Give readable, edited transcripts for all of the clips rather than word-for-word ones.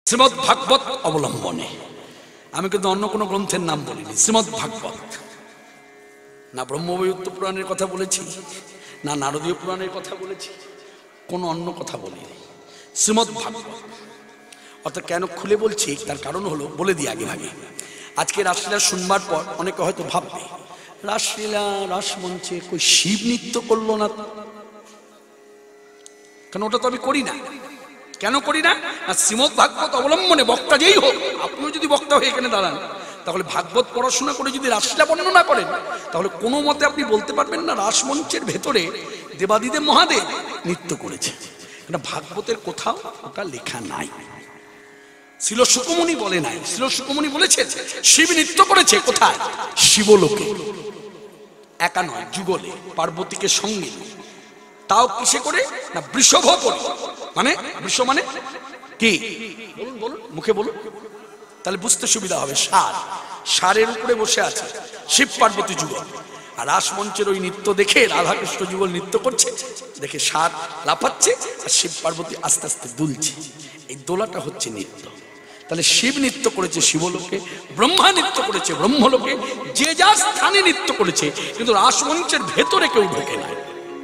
শ্রীমদ ভাগবত অবলম্বনে। আমি কিন্তু অন্য কোনো গ্রন্থের নাম বলিনি। শ্রীমদ ভাগবত, না ব্রহ্মবৈবর্ত পুরাণের কথা বলেছি, না নারদীয় পুরাণের কথা বলেছি, কোনো অন্য কথা বলিনি। শ্রীমদ ভাগবত। অর্থাৎ কেন খুলে বলছি তার কারণ হলো, বলে দিই আগে ভাগে। আজকে রাসলীলা শুনবার পর অনেকে হয়তো ভাববে, রাসলীলা রাসমঞ্চে কই শিব নৃত্য করলো না? কেন ওটা তো আমি করি না। কেন করি না? আর শ্রীমদ ভাগবত অবলম্বনে বক্তা যেই হোক, আপনিও যদি বক্তা হয়ে এখানে দাঁড়ান, তাহলে ভাগবত পড়াশোনা করে যদি রাসলীলা বর্ণনা করেন, তাহলে কোনো মতে আপনি বলতে পারবেন না রাসমঞ্চের ভেতরে দেবাদিদেব মহাদেব নৃত্য করেছে। এটা ভাগবতের কোথাও ওটা লেখা নাই। শিল শুকমুনি বলে নাই। শিল শুকমুনি বলেছে শিব নৃত্য করেছে কোথায়? শিবলোকে। একা নয়, যুগলে, পার্বতীকে সঙ্গে। তাও কিসে করে? না বৃষভ করে। মানে বৃষ মানে কি? বলুন বলুন, মুখে বলুন, তাহলে বুঝতে সুবিধা হবে। ষাঁড়, ষাঁড়ের উপরে বসে আছে শিব পার্বতী যুগল। আর রাসমঞ্চের ওই নৃত্য দেখে রাধাকৃষ্ণ যুগল নৃত্য করছে, দেখে ষাঁড় লাফাচ্ছে আর শিব পার্বতী আস্তে আস্তে দুলছে। এই দোলাটা হচ্ছে নৃত্য। তাহলে শিব নৃত্য করেছে শিবলোকে, ব্রহ্মা নৃত্য করেছে ব্রহ্মলোকে, যে যা স্থানে নৃত্য করেছে, কিন্তু রাসমঞ্চের ভেতরে কেউ ঢোকে নাই।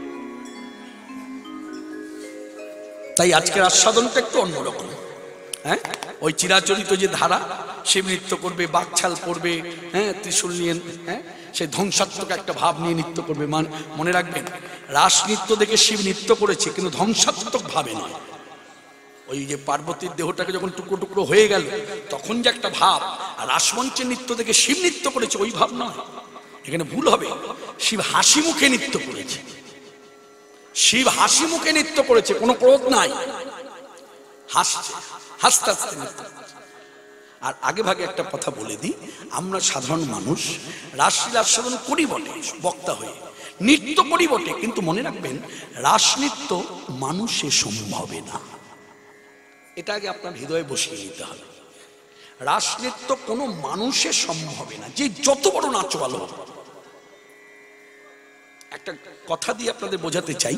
তাই আজকের আস্বাদনটা একটু অন্যরকম। হ্যাঁ, ওই চিরাচরিত যে ধারা, শিব নৃত্য করবে, বাকছাল পড়বে, হ্যাঁ, ত্রিশূল নিয়ে, হ্যাঁ, সেই ধ্বংসাত্মক একটা ভাব নিয়ে নৃত্য করবে। মনে রাখবেন, রাস নৃত্য দেখে শিব নৃত্য করেছে, কিন্তু ধ্বংসাত্মক ভাবে নয়। ওই যে পার্বতীর দেহটাকে যখন টুকরো টুকরো হয়ে গেল, তখন যে একটা ভাব, আর রাসমঞ্চের নৃত্য দেখে শিব নৃত্য করেছে ওই ভাব নয়। এখানে ভুল হবে। শিব হাসি মুখে নৃত্য করেছে। শিব হাসি মুখে নৃত্য করেছে, কোনো ক্রোধ নাই, হাসছে, হাসতে হাসতে নৃত্য। আর আগে ভাগে একটা কথা বলে দিই, আমরা সাধারণ মানুষ রাসলীলা আস্বাদন করি বটে, বক্তা হয়ে নৃত্য করি বটে, কিন্তু মনে রাখবেন রাস নৃত্য মানুষে সম্ভবে না। এটা আগে আপনার হৃদয়ে বসিয়ে নিতে হবে। রাস নৃত্য কোনো মানুষের সম্ভবে না, যে যত বড় নাচওয়াল হোক। একটা কথা দিয়ে আপনাদের বোঝাতে চাই।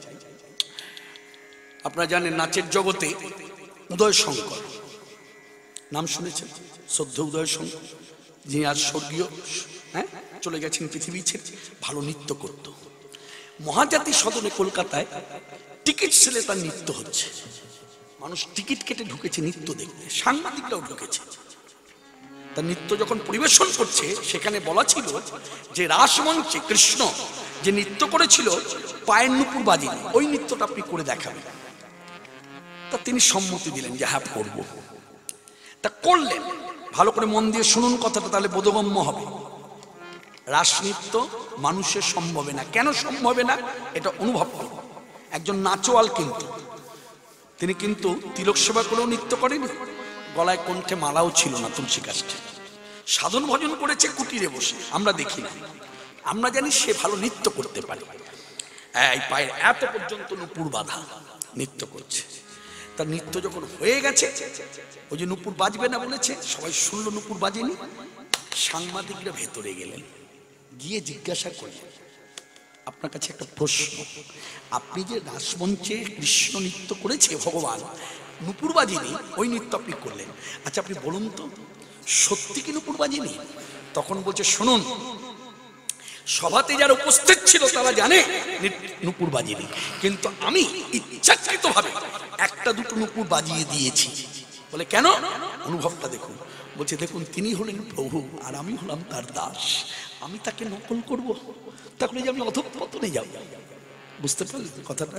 আপনারা জানেন নাচের জগতে উদয় শঙ্কর নাম শুনেছেন? শ্রদ্ধ উদয় শঙ্কর, যিনি আজ স্বর্গীয়, হ্যাঁ, চলে গেছেন পৃথিবী ছেড়ে। ভালো নৃত্য করত। মহাজাতি সদনে কলকাতায় টিকিট সেলে তার নৃত্য হচ্ছে। মানুষ টিকিট কেটে ঢুকেছে নৃত্য দেখতে, সাংবাদিকরাও ঢুকেছে। তার নৃত্য যখন পরিবেশন করছে, সেখানে বলা ছিল যে রাসমঞ্চে কৃষ্ণ যে নৃত্য করেছিল পায়ের নুপুর বাজিয়ে, ওই নৃত্যটা আপনি করে দেখাবেন। তা তিনি সম্মতি দিলেন যে হ্যাঁ করব। তা করলেন। ভালো করে মন দিয়ে শুনুন কথাটা, তাহলে বোধগম্য হবে। রাসনৃত্য মানুষের সম্ভবে না। কেন সম্ভবে না এটা অনুভব করুন। একজন নাচোয়াল কিন্তু, তিনি কিন্তু তিলক সেবা করেও নৃত্য করেনি, গলায় কণ্ঠে মালাও ছিল না তুলসী কাষ্ঠে। সাধন ভজন করেছে কুটিরে বসে, আমরা দেখি না। আমরা জানি সে ভালো নৃত্য করতে পারে। এই পায়ের এত পর্যন্ত নুপুর বাঁধা নৃত্য করছে। তার নৃত্য যখন হয়ে গেছে, ওই যে নুপুর বাজবে না বলেছে, সবাই শুনলো নুপুর বাজেনি। সাংবাদিকরা ভেতরে গেলেন, গিয়ে জিজ্ঞাসা করলেন, আপনার কাছে একটা প্রশ্ন, আপনি যে রাসমঞ্চে কৃষ্ণ নৃত্য করেছে ভগবান, নুপুর বাজেনি, ওই নৃত্য আপনি করলেন, আচ্ছা আপনি বলুন তো সত্যি কি নুপুর বাজেনি? তখন বলছে, শুনুন, সভাতে যারা উপস্থিত ছিল তারা জানে নুপুর বাজিনি, কিন্তু আমি ইচ্ছাকৃত ভাবে একটা দুটো নুপুর বাজিয়ে দিয়েছি। বলে কেন? অনুভবটা দেখুন। বলছে দেখুন, তিনি হলেন প্রভু আর আমি হলাম তার দাস, আমি তাকে নকল করব, তাহলে যে আমি অধঃপতনে যাব। বুঝতে পারলেন কথাটা?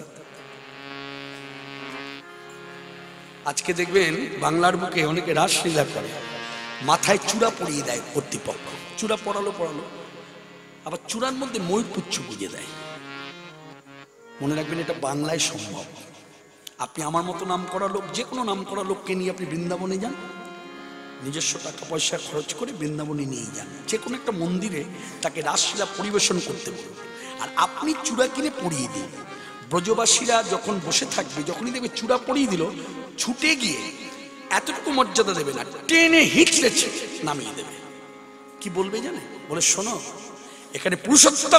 আজকে দেখবেন বাংলার বুকে অনেকে রাসলীলা করে, মাথায় চূড়া পরিয়ে দেয় কর্তৃপক্ষ, চূড়া পরালো, আবার চূড়ার মধ্যে ময়ূর পুচ্ছ গুঁজে দেয়। মনে রাখবেন এটা বাংলায় সম্ভব। আপনি আমার মতো নাম করা লোক, যে কোনো নাম করা লোককে নিয়ে আপনি বৃন্দাবনে যান, নিজস্ব টাকা পয়সা খরচ করে বৃন্দাবনে নিয়ে যান, যে কোনো একটা মন্দিরে তাকে রাসলীলা পরিবেশন করতে বলুন, আর আপনি চূড়া কিনে পরিয়ে দিন। ব্রজবাসীরা যখন বসে থাকবে, যখনই দেখবে চূড়া পরিয়ে দিল, ছুটে গিয়ে এতটুকু মর্যাদা দেবে না, টেনে হিঁচড়ে নামিয়ে দেবে। কি বলবে জানে? বলে শোনো, এখানে পুরুষোত্তম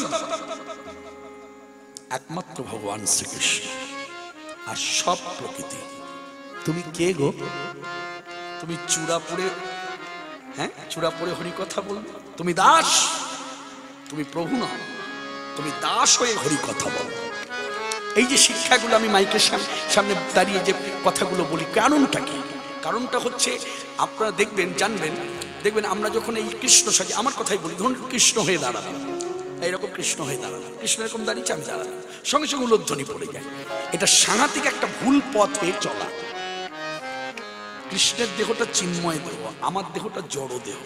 একমাত্র ভগবান শ্রীকৃষ্ণ, আর সব প্রকৃতি। তুমি কে গো? তুমি চূড়া পড়ে, হ্যাঁ চূড়া পড়ে হরি কথা বলবে? তুমি দাস, তুমি প্রভু নও, তুমি দাস হয়ে হরি কথা বলো। এই যে শিক্ষাগুলো আমি মাইকের সামনে দাঁড়িয়ে যে কথাগুলো বলি, কারণটা কি? কারণটা হচ্ছে আপনারা দেখবেন, জানবেন, দেখবেন আমরা যখন এই কৃষ্ণ সাজি, আমার কথাই বলি, ধরুন কৃষ্ণ হয়ে দাঁড়ালাম, এইরকম কৃষ্ণ হয়ে দাঁড়ালাম, কৃষ্ণ এরকম দাঁড়িয়েছে, আমি দাঁড়ালাম, সঙ্গে সঙ্গে উলোধ্বনি পড়ে যায়। এটা সাংঘাতিক একটা ভুল পথে চলা। কৃষ্ণের দেহটা চিন্ময় দেহ, আমার দেহটা জড় দেহ।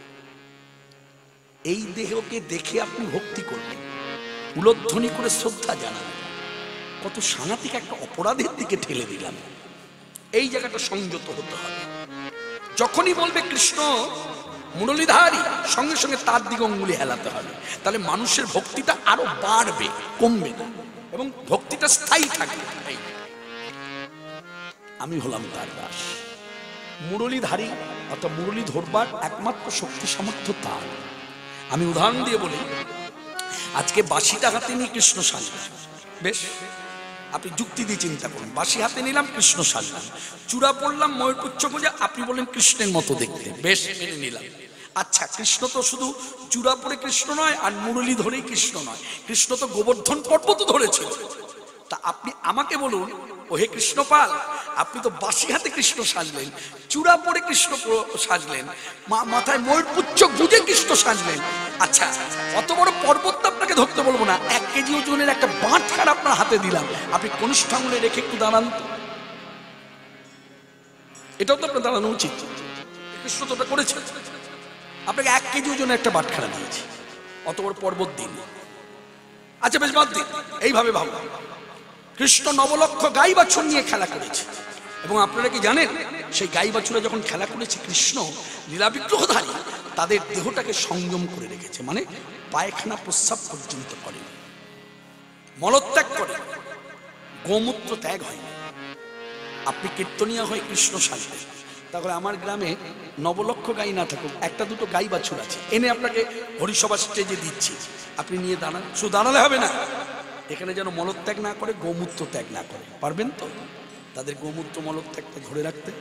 এই দেহকে দেখে আপনি ভক্তি করবেন, উলোধ্বনি করে শ্রদ্ধা জানাবেন, কত সাংঘাতিক একটা অপরাধের দিকে ঠেলে দিলাম। এই জায়গাটা সংযত হতে হবে। যখনই বলবে কৃষ্ণ মুরলীধারী, সঙ্গে সঙ্গে তার দিকে অঙ্গুলি হেলাতে হবে, তাহলে মানুষের ভক্তিটা আরো বাড়বে, কমবে না, এবং ভক্তিটা স্থায়ী থাকবে। আমি হলাম তার দাস। মুরলীধারী অর্থাৎ মুরলী ধরবার একমাত্র শক্তি সামর্থ্য তার। আমি উদাহরণ দিয়ে বলি, আজকে বাঁশিটা হাতে নিয়ে কৃষ্ণ সাজলাম, বেশ, আপনি যুক্তি দিয়ে চিন্তা করুন, বাঁশি হাতে নিলাম, কৃষ্ণ সাজলাম, চূড়া পড়লাম, ময়ূরপুচ্ছ গুঁজে, আপনি বলেন কৃষ্ণের মতো দেখতে, বেশ, মেনে নিলাম। আচ্ছা, কৃষ্ণ তো শুধু চূড়া পড়ে কৃষ্ণ নয়, আর মুরলী ধরেই কৃষ্ণ নয়, কৃষ্ণ তো গোবর্ধন পর্বত ধরেছিল। তা আপনি আমাকে বলুন, ও হে কৃষ্ণপাল, আপনি তো বাঁশি হাতে কৃষ্ণ সাজলেন, চূড়া পড়ে কৃষ্ণ সাজলেন, মাথায় ময়ূরপুচ্ছ গুঁজে কৃষ্ণ সাজলেন, আচ্ছা অত বড় পর্বতটা আপনাকে ধরতে বলবো না, 1 কেজি ওজনের একটা বাঁটখার আপনার হাতে দিলাম, আপনি কনিষ্ঠ আঙুলে রেখে একটু দাঁড়ান, এটাও তো আপনার দাঁড়ানো উচিত। কৃষ্ণ তো ওটা করেছে, আপনাকে 1 কেজি ওজনের একটা বাঁটখারা দিয়েছে, অত বড় পর্বত দিন। আচ্ছা বেশ, বাদ দিন, এইভাবে ভাবো, কৃষ্ণ 9 লক্ষ গাই বাছুর নিয়ে খেলা করেছে, এবং আপনারা কি জানেন সেই গাই বাছুরা যখন খেলা করেছে, কৃষ্ণ লীলা বিগ্রহধারী তাদের দেহটাকে সংযম করে রেখেছে, মানে পায়খানা প্রস্রাব পর্যন্ত করে, মলত্যাগ করে, গোমূত্র ত্যাগ হয়। আপনি কীর্তনিয়া হয়ে কৃষ্ণ সাজবেন, তাহলে আমার গ্রামে 9 লক্ষ গাই না থাকুক, 1-2 গাই বাছুর আছে, এনে আপনাকে হরিসভা স্টেজে দিচ্ছি, আপনি নিয়ে দাঁড়ান, শুধু দাঁড়ালে হবে না, এখানে যেন মলত্যাগ না করে, গোমূত্র ত্যাগ না করে, পারবেন তো তাদের গোমূত্র মলত্যাগটা ধরে রাখতে?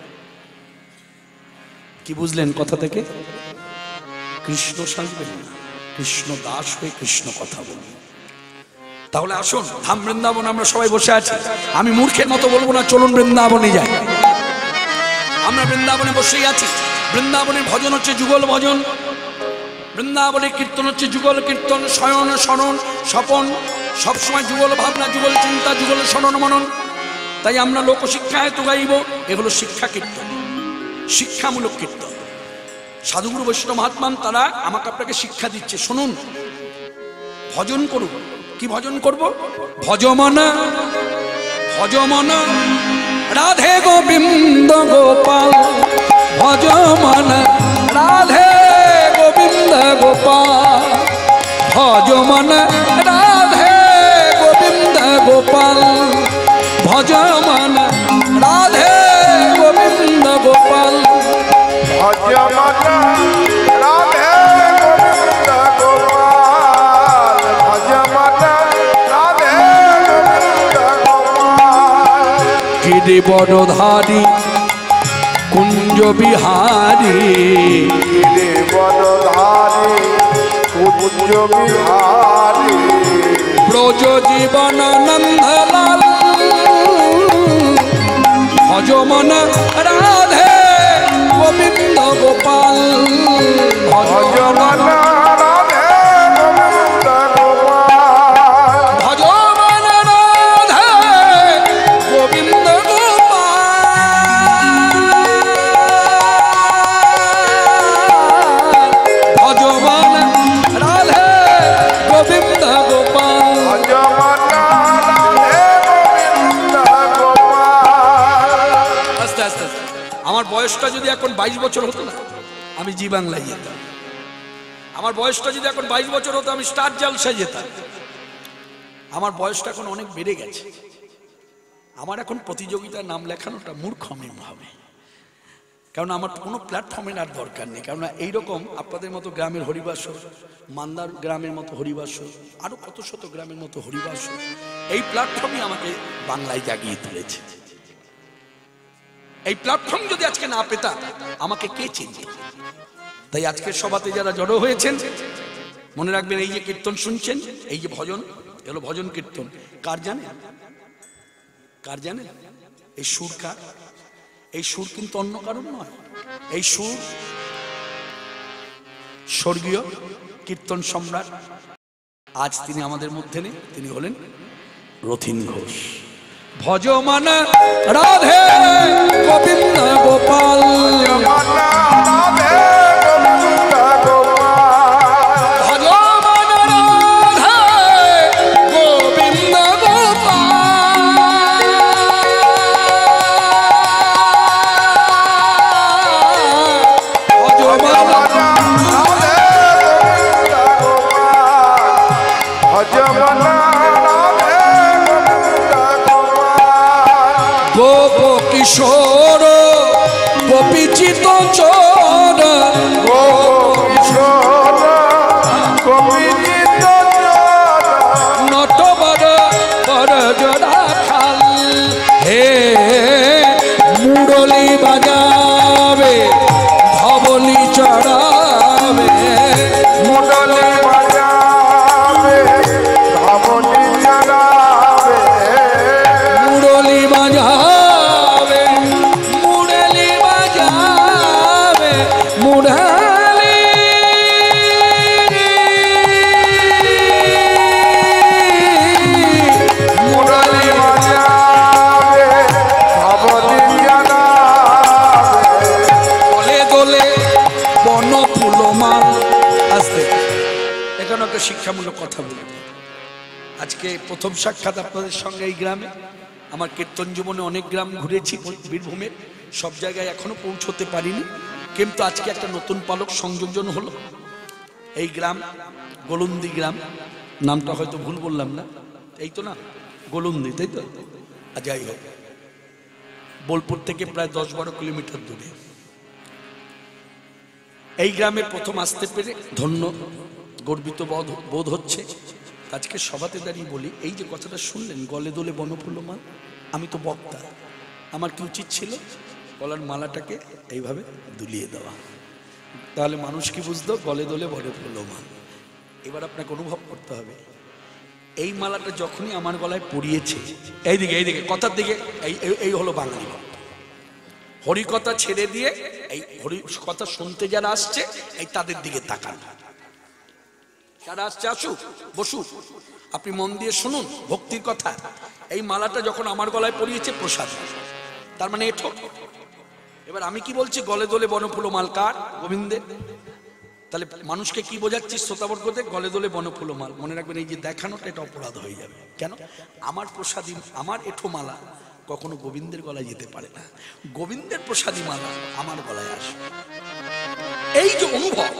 কি বুঝলেন কথা থেকে? কৃষ্ণ সাজবেন না, কৃষ্ণ দাস হয়ে কৃষ্ণ কথা বলবেন। তাহলে আসুন, ধাম বৃন্দাবন আমরা সবাই বসে আছি, আমি মূর্খের মতো বলবো না চলুন বৃন্দাবনে যাই, আমরা বৃন্দাবনে বসেই আছি। বৃন্দাবনের ভজন হচ্ছে যুগল ভজন, বৃন্দাবনের কীর্তন হচ্ছে যুগল কীর্তন, শয়ন শরণ স্বপন, সবসময় যুগল ভাবনা, যুগল চিন্তা, যুগল শরণ মনন। তাই আমরা লোকশিক্ষায় তো গাইব, এগুলো শিক্ষা কীর্তন, শিক্ষামূলক কীর্তন। সাধুগুরু বৈষ্ণব মহাত্মান তারা আমাকে আপনাকে শিক্ষা দিচ্ছে, শুনুন, ভজন করুন। কি ভজন করব? ভজমনা ভজমনা রাধে গোবিন্দ গোপাল, ভজমনা রাধে গোবিন্দ গোপাল, ভজমনা রাধে গোবিন্দ গোপাল, ভজমনা রাধে গোবিন্দ গোপাল, ভজমনা রাধে গোবিন্দ গোপাল, ভজমনা রাধে গোবিন্দ গোপাল, গিরিবরধারী কুঞ্জ বিহারী, গিরিবরধারী কুঞ্জ বিহারী, ব্রজ জীবন নন্দলাল, ভজমনা রাধে গোবিন্দ গোপাল, ভজমনা রাধে গোবিন্দ গোপাল, ভজমনা রাধে গোবিন্দ গোপাল, ভজমনা রাধে গোবিন্দ গোপাল, ভজমনা রাধে গোবিন্দ গোপাল। আস্তে আস্তে, আমার বয়সটা যদি এখন 22 বছর হতো না, আমি জি বাংলায় যেতাম। আমার বয়সটা যদি এখন 22 বছর হতো, আমি স্টার জলসায় যেতাম। আমার বয়সটা এখন অনেক বেড়ে গেছে, আমার এখন প্রতিযোগিতার নাম লেখানোটা মূর্খমের হবে, কারণ আমার কোনো প্ল্যাটফর্মের আর দরকার নেই। কারণ এইরকম আপনাদের মতো গ্রামের হরিবাস, মান্দার গ্রামের মতো হরিবাস, আরো কত শত গ্রামের মতো হরিবাস, এই প্ল্যাটফর্মই আমাকে বাংলায় জাগিয়ে তুলেছে। এই প্ল্যাটফর্ম যদি আজকে না পেতাম আমাকে কে চিনত? তাই আজকের সভাতে যারা জড়ো হয়েছেন মনে রাখবেন, এই যে কীর্তন শুনছেন, এই যে ভজন, এগুলো ভজন কীর্তন কার জানে? কার জানে? এই সুর কার? এই সুর কিন্তু অন্য কারণ নয়। এই সুর স্বর্গীয় কীর্তন সম্রাট, আজ তিনি আমাদের মধ্যে নেই, তিনি হলেন রথীন ঘোষ। ভজমান রাধে গোবিন্দ গোপাল, কিশোর গোপীচিত চোর, নটবর বর জোড়া খাল, হে মুরলি বাজাবে ধবলি চড়াবে, মুরলি বাজাবে ধবলি চড়াবে, মুরলি বাজাবে শিক্ষামূলক কথা বলি। আজকে প্রথম সাক্ষাৎ আপনাদের সঙ্গে এই গ্রামে। আমার কীর্তন জীবনে অনেক গ্রাম ঘুরেছি বীরভূমের, সব জায়গায় এখনো পৌঁছতে পারিনি, কিন্তু আজকে একটা নতুন পালক সংযোজন হলো। এই গ্রাম গোলন্দি গ্রাম, নামটা হয়তো ভুল বললাম না, এই তো না গোলন্দি, তাই তো? যাই হোক, বোলপুর থেকে প্রায় 10-12 কিলোমিটার দূরে এই গ্রামে প্রথম আসতে পেরে ধন্য, গর্বিত বোধ হচ্ছে। আজকে সভাতে দাঁড়িয়ে বলি, এই যে কথাটা শুনলেন, গলে দোলে বনফুলমাল, আমি তো বক্তা, আমার কি উচিত ছিল? গলার মালাটাকে এইভাবে দুলিয়ে দেওয়া, তাহলে মানুষ কি বুঝতো? গলে দোলে বনফুলমাল। এবার আপনাকে অনুভব করতে হবে, এই মালাটা যখনই আমার গলায় পরিয়েছে, এইদিকে এইদিকে কথার দিকে, এই হলো বাঙালি ভক্ত। হরিকথা ছেড়ে দিয়ে এই হরি কথা শুনতে যারা আসছে, এই তাদের দিকে তাকান। যারা আসছে আসুক, বসুক, আপনি মন দিয়ে শুনুন ভক্তির কথা। এই মালাটা যখন আমার গলায় পরিয়েছে, প্রসাদ, তার মানে এঠো। এবার আমি কি বলছি? গলে দোলে বনফুলমাল কার? গোবিন্দের। তাহলে মানুষকে কি বোঝাচ্ছি? শ্রোতাবর্গদের গলে দোলে বনফুলমাল। মনে রাখবেন, এই যে দেখানোটা এটা অপরাধ হয়ে যাবে। কেন? আমার প্রসাদী, আমার এঠো মালা কখনো গোবিন্দের গলায় যেতে পারে না। গোবিন্দের প্রসাদী মালা আমার গলায় আসে। এই যে অনুভব,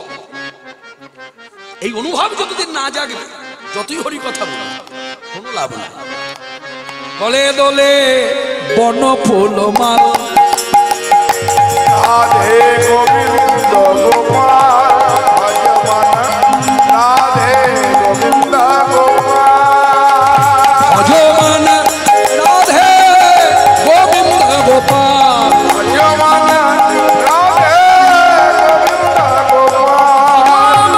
এই অনুভব যতদিন না জাগবে, যতই হরি কথা বলবে কোনো লাভ নেই। গলে দোলে বনফুলমাল, রাধে গোবিন্দ গোপাল, রাধে গোবিন্দ গোপাল, ভজমান রাধে গোবিন্দ গোপাল, ভজমান রাধে গোবিন্দ গোপাল,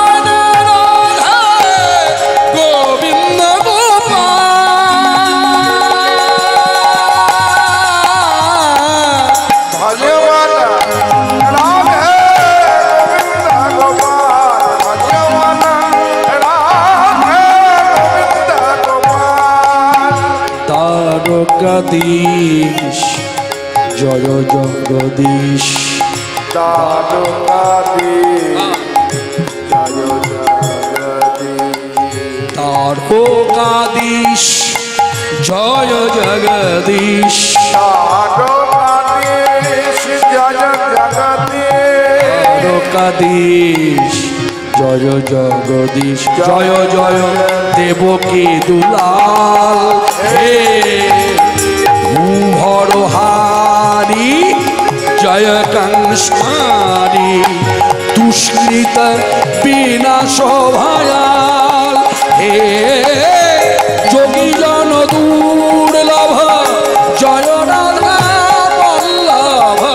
গোবিন্দ ভজমান রাধে গোবিন্দ গোপাল, ভজমান রাধে গোবিন্দ গোপাল, তারকাধীশ জয় জগদীশ, তারকাধীশ জয় জগদীশ, তারকাধীশ জয় জগদীশ, জয় জয় দেবকী দুলাল, হে ভরহারি জয় কংসারি, দুষ্কৃত বিনাশ ভয়াল, হে যোগী জন দুর্লভ জয় রাধা বল্লভ,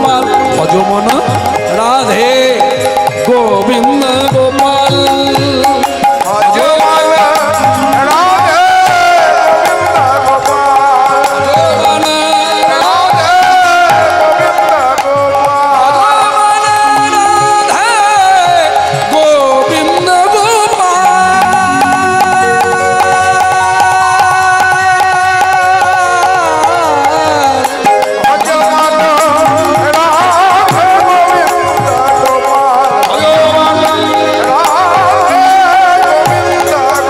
গোপাল ভজমন রাধে গোবিন্দ গোপাল ভজমান রাধে গোবিন্দ গোপাল ভজমন রাধে গোবিন্দ গোপাল গোবিন্দ ভজমান রাধে গোবিন্দ গোপাল ভজমান রাধে গোবিন্দ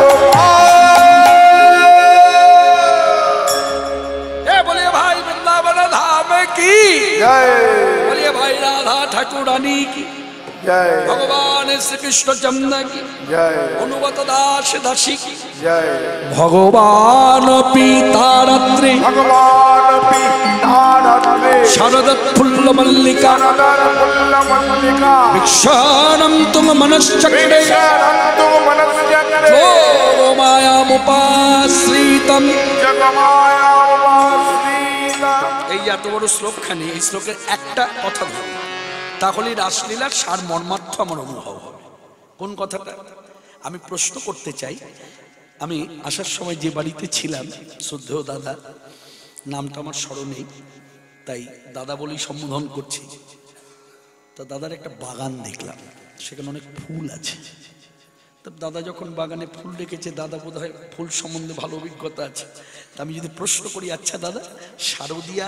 গোপাল এ বলিए भाई वृंदावन धाम की জয় बोलिए भाई राधा ठाकुरानी की জয় भगवान श्री कृष्ण चंद्र की জয় अनुगत दास दासी की জয় भगवान पीतारत्रे भगवान पीतारत्रे शरद फुल्ल मल्लिका नदर फुल्ल मल्लिका भिक्षाणं तुम मनश्चक्रे विक्षरन्तु मनस्यग्रे जो मायामुपाश्रितम् जगमाया उपासीता এই এত বড় শ্লোকখানি এই শ্লোকের একটা কথা ধরো তাহলে রাসলীলার সার মর্মার্থ আমার অনুভব হবে কোন কথাটা আমি প্রশ্ন করতে চাই আমি আসার সময় যে বাড়িতে ছিলাম শ্রদ্ধেয় দাদা নামটা আমার স্মরণে নেই তাই দাদা বলেই সম্বোধন করছি তা দাদার একটা বাগান দেখলাম সেখানে অনেক ফুল আছে তা দাদা যখন বাগানে ফুল রেখেছে দাদা বোধহয় ফুল সম্বন্ধে ভালো অভিজ্ঞতা আছে তা আমি যদি প্রশ্ন করি আচ্ছা দাদা শারদিয়া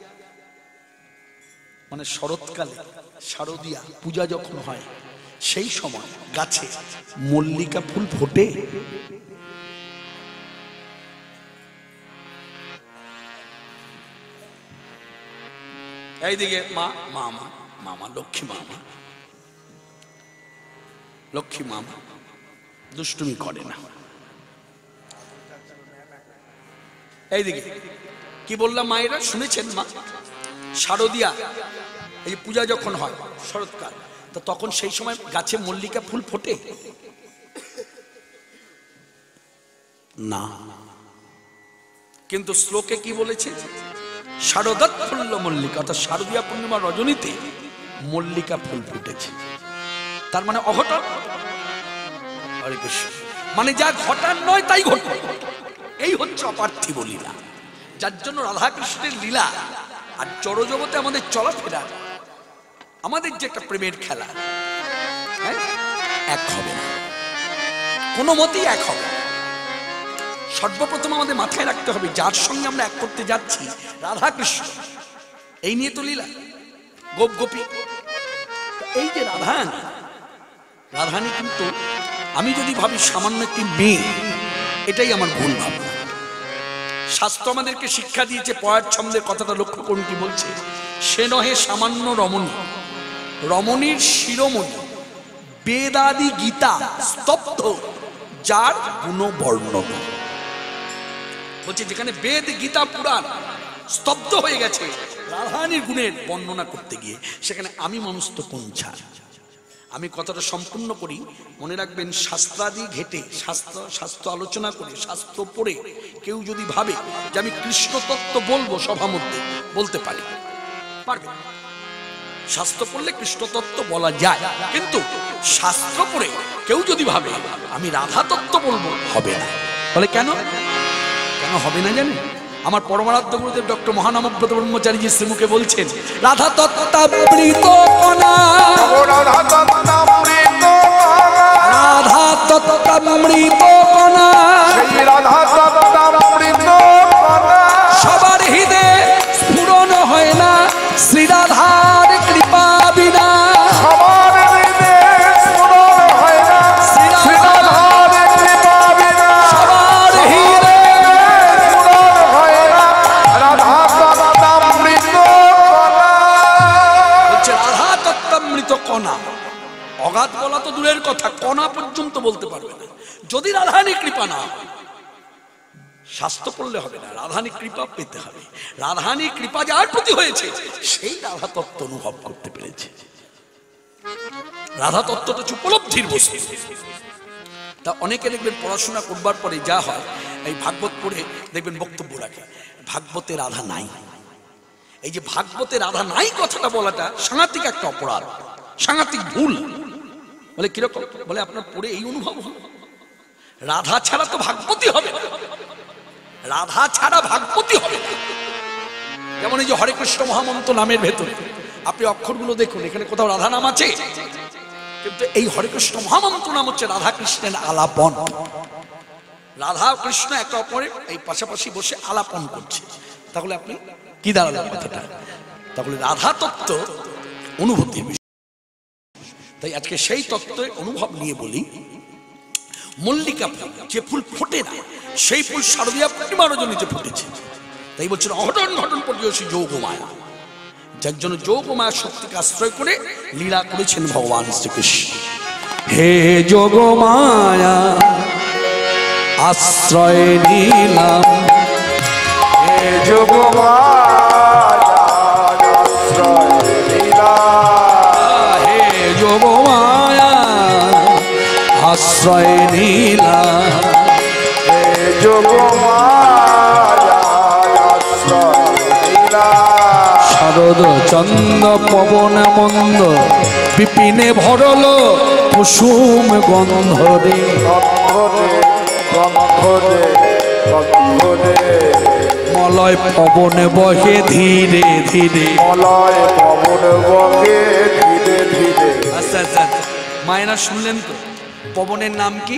মানে শরৎকালে শারদিয়া পূজা যখন হয় সেই সময় গাছে মল্লিকা ফুল ফোটে এইদিকে মা মামা মামা লক্ষ্মী মামা লক্ষ্মী মামা দুষ্টুমি করে না এইদিকে কি বললাম মায়েরা শুনেছেন মা শারদিয়া এই পূজা যখন হয় শরৎকাল তো তখন সেই সময় গাছে মল্লিকা ফুল ফোটে না কিন্তু শ্লোকে কি বলেছে শারদৎ ফুল্ল মল্লিকা অর্থাৎ শারদিয়া পূর্ণিমা রজনীতে মল্লিকা ফুল ফুটেছে তার মানে অঘটন হরে কৃষ্ণ মানে যা ঘটার নয় তাই ঘটবে এই হচ্ছে অপার্থিব লীলা যার জন্য রাধা কৃষ্ণের লীলা আর জড়জগতে আমাদের চলাফেরা আমাদের যে একটা প্রেমের খেলা হ্যাঁ এক হবে না কোনো মতেই এক হবে না। সর্বপ্রথম আমাদের মাথায় রাখতে হবে যার সঙ্গে আমরা এক করতে যাচ্ছি রাধা কৃষ্ণ এই নিয়ে তো লীলা গোপ গোপী এই যে রাধারানী কিন্তু আমি যদি ভাবি সামান্য একটি মেয়ে এটাই আমার ভুল ভাবনা শাস্ত্র আমাদেরকে শিক্ষা দিয়েছে পয়ার ছন্দের কথাটা লক্ষ্য করুন কি বলছে সে নহে সামান্য রমণী রমণীর শিরোমণি বেদাদি গীতা স্তব্ধ যার গুণ বর্ণনা বলছে যেখানে বেদ গীতা পুরাণ স্তব্ধ হয়ে গেছে রাধারানীর গুণের বর্ণনা করতে গিয়ে সেখানে আমি মানুষ তো কোন ছাড় আমি কথাটা সম্পূর্ণ করি মনে রাখবেন শাস্ত্রাদি ঘেটে শাস্ত্র আলোচনা করে শাস্ত্র পড়ে কেউ যদি ভাবে যে আমি কৃষ্ণ তত্ত্ব বলবো সভা মধ্যে বলতে পারি পারবে শাস্ত্র পড়লে কৃষ্ণ তত্ত্ব বলা যায় কিন্তু শাস্ত্র পড়ে কেউ যদি ভাবে আমি রাধা তত্ত্ব বলবো হবে না বলে কেন কেন হবে না জানেন আমার পরমারাধ্য গুরুদেব ডক্টর মহানামব্রত ব্রহ্মচারীজি শ্রীমুখে বলছেন রাধা তত্ত্বামৃত কণা রাধা তত্ত্বামৃত রাধা তত্ত্বামৃত কণা সেই রাধা তত্ত্বামৃত সবার হৃদয়ে স্ফুরণ হয় না শ্রী রাধার কৃপা বিনা সবার হৃদয়ে স্ফুরণ হয় না শ্রী রাধার কৃপা বিনা সবার হৃদয়ে স্ফুরণ হয় না রাধা তত্ত্বামৃত বলছে রাধা তত্ত্বামৃত কণা অগাধ বলা তো দূরের কথা কণা পর্যন্ত বলতে পারবে না যদি রাধারানীর কৃপা না হয় শাস্ত্র পড়লে হবে না রাধারানীর কৃপা পেতে হবে রাধারানীর কৃপা যার প্রতি হয়েছে সেই রাধা তত্ত্ব অনুভব করতে পেরেছে রাধা তত্ত্বটা হচ্ছে উপলব্ধির বস্তু তা অনেকে দেখবেন পড়াশোনা করবার পরে যা হয় এই ভাগবত পড়ে দেখবেন বক্তব্য রাখে ভাগবতে রাধা নাই এই যে ভাগবতে রাধা নাই কথাটা বলাটা সাংঘাতিক একটা অপরাধ, সাংঘাতিক ভুল। বলে কিরকম? বলে আপনার পড়ে এই অনুভব হলো রাধা ছাড়া তো ভাগবতী হবে না, রাধা ছাড়া ভাগবতী হবে না। যেমন এই যে হরে কৃষ্ণ মহামন্ত্র নামের ভেতরে আপনি অক্ষরগুলো দেখুন, এখানে কোথাও রাধা নাম আছে? কিন্তু এই হরে কৃষ্ণ মহামন্ত্র নাম হচ্ছে রাধা কৃষ্ণের আলাপন। রাধা কৃষ্ণ একে অপরের এই পাশাপাশি বসে আলাপন করছে। তাহলে আপনি কি দাঁড়ালেন কথাটা? তাহলে রাধা তত্ত্ব অনুভূতির বিষয়। তাই আজকে সেই তত্ত্বের অনুভব নিয়ে বলি, মল্লিকা ফুল, যে ফুল ফোটে না সেই ফুল শারদীয়া পূর্ণিমা রজনীতে ফুটেছে। তাই বলছেন অঘটন ঘটন পর্যসী যোগমায়া, যার জন্য যোগমায়া শক্তিকে আশ্রয় করে লীলা করেছেন ভগবান শ্রীকৃষ্ণ। হে যোগমায়া আশ্রয় নিলাম, হে যোগমায়া আশ্রয় নিলাম, হে যোগমায়া আশ্রয় নিলাম, হে যোগমায়া আশ্রয় নিলাম। শারদ চন্দ্র পবন মন্দ বিপিনে ভরল কুসুম গন্ধরে, গন্ধরে গন্ধরে গন্ধরে মলয় পবন বহে ধীরে ধীরে। মলয় পবন বহে ধীরে ধীরে। আচ্ছা আচ্ছা, মায়েরা শুনলেন তো? পবনের নাম কি?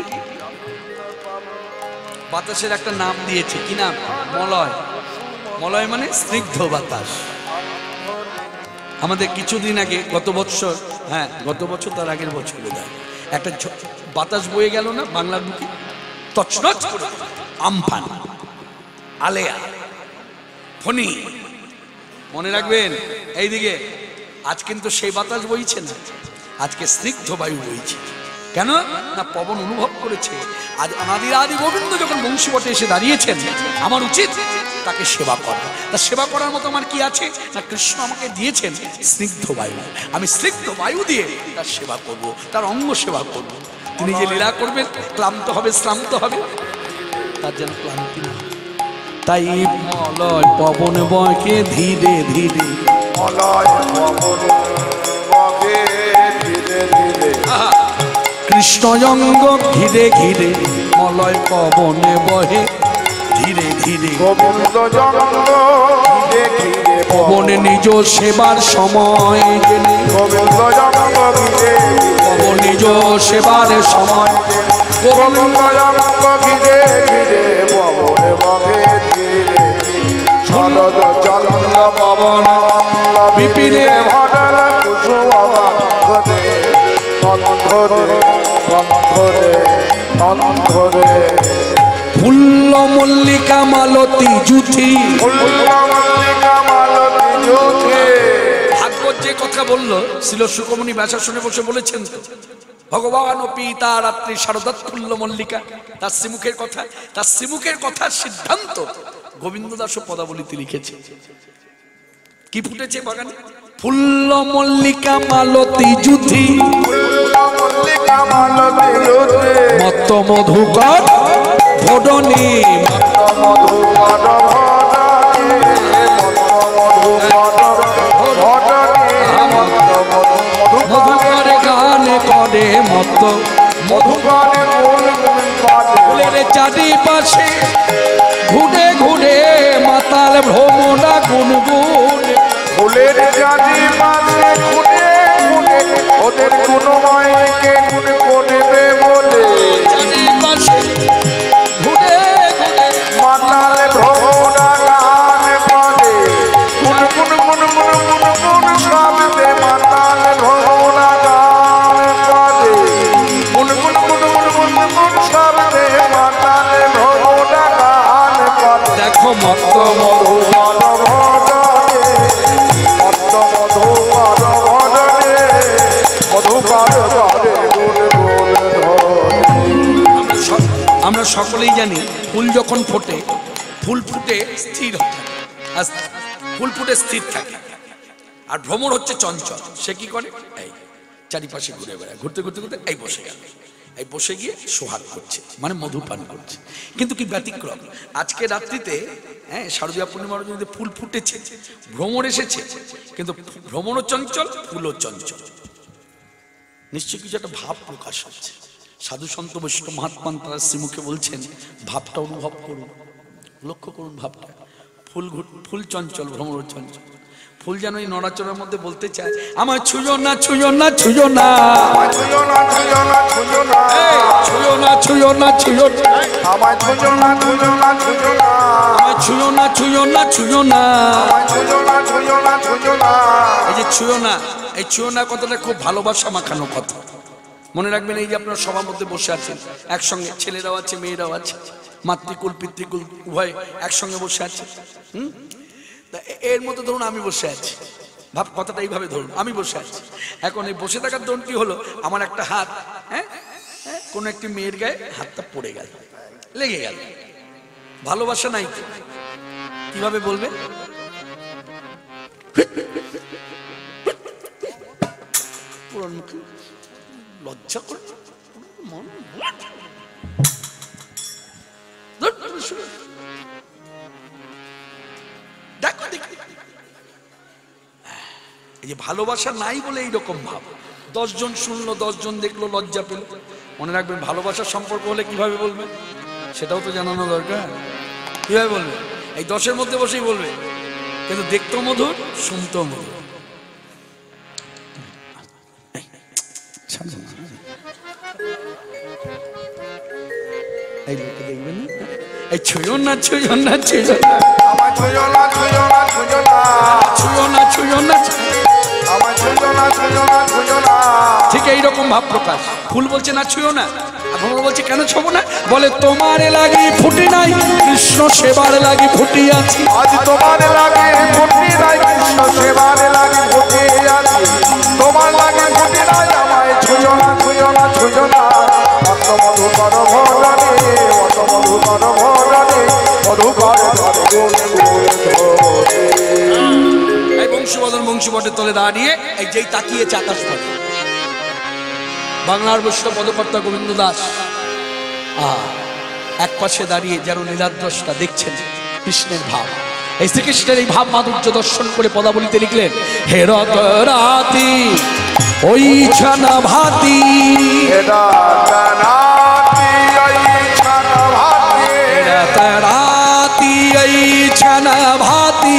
বাতাসের একটা নাম দিয়েছে, কি নাম? মলয়। মলয় মানে স্নিগ্ধ বাতাস। আমাদের কিছুদিন আগে গত বছর, হ্যাঁ গত বছর তার আগের বছর বোধহয় একটা বাতাস বয়ে গেল না বাংলার বুকে, তছনছ করে আমফান, আলেয়া, ফণি। মনে রাখবেন এইদিকে আজ কিন্তু সেই বাতাস বইছে না, আজকে স্নিগ্ধ বায়ু বইছে। কেন না? পবন অনুভব করেছে আজ অনাদির আদি গোবিন্দ যখন বংশীবটে এসে দাঁড়িয়েছেন, আমার উচিত তাকে সেবা করা। তা সেবা করার মতো আমার কি আছে? না কৃষ্ণ আমাকে দিয়েছেন স্নিগ্ধ বায়ু। আমি স্নিগ্ধ বায়ু দিয়ে তার সেবা করব, তার অঙ্গ সেবা করব। তিনি যে লীলা করবেন, ক্লান্ত হবে শ্রান্ত হবে, তার যেন ক্লান্তি না। তাই মলয় পবন বহে ধীরে ধীরে, মলয় পবন বহে ধীরে ধীরে। কৃষ্ণ অঙ্গ ঘিরে ঘিরে, মলয় পবনে বহে ধীরে ধীরে। গোবিন্দ জঙ্গ ঘিরে ঘিরে পবনে নিজ সেবার সময় জেনে, গোবিন্দ জঙ্গ ঘিরে পবন নিজ সেবার সময়। গোবিন্দ জঙ্গ ঘিরে ঘিরে পবনে বহে ধীরে ধীরে। শরদ চন্দ্র পবন বিপিনে ভরল কুসুম গন্ধরে গন্ধরে গন্ধরে গন্ধরে। ফুল্ল মল্লিকা মালতী জুথি। ভাগবত যে কথা বললো ছিল সুকমণি ব্যাসাসনে বসে বলেছেন তো, ভগবান ও পিতা রাত্রি শারদাৎফুল্ল মল্লিকা, তার শ্রীমুখের কথা, তার শ্রীমুখের কথার সিদ্ধান্ত গোবিন্দ দাস পদাবলীতে লিখেছে। কি ফুটেছে বাগানে? ফুল্ল মল্লিকা মালতী জুথি, মত্ত মধুকর ভোডনী, মধুকর গান করে মত্ত ফুলের চারিপাশে ঘুরে ঘুরে মাতাল ভ্রমণা গুনগুন। ফুলের জাতি মাঝে ঘুরে ঘুরে ওদের গুণময়কে গুণ করবে বলে চারিপাশে ঘুরে ঘুরে মাতাল ভ্রমণা গান করে। গুণ গুণ গুণ গুণ গুণ গুণ শব্দে মাতাল ভ্রমণা গান করে। গুণ গুণ গুণ গুণ গুণ গুণ শব্দে মাতাল ভ্রমণা গান করে। দেখো মত্ত মধু আমরা সকলেই জানি ফুল যখন ফোটে, ফুল ফুটে স্থির হয়, ফুল ফুটে স্থির থাকে। আর ভ্রমর হচ্ছে চঞ্চল, সে কি করে? এই চারিপাশে ঘুরে বেড়ায়, ঘুরতে ঘুরতে ঘুরতে এই বসে গেল, এই বসে গিয়ে সোহাগ করছে, মানে মধু পান করছে। কিন্তু কি ব্যতিক্রম, আজকে রাত্রিতে হ্যাঁ শারদীয়া পূর্ণিমার যদি ফুল ফুটেছে, ভ্রমর এসেছে, কিন্তু ভ্রমণও চঞ্চল, ফুলও চঞ্চল, নিশ্চয়ই কিছু একটা ভাব প্রকাশ হচ্ছে। সাধু সন্ত বৈষ্ণব মহাত্মান তারা শ্রীমুখে বলছেন, ভাবটা অনুভব করুন, লক্ষ্য করুন ভাবটা। ফুল চঞ্চল, ভ্রমর চঞ্চল। ফুল যেন এই নড়াচড়ার মধ্যে বলতে চায়, আমার ছুঁয়ো না, ছুঁয়ো না, ছুঁয়ো না, ছুঁয়ো না, ছুঁয়ো না, ছুঁয়ো না, ছুঁয়ো না, ছুঁয়ো না, ছুঁয়ো না, আমায় ছুঁয়ো না, ছুঁয়ো না, ছুঁয়ো না, আমার ছুঁয়ো না, ছুঁয়ো না, ছুঁয়ো না, আমায় ছুঁয়ো না, ছুঁয়ো না, ছুঁয়ো না। এই যে ছুঁয়ো না, এই ছুঁয়ো না কথাটা খুব ভালোবাসা মাখানো কথা। মনে রাখবেন, এই যে আপনার সবার মধ্যে বসে আছেন, একসঙ্গে ছেলেরাও আছে, মেয়েরাও আছে, মাতৃকুল পিতৃকুল উভয় একসঙ্গে বসে আছে। এর মধ্যে ধরুন আমি বসে আছি, ভাব কথাটা এইভাবে ধরুন, আমি বসে আছি। এখন এই বসে থাকার ধরুন কি হলো, আমার একটা হাত কোন একটি মেয়ের গায়ে হাতটা পড়ে গেল, লেগে গেল, ভালোবাসা নাই তো, কিভাবে বলবে? লজ্জা করে মন দেখো, দেখি এই যে ভালোবাসা নাই বলে এইরকম ভাব। 10 জন শুনলো, 10 জন দেখলো, লজ্জা পেল। মনে রাখবেন, ভালোবাসার সম্পর্ক হলে কিভাবে বলবে সেটাও তো জানানো দরকার। কিভাবে বলবে? এই 10-এর মধ্যে বসেই বলবে, কিন্তু দেখতেও মধুর, শুনতেও মধুর। এই লোকটা দেখবেন, এই ছুঁয়ো না, ছুঁয়ো না, ছুঁয়ো না, আমায় ছুঁয়ো না, ছুঁয়ো না, ছুঁয়ো না, ছুঁয়ো না, ছুঁয়ো না, আমায় ছুঁয়ো না, ছুঁয়ো না, ছুঁয়ো না। ঠিক এইরকম ভাব প্রকাশ। ফুল বলছে না ছুঁয়ো না, ভ্রমর বলছে কেন ছোবো না? বলে তোমারে লাগি ফুটি নাই, কৃষ্ণ সেবার লাগি ফুটি আছি। আজ তোমার লাগে ফুটি নাই, কৃষ্ণ সেবার লাগে ফুটি আছি। তোমার লাগে ফুটি নাই, আমায় ছুঁয়ো না, ছুঁয়ো না, ছুঁয়ো না। অত মধুকর ভরণে, অত মধুকর ভরণে, মধুকর এই বংশীবদন বংশীবটের তলে দাঁড়িয়ে এই যেই তাকিয়েছে আকাশ পথে, বাংলার বৈষ্ণব পদকর্তা গোবিন্দ দাস এক পাশে দাঁড়িয়ে যেন লীলাদ্রষ্টা দেখছেন কৃষ্ণের ভাব। এই শ্রীকৃষ্ণের এই ভাব মাধুর্য দর্শন করে পদাবলিতে লিখলেন, হে রত রাতি ওই ছানা ভাতি, রাতি ওই ছানা ভাতি,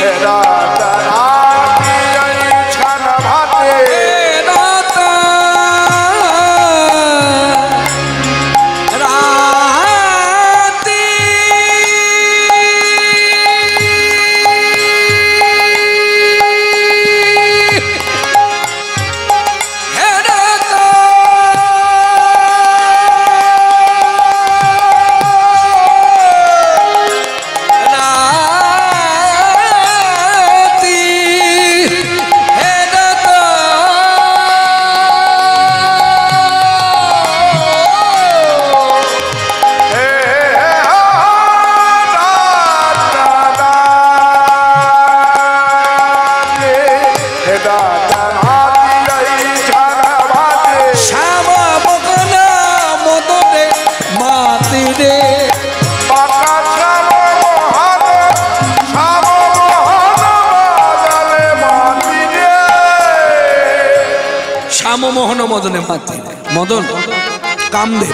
মোহন মদনে মাতি, মদন কামদেব।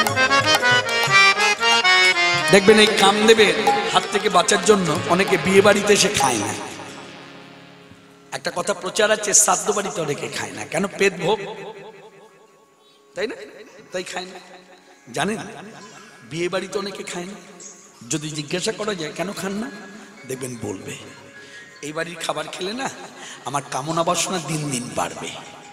দেখবেন এই কামদেবের হাত থেকে বাঁচার জন্য অনেকে বিয়ে বাড়িতে এসে খায় না। একটা কথা প্রচার আছে, শ্রাদ্ধ বাড়িতে অনেকে খায় না, কেন? পেট ভোগ, তাই না? তাই খায় না। জানেন, বিয়ে বাড়িতে অনেকে খায় না। যদি জিজ্ঞাসা করা যায় কেন খান না, দেখবেন বলবে, এই বাড়ির খাবার খেলে না আমার কামনা বাসনা দিন দিন বাড়বে।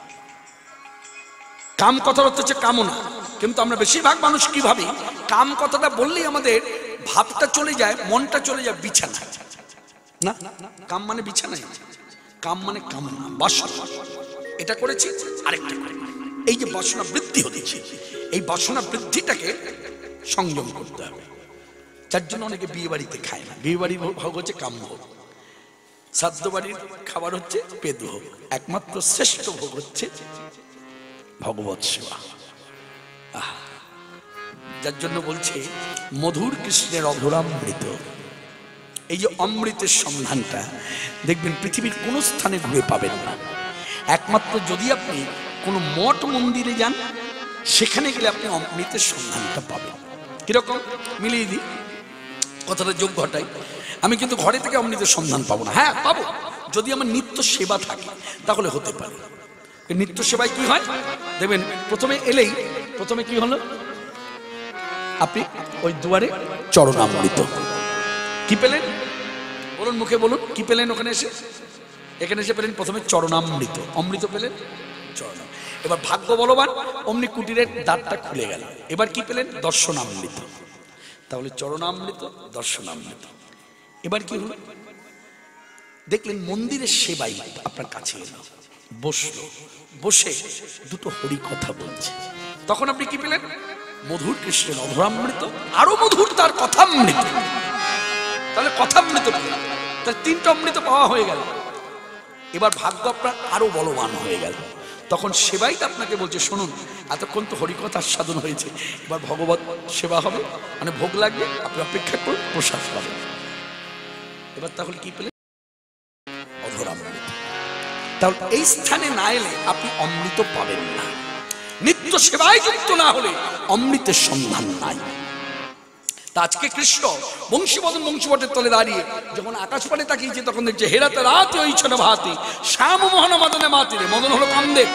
কাম কথার অর্থ হচ্ছে কামনা, কিন্তু আমরা বেশিরভাগ মানুষ কি ভাবি, কাম কথাটা বললেই আমাদের ভাবটা চলে যায়, মনটা চলে যায় বিছানা। না, কাম মানে বিছানা, কাম মানে কামনা, বাসনা। এটা করেছি, আরেকটা করে, এই যে বাসনা বৃদ্ধি হচ্ছে, এই বাসনা বৃদ্ধিটাকে সংযম করতে হবে। যার জন্য অনেকে বিয়ে বাড়িতে খায় না। বিয়ে বাড়ির ভোগ হচ্ছে কাম ভোগ, শ্রাদ্ধ বাড়ির খাবার হচ্ছে পেট ভোগ, একমাত্র শ্রেষ্ঠ ভোগ হচ্ছে ভগবৎ সেবা। যার জন্য বলছে মধুর কৃষ্ণের অধরামৃত। এই যে অমৃতের সন্ধানটা দেখবেন পৃথিবীর কোনো স্থানে ঘুরে পাবেন না, একমাত্র যদি আপনি কোনো মঠ মন্দিরে যান, সেখানে গেলে আপনি অমৃতের সন্ধানটা পাবেন। কিরকম মিলিয়ে দিই, কথাটা যোগ ঘটাই। আমি কিন্তু ঘরে থেকে অমৃতের সন্ধান পাবো না, হ্যাঁ পাবো যদি আমার নিত্য সেবা থাকে, তাহলে হতে পারে। নিত্য সেবায় কি হয় দেখবেন, প্রথমে এলেই প্রথমে কি হলো, আপনি ওই দুয়ারে চরণামৃত কি পেলেন, বলুন মুখে বলুন কি পেলেন, ওখানে এসে এখানে এসে পেলেন প্রথমে চরণামৃত, অমৃত পেলেন চরণাম। এবার ভাগ্য বলবান অমনি কুটিরের দ্বারটা খুলে গেল, এবার কি পেলেন দর্শনামৃত। তাহলে চরণামৃত দর্শনামৃত। এবার কি হলো, দেখলেন মন্দিরের সেবাই আপনার কাছে এলো, বসলো, বসে দুটো হরি কথা বলছে, তখন আপনি কি পেলেন মধুর কৃষ্ণের অধরামৃত, আরো মধুর তার কথামৃত। তাহলে কথামৃত পেলেন, তাহলে তিনটা অমৃত পাওয়া হয়ে গেল। এবার ভাগ্য আপনার আরো বলবান হয়ে গেল, তখন সেবাই তো আপনাকে বলছে শুনুন এতক্ষণ তো হরিকথা আস্বাদন হয়েছে, এবার ভগবত সেবা হবে, মানে ভোগ লাগবে, আপনি অপেক্ষা করুন প্রসাদ পাবেন। এবার তাহলে কি পেলেন অধরামৃত। তাহলে এই স্থানে না এলে আপনি অমৃত পাবেন না, নিত্য সেবায় যুক্ত না হলে অমৃতের সন্ধান নাই। তা আজকে কৃষ্ণ বংশীবদন বংশীবটের তলে দাঁড়িয়ে যখন আকাশ পানে তাকিয়েছে, তখন দেখছে হেরাতে রাতে ওই ছোট ভাতি শ্যাম মোহন মদনে মাতিরে, মদন হলো কামদেব,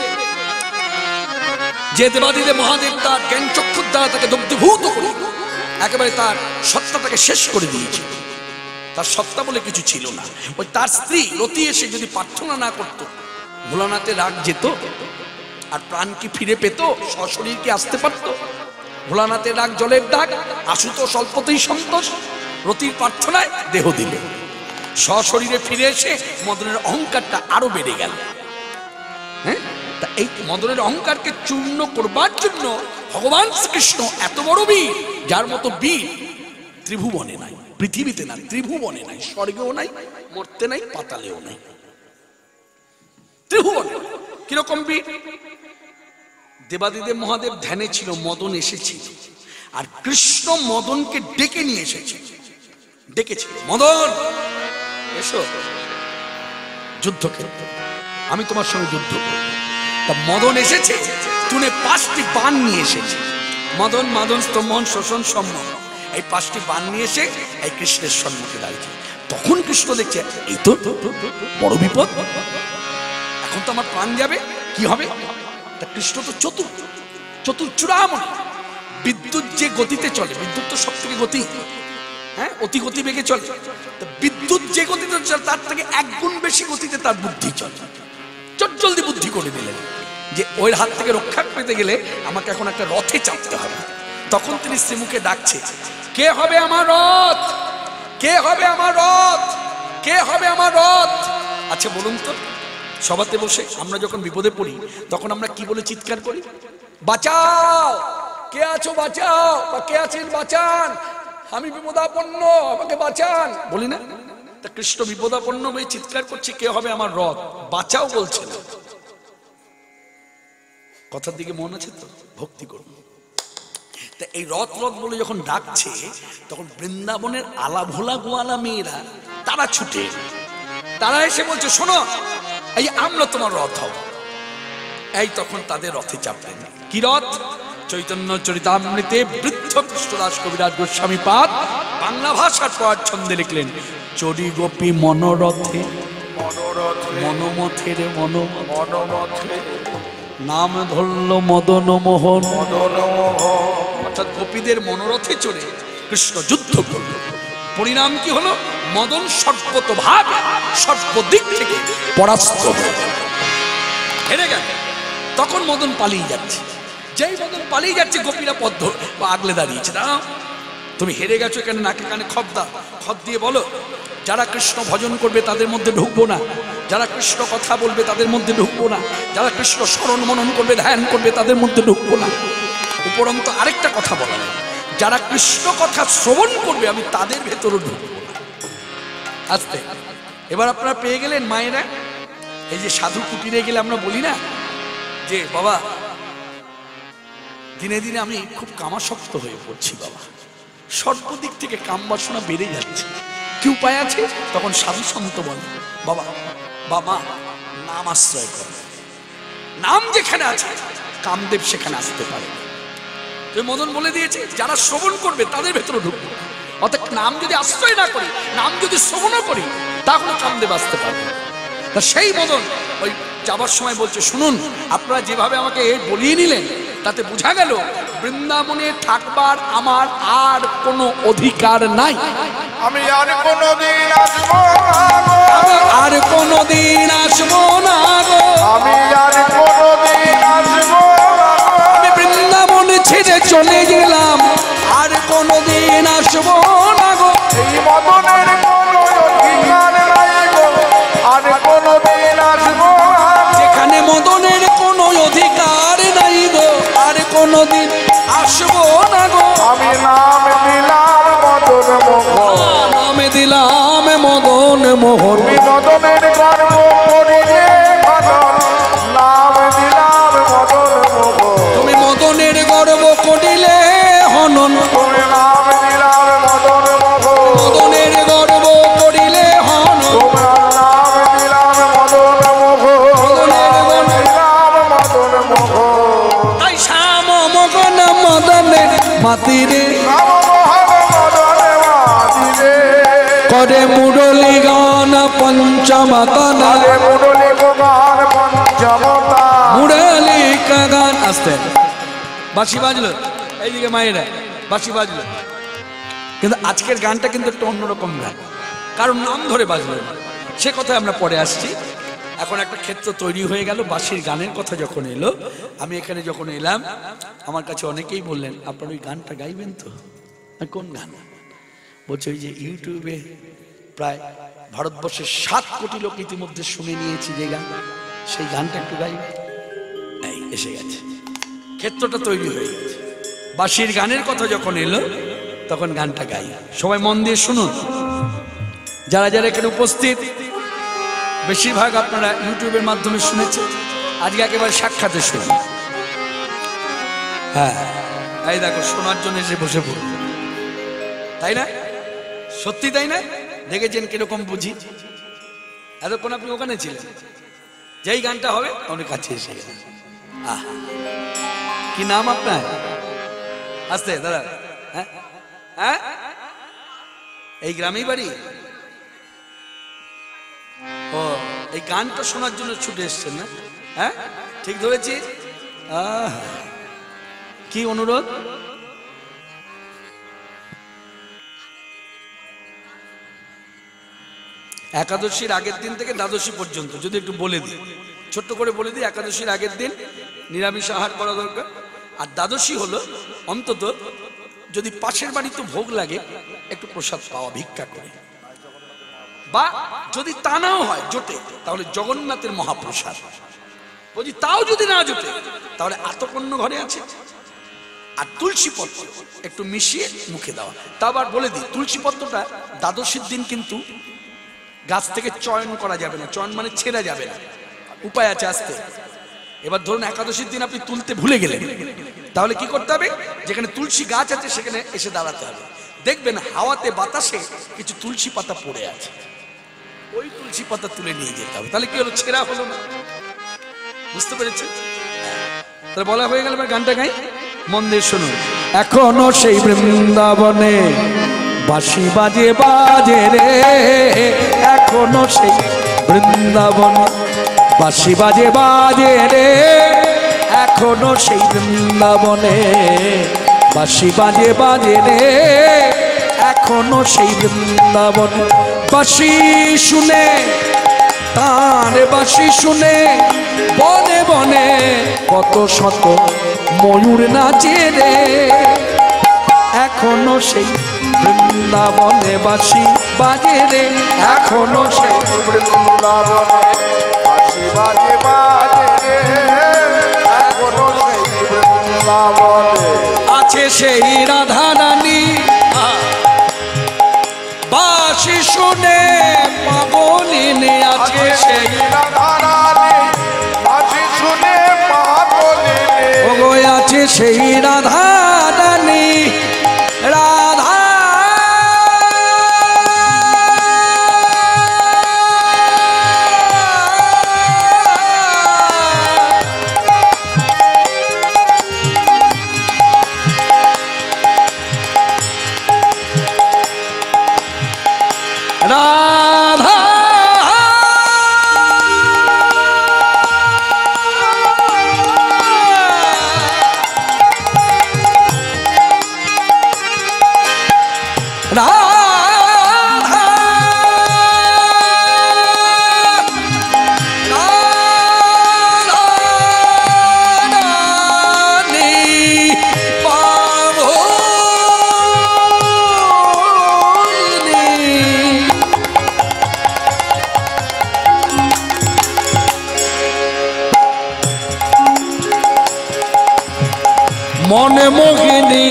যে দেবাদিদেব মহাদেব তার জ্ঞান চক্ষুর দ্বারা তাকে দগ্ধীভূত করে একেবারে তার সত্তাটাকে শেষ করে দিয়েছে। তার সত্তা বলে কিছু ছিল না। ওই তার স্ত্রী রতি এসে যদি প্রার্থনা না করতো, ভোলানাথে রাগ যেত আর প্রাণ কি ফিরে পেত, সশরীর কি আসতে পারত? ভোলানাথের রাগ জলের ডাক, আশুত স্বল্পতেই সন্তোষ, রতির প্রার্থনায় দেহ দিল, সশরীরে ফিরে এসে মদনের অহংকারটা আরো বেড়ে গেল। হ্যাঁ, তা এই মদনের অহংকারকে চূর্ণ করবার জন্য ভগবান শ্রীকৃষ্ণ এত বড় বীর, যার মতো বীর ত্রিভুবনে নাই, পৃথিবীতে নাই, ত্রিভুবনে নাই, স্বর্গেও নাই, মর্তে নাই, পাতালেও নাই, ত্রিভুবনে। কিরকম বীর? দেবাদিদেব মহাদেব ধ্যানে ছিল, মদন এসেছিল, আর কৃষ্ণ মদনকে ডেকে নিয়ে এসেছে, ডেকেছিল মদন এসো যুদ্ধক্ষেত্রে, আমি তোমার সঙ্গে যুদ্ধ করব। তা মদন এসেছে, তুলে 5টি বাণ নিয়ে এসেছে, মদন মাদন স্তম্ভন শোষণ সম্মোহন, এই 5টি বাণ নিয়ে এসে এই কৃষ্ণের সম্মুখে দাঁড়িয়েছে। তখন কৃষ্ণ দেখছে এই তো বড় বিপদ, এখন তো আমার প্রাণ যাবে, কি হবে? তা কৃষ্ণ তো চতুর চূড়ামণি, বিদ্যুৎ যে গতিতে চলে, বিদ্যুৎ তো সব থেকে গতি, হ্যাঁ অতি গতি বেগে চলে, বিদ্যুৎ যে গতিতে চলে তার থেকে 1 গুণ বেশি গতিতে তার বুদ্ধি চলে। জলদি বুদ্ধি করে দিলেন যে ওই হাত থেকে রক্ষা পেতে গেলে আমাকে এখন একটা রথে চাপতে হবে। তখন তিনি শ্রীমুখে ডাকছে, কে হবে আমার রথ, কে হবে আমার রথ, কে হবে আমার রথ? আচ্ছা বলুন তো, সভাতে বসে আমরা যখন বিপদে পড়ি তখন আমরা কি বলে চিৎকার করি? বাঁচাও, কে আছো বাঁচাও, বা কে আছেন বাঁচান, আমি বিপদাপন্ন আমাকে বাঁচান, বলি না? তা কৃষ্ণ বিপদাপন্ন হয়ে চিৎকার করছে কে হবে আমার রথ, বাঁচাও বলছে না। কথার দিকে মন আছে তো? ভক্তি করুন। তা এই রথ রথ বলে যখন ডাকছে, তখন বৃন্দাবনের আলা ভোলা গোয়ালা মেয়েরা তারা ছুটে, তারা এসে বলছে শোনো এই আমরা তোমার রথ হব। এই তখন তাদের রথে চাপলেন। কি রথ? চৈতন্য চরিতামৃতে বৃদ্ধ কৃষ্ণদাস কবিরাজ গোস্বামী পাদ বাংলা ভাষার প্রয়ার ছন্দে লিখলেন, চরি গোপী মনোরথে মনোমথের মনোমথে নাম ধরল মদন মোহন, অর্থাৎ গোপীদের মনোরথে চড়ে কৃষ্ণ যুদ্ধ করল। পরিণাম কি হলো? মদন সর্বতভাবে সর্বদিক থেকে পরাস্ত হেরে গেল। তখন মদন পালিয়ে যাচ্ছে, যেই মদন পালিয়ে যাচ্ছে গোপীরা পদ্ম আগলে দাঁড়িয়েছে, দাঁড়াও তুমি হেরে গেছো কেন, নাকে কানে খপ দিয়ে বলো যারা কৃষ্ণ ভজন করবে তাদের মধ্যে ঢুকবো না, যারা কৃষ্ণ কথা বলবে তাদের মধ্যে ঢুকবো না, যারা কৃষ্ণ স্মরণ মনন করবে ধ্যান করবে তাদের মধ্যে ঢুকবো না। উপরন্তু আরেকটা কথা বলা যায়, যারা কৃষ্ণ কথা শ্রবণ করবে আমি তাদের ভেতরও ঢুকবো না। আস্তে এবার আপনারা পেয়ে গেলেন মায়েরা, এই যে সাধু কুটিরে গেলে আমরা বলি না যে বাবা দিনে দিনে আমি খুব কামাসক্ত হয়ে পড়ছি, বাবা সর্বদিক থেকে কাম বাসনা বেড়ে যাচ্ছে, কি উপায় আছে? তখন সাধু সন্ত বলে, বাবা বাবা নাম আশ্রয় কর, নাম যেখানে আছে কামদেব সেখানে আসতে পারে। তো মদন বলে দিয়েছে যারা শ্রবণ করবে তাদের ভেতরে ঢুকবে, অর্থাৎ নাম যদি আশ্রয় না করি, নাম যদি শ্রবণও করি, তাহলে কামদেব আসতে পারবে। তা সেই মদন ওই যাবার সময় বলছে, শুনুন আপনারা যেভাবে আমাকে বলিয়ে নিলেন তাতে বোঝা গেল বৃন্দাবনে থাকবার আমার আর কোনো অধিকার নাই। আমি আর কোনোদিন আসবো না গো, আর কোনোদিন আসবো না গো, আমি আর কোনোদিন আসবো না গো, আমি বৃন্দাবন ছেড়ে চলে গেলাম, আর কোনোদিন আসবো না গো। এই মদনের কোনো অধিকার নাই গো, আর কোনোদিন আসবো না গো। যেখানে মদনের কোনো অধিকার নাই গো, আর কোনোদিন আসবো না গো। আমি নাম দিলাম মদন মোহন, নামে দিলাম মদন মোহন, তুমি মদনের গর্ব করিলে মদন, নাম দিলাম মদন মোহন, তুমি মদনের গর্ব করিলে হনন, তুমি নাম দিলাম মদন মোহন, মদনের গর্ব করিলে হনন, তোমার নাম দিলাম মদন মোহন, নাম দিলাম মদন মোহন, তাই শ্যাম মগন মদনের মাতিরে নাম মোহন মদনে মাতিলে, করে মুরলী গান পঞ্চমতানা, আরে মুরলী গান পঞ্চমতা, মুরলী গান। আসতে বাঁশি বাজলো, এইদিকে মায়েরা বাঁশি বাজলো, কিন্তু আজকের গানটা কিন্তু একটু অন্যরকম গান, কারণ নাম ধরে বাজলো না। সে কথায় আমরা পরে আসছি। এখন একটা ক্ষেত্র তৈরি হয়ে গেল। বাঁশির গানের কথা যখন এলো, আমি এখানে যখন এলাম, আমার কাছে অনেকেই বললেন আপনার ওই গানটা গাইবেন তো। কোন গান? বলছে ওই যে ইউটিউবে প্রায় ভারতবর্ষের 7 কোটি লোক ইতিমধ্যে শুনে নিয়েছি যে গান, সেই গানটা একটু গাইবে। এই এসে গেছে, ক্ষেত্রটা তৈরি হয়ে গেছে। বাঁশির গানের কথা যখন এলো তখন গানটা গাই। সবাই মন দিয়ে শুনুন। যারা যারা এখানে উপস্থিত, বেশিরভাগ আপনারা ইউটিউবের মাধ্যমে শুনেছেন, আজকে একেবারে সাক্ষাতে শুনুন। হ্যাঁ, এই দেখো শোনার জন্য এসে বসে পড়ুন, তাই না? সত্যি তাই না? দেখেছেন কিরকম বুঝি? এতক্ষণ আপনি ওখানে ছিলেন, যেই গানটা হবে অনেক কাছে এসে গেলেন। আহ, কি নাম আপনার? আসতে দাদা, হ্যাঁ হ্যাঁ, এই গ্রামেই বাড়ি? ও, এই গানটা শোনার জন্য ছুটে এসছেন না? হ্যাঁ, ঠিক ধরেছি। কি অনুরোধ? একাদশীর আগের দিন থেকে দ্বাদশী পর্যন্ত যদি একটু বলে দিই, ছোট্ট করে বলে দিই। একাদশীর আগের দিন নিরামিষ আহার করা দরকার, আর দ্বাদশী হলো অন্তত যদি পাশের বাড়িতে ভোগ লাগে একটু প্রসাদ পাওয়া ভিক্ষা করে, বা যদি তা নাও হয় জোটে তাহলে জগন্নাথের মহাপ্রসাদ, বলছি তাও যদি না জোটে তাহলে আতপন্ন ঘরে আছে, আর তুলসী পত্র একটু মিশিয়ে মুখে দেওয়া। তা আবার বলে দিই, তুলসী পত্রটা দ্বাদশীর দিন কিন্তু গাছ থেকে চয়ন করা যাবে না, চয়ন মানে ছেঁড়া যাবে না, উপায় আছে আসতে। এবার ধরুন একাদশীর দিন আপনি তুলতে ভুলে গেলেন, তাহলে কি করতে হবে? যেখানে তুলসী গাছ আছে সেখানে এসে দাঁড়াতে হবে, দেখবেন হাওয়াতে বাতাসে কিছু তুলসী পাতা পড়ে আছে, ওই তুলসী পাতা তুলে নিয়ে যেতে হবে। তাহলে কি হলো? ছেঁড়া হলো না। বুঝতে পেরেছেন? তাহলে বলা হয়ে গেল, এবার গানটা গাই, মন দিয়ে শুনুন। এখনো সেই বৃন্দাবনে বাঁশি বাজে বাজে রে, এখনো সেই বৃন্দাবনে বাঁশি বাজে বাজে রে, এখনো সেই বৃন্দাবনে বাঁশি বাজে বাজে রে, এখনো সেই বৃন্দাবনে বাঁশি শুনে, তার বাঁশি শুনে বনে বনে কত শত ময়ূর নাচে রে, এখনো সেই বৃন্দাবনে বাঁশি বাজে রে, এখনো সেই বৃন্দাবনে বাঁশি বাজে বাজে রে, এখনো সেই বৃন্দাবনে আছে সেই রাধা রানী, বাঁশি শুনে পাগলিনী আছে সেই রাধা রানী, বাঁশি শুনে পাগলিনী, ওগো আছে সেই রাধা রানী, রাধা মনে মোহিনী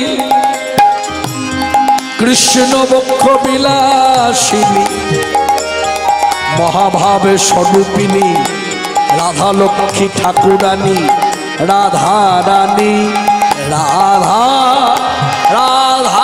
কৃষ্ণ বক্ষ বিলাসিনী মহাভাবে স্বরূপিনী রাধা লক্ষ্মী ঠাকুরানী রাধা রানী রাধা রাধা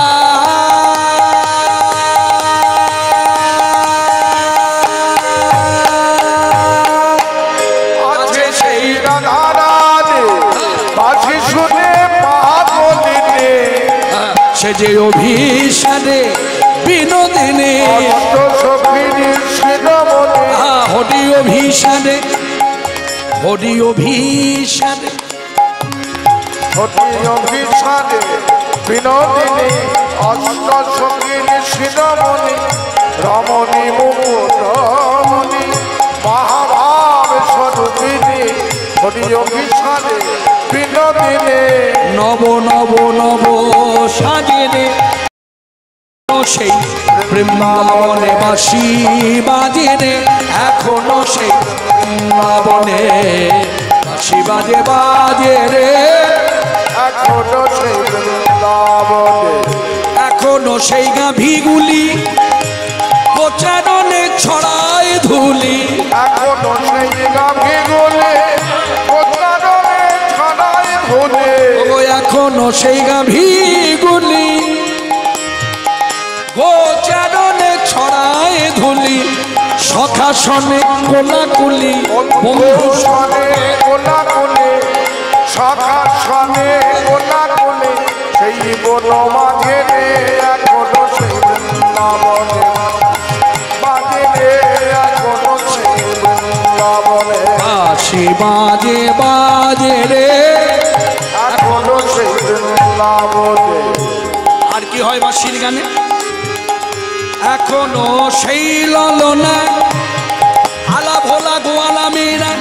আছে সেই রাধা রানী বাঁশি শুনে পাগলিনী সে যে অভিসারে বিনোদিনী অষ্ট সখিনী শিরোমণি হরি অভিসারে হরি অভিসারে অতি অভিসারে বিনোদিনী অষ্ট সখিনী শিরোমণি রমণী মুকুটমণি মহাভাব স্বরূপিনী হরি অভিসারে বিনোদিনী নব নব নব সাজেরে সেই বৃন্দাবনে বাঁশি বাজে রে এখনো সেই বৃন্দাবনে বাঁশি বাজে বাজে রে এখনো সেই বৃন্দাবনে এখনো সেই গাভীগুলি প্রচারণে ছড়ায় ধুলি এখনো সেই গাভী গোলে প্রচারণে ছড়ায় ধুলি ও এখনো সেই গাভীগুলি প্রচারণে ছড়ায় ধুলি সখাসনে কোলাকুলি বন্ধু সনে কোলাকুলি সখার সনে কোলাকুলি সেই বন মাঝে রে এখনো সেই বৃন্দাবনে মাঝে রে এখনো সেই বৃন্দাবনে বাঁশি বাজে বাজে রে এখনো সেই বৃন্দাবনে আর কি হয় বাঁশির গানে এখনো সেই ললনা আলা ভোলা গোয়ালা মেয়েরা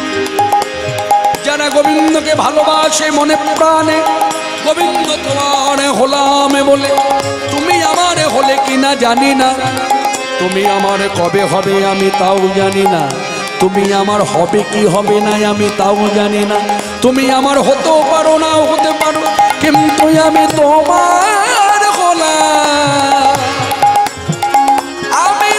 যারা গোবিন্দকে ভালোবাসে মনে প্রাণে গোবিন্দ তোমার হলামে বলে তুমি আমার হলে কিনা জানি না তুমি আমার কবে হবে আমি তাও জানি না তুমি আমার হবে কি হবে না আমি তাও জানি না তুমি আমার হতেও পারো নাও হতে পারো কিন্তু আমি তোমার হলাম আমি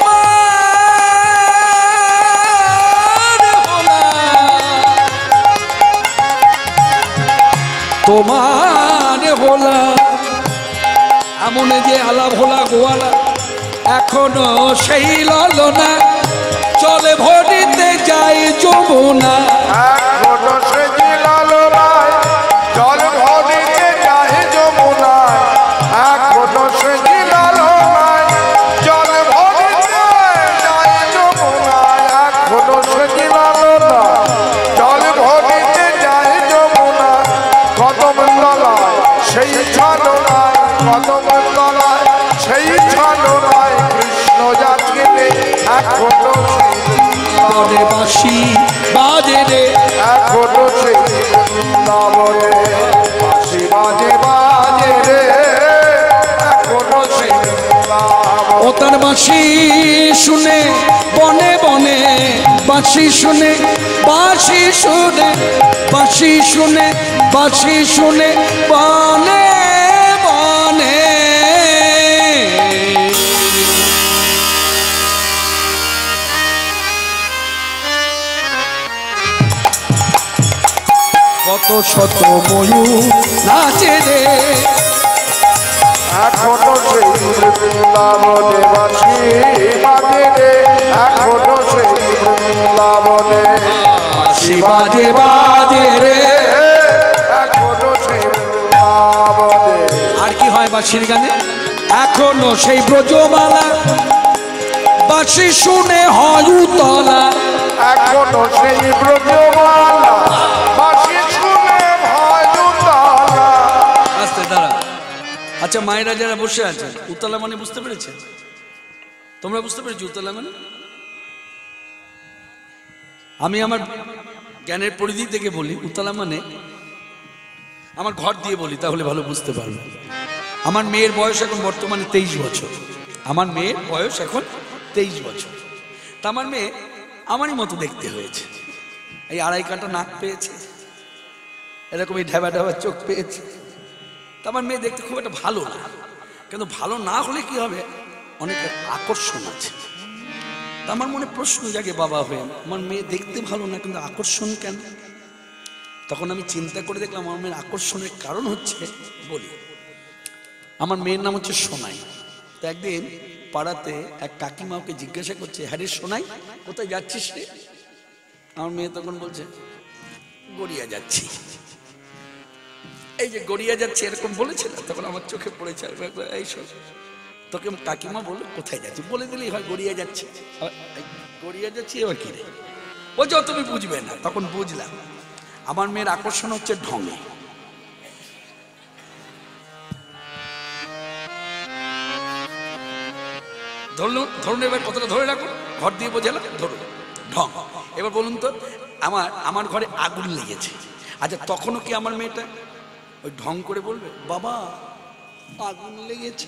তোমার হলাম এমন যে আলা ভোলা গোয়ালা এখনো সেই ললনা চলে ভরিতে যাই যমুনা এখনো সেই লালনায় জল ভরিতে যায় যমুনায় এখনো সেই লালনায় জল ভরিতে যায় যমুনায় এখনো সেই লালনায় জল ভরিতে যায় যমুনায় কদম তলায় সেই ছাড়নায় কদম তলায় সেই ছাড়নায় কৃষ্ণ যাচ্ছে এখনো বনে বাঁশি বাজে রে এখনো সেই বৃন্দাবনে বাঁশি বাজে বাজে রে এখনো সেই বৃন্দাবনে ও তার বাঁশি শুনে বনে বনে বাঁশি শুনে বাঁশি শুনে বাঁশি শুনে বাঁশি শুনে বনে বনে কত শত ময়ূর নাচে রে এখনো সেই বৃন্দাবনে বাঁশি বাজে রে এখনো সেই বৃন্দাবনে বাঁশি বাজে বাজে রে এখনো সেই বৃন্দাবনে আর কি হয় বাঁশির গানে এখনো সেই ব্রজমালা বাঁশি শুনে হয় উতলা এখনো সেই ব্রজমালা বাঁশি শুনে ভয় উতলা আস্তে দাঁড়া আচ্ছা মায়েরা যারা বসে আছেন উতলা মানে বুঝতে পেরেছেন তোমরা বুঝতে পেরেছো উতলা মানে আমি আমার জ্ঞানের পরিধি থেকে বলি উতলা মানে আমার ঘর দিয়ে বলি তাহলে ভালো বুঝতে পারবে আমার মেয়ের বয়স এখন বর্তমানে 23 বছর আমার মেয়ের বয়স এখন 23 বছর তা আমার মেয়ে আমারই মতো দেখতে হয়েছে এই আড়াই কাটা নাক পেয়েছে এরকমই ঢেবা ঢেবা চোখ পেয়েছে। তা আমার মেয়ে দেখতে খুব একটা ভালো না, কিন্তু ভালো না হলে কি হবে, অনেক আকর্ষণ আছে। তা আমার মনে প্রশ্ন জাগে বাবা হয়ে, আমার মেয়ে দেখতে ভালো না কিন্তু আকর্ষণ কেন? তখন আমি চিন্তা করে দেখলাম আমার মেয়ের আকর্ষণের কারণ হচ্ছে, বলি আমার মেয়ের নাম হচ্ছে সোনাই। তো একদিন পাড়াতে এক কাকিমা ওকে জিজ্ঞাসা করছে, হ্যাঁ রে সোনাই কোথায় যাচ্ছিস রে? আমার মেয়ে তখন বলছে গড়িয়া যাচ্ছি। এই যে গড়িয়া যাচ্ছে এরকম বলেছিল, তখন আমার চোখে পড়েছে এই সব। তোকে কাকিমা বললো কোথায় যাচ্ছি, বলে দিলেই হয় গড়িয়া যাচ্ছি। গড়িয়া যাচ্ছি এবার কি রে? বলছো তুমি বুঝবে না। তখন বুঝলাম আমার মেয়ের আকর্ষণ হচ্ছে ঢঙে। ধরুন এবার কতটা ধরে রাখুন, ঘর দিয়ে বোঝালাম, ধরুন ঢং। এবার বলুন তো, আমার ঘরে আগুন লেগেছে, আচ্ছা তখনও কি আমার মেয়েটা ওই ঢং করে বলবে বাবা আগুন লেগেছে?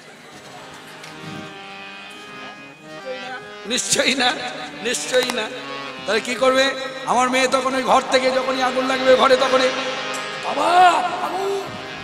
নিশ্চয়ই না, নিশ্চয়ই না। তাহলে কি করবে আমার মেয়ে? তখন ওই ঘর থেকে যখনই আগুন লাগবে ঘরে, তখনই বাবা আগুন।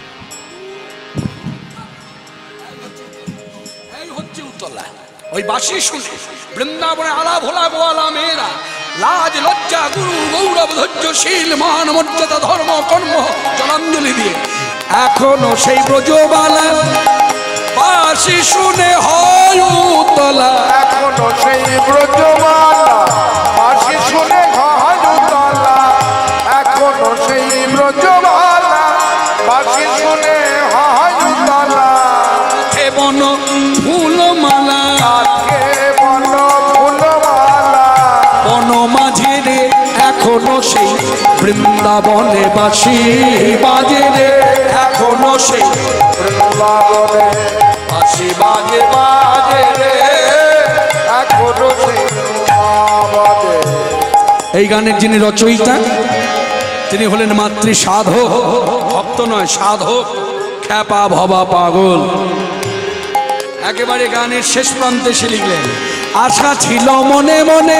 এই হচ্ছে উতলা। ওই বাঁশি শুনে বৃন্দাবনে আলা ভোলা গোয়ালা মেয়েরা লাজ লজ্জা গুরু গৌরব ধৈর্যশীল মান মর্যাদা ধর্ম কর্ম জলাঞ্জলি দিয়ে এখনো সেই ব্রজবালা বাঁশি শুনে হয় উতলা। এখনো সেই ব্রজবালা বাঁশি শুনে হয় উতলা। এখনো সেই ব্রজবালা বাঁশি শুনে হয় উতলা। বন ফুলমালা বন ফুলমালা বন মাঝে রে এখনো সেই বৃন্দাবনে বাঁশি বাজে রে। এখনো সেই বৃন্দাবনে বাঁশি বাজে বাজে রে। এখনো সেই বৃন্দাবনে। এই গানের যিনি রচয়িতা তিনি হলেন মাতৃ সাধক, ভক্ত নয় সাধক, খ্যাপা ভবা পাগল। একেবারে গানের শেষ প্রান্তে সে লিখলেন, আশা ছিল মনে মনে,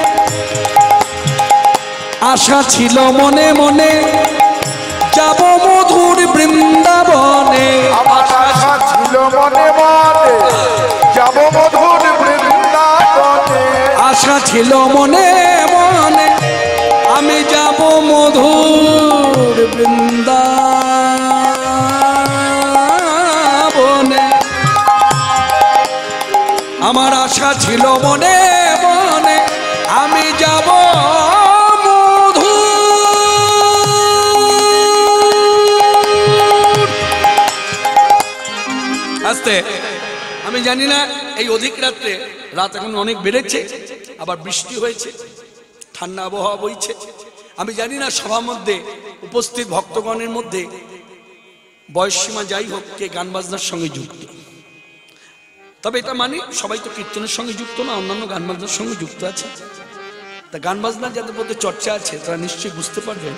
আশা ছিল মনে মনে যাব মধুর বৃন্দাবনে। আমার আশা ছিল মনে মনে যাব মধুর বৃন্দাবনে। আশা ছিল মনে মনে আমি যাব মধুর বৃন্দাবনে। আমার আশা ছিল মনে মনে আমি যাব মধুর। আস্তে, আমি জানি না এই অধিক রাত্রে, রাত এখন অনেক বেড়েছে, আবার বৃষ্টি হয়েছে, ঠান্ডা আবহাওয়া বইছে। আমি জানি না সভার মধ্যে উপস্থিত ভক্তগণের মধ্যে বয়সসীমা যাই হোক কে গান বাজনার সঙ্গে যুক্ত। তবে এটা মানি সবাই তো কীর্তনের সঙ্গে যুক্ত না, অন্যান্য গান বাজনার সঙ্গে যুক্ত আছে। তা গান বাজনার যাদের মধ্যে চর্চা আছে তারা নিশ্চয়ই বুঝতে পারবেন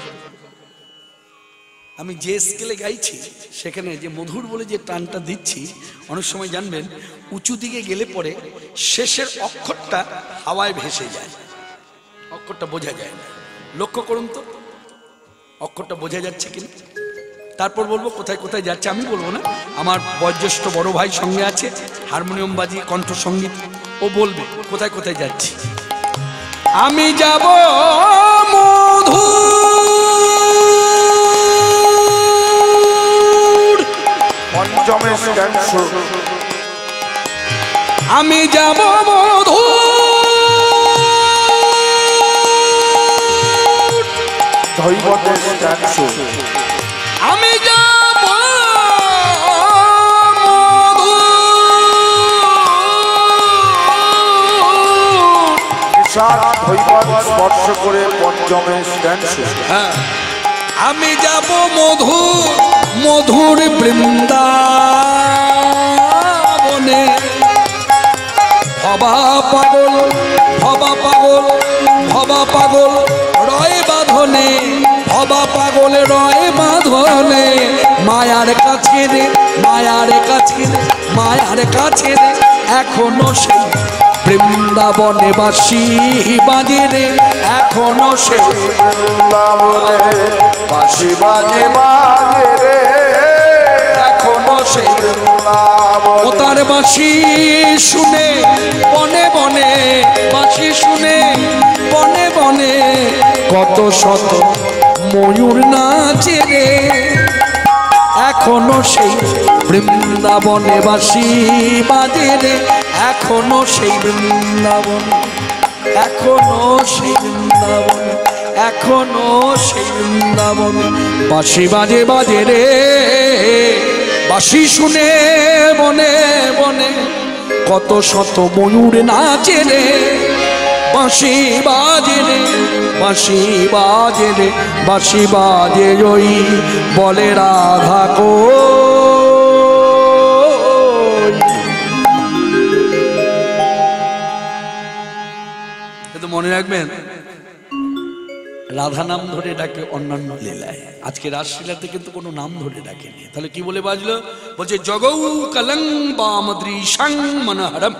আমি যে স্কেলে গাইছি সেখানে যে মধুর বলে যে টানটা দিচ্ছি, অনেক সময় জানবেন উঁচু দিকে গেলে পরে শেষের অক্ষরটা হাওয়ায় ভেসে যায়, অক্ষরটা বোঝা যায় না। লক্ষ্য করুন তো অক্ষরটা বোঝা যাচ্ছে কিনা। তারপর বলবো কোথায় কোথায় যাচ্ছে, আমি বলবো না, আমার বয়োজ্যেষ্ঠ বড় ভাই সঙ্গে আছে, হারমোনিয়াম বাজিয়ে কণ্ঠ সঙ্গীত, ও বলবে কোথায় কোথায় যাচ্ছি। আমি যাব মধুর পঞ্চমের স্ট্যান্ড, আমি যাব মধুর ধৈবতের স্ট্যান্ড, আমি যাব ধৈবত স্পর্শ করে পঞ্চমের স্ট্যান্ড। হ্যাঁ, আমি যাব মধুর মধুর বৃন্দাবনে। ভবা পাগল ভবা পাগল ভবা পাগল রয় বাঁধনে, ভবা পাগল রয় বাঁধনে। মায়ার কাছে রে মায়ার কাছে রে মায়ার কাছে রে এখনো সেই বৃন্দাবনে বাঁশি বাজে রে এখনো সে বৃন্দাবনে বাঁশি বাজে বাজে রে এখনো সে বৃন্দাবনে। ও তার বাঁশি শুনে বনে বনে, বাঁশি শুনে বনে বনে কত শত ময়ূর নাচে রে এখনো সেই বৃন্দাবনে বাঁশি বাজে রে এখনো সেই বৃন্দাবন, এখনো সেই বৃন্দাবন, এখনো সেই বৃন্দাবন বাঁশি বাজে বাজে রে বাঁশি শুনে বনে বনে কত শত ময়ূর নাচে রে বাঁশি বাজে রে বাঁশি বাজে রে বাঁশি বাজে ওই বলে রাধা কো। কিন্তু মনে রাখবেন রাধা নাম ধরে ডাকে অন্যান্য লীলায়, আজকে রাসলীলাতে কিন্তু কোনো নাম ধরে ডাকেনি। তাহলে কি বলে বাজলো? বলছে জগৌ কলং বামদৃশং মনোহরম।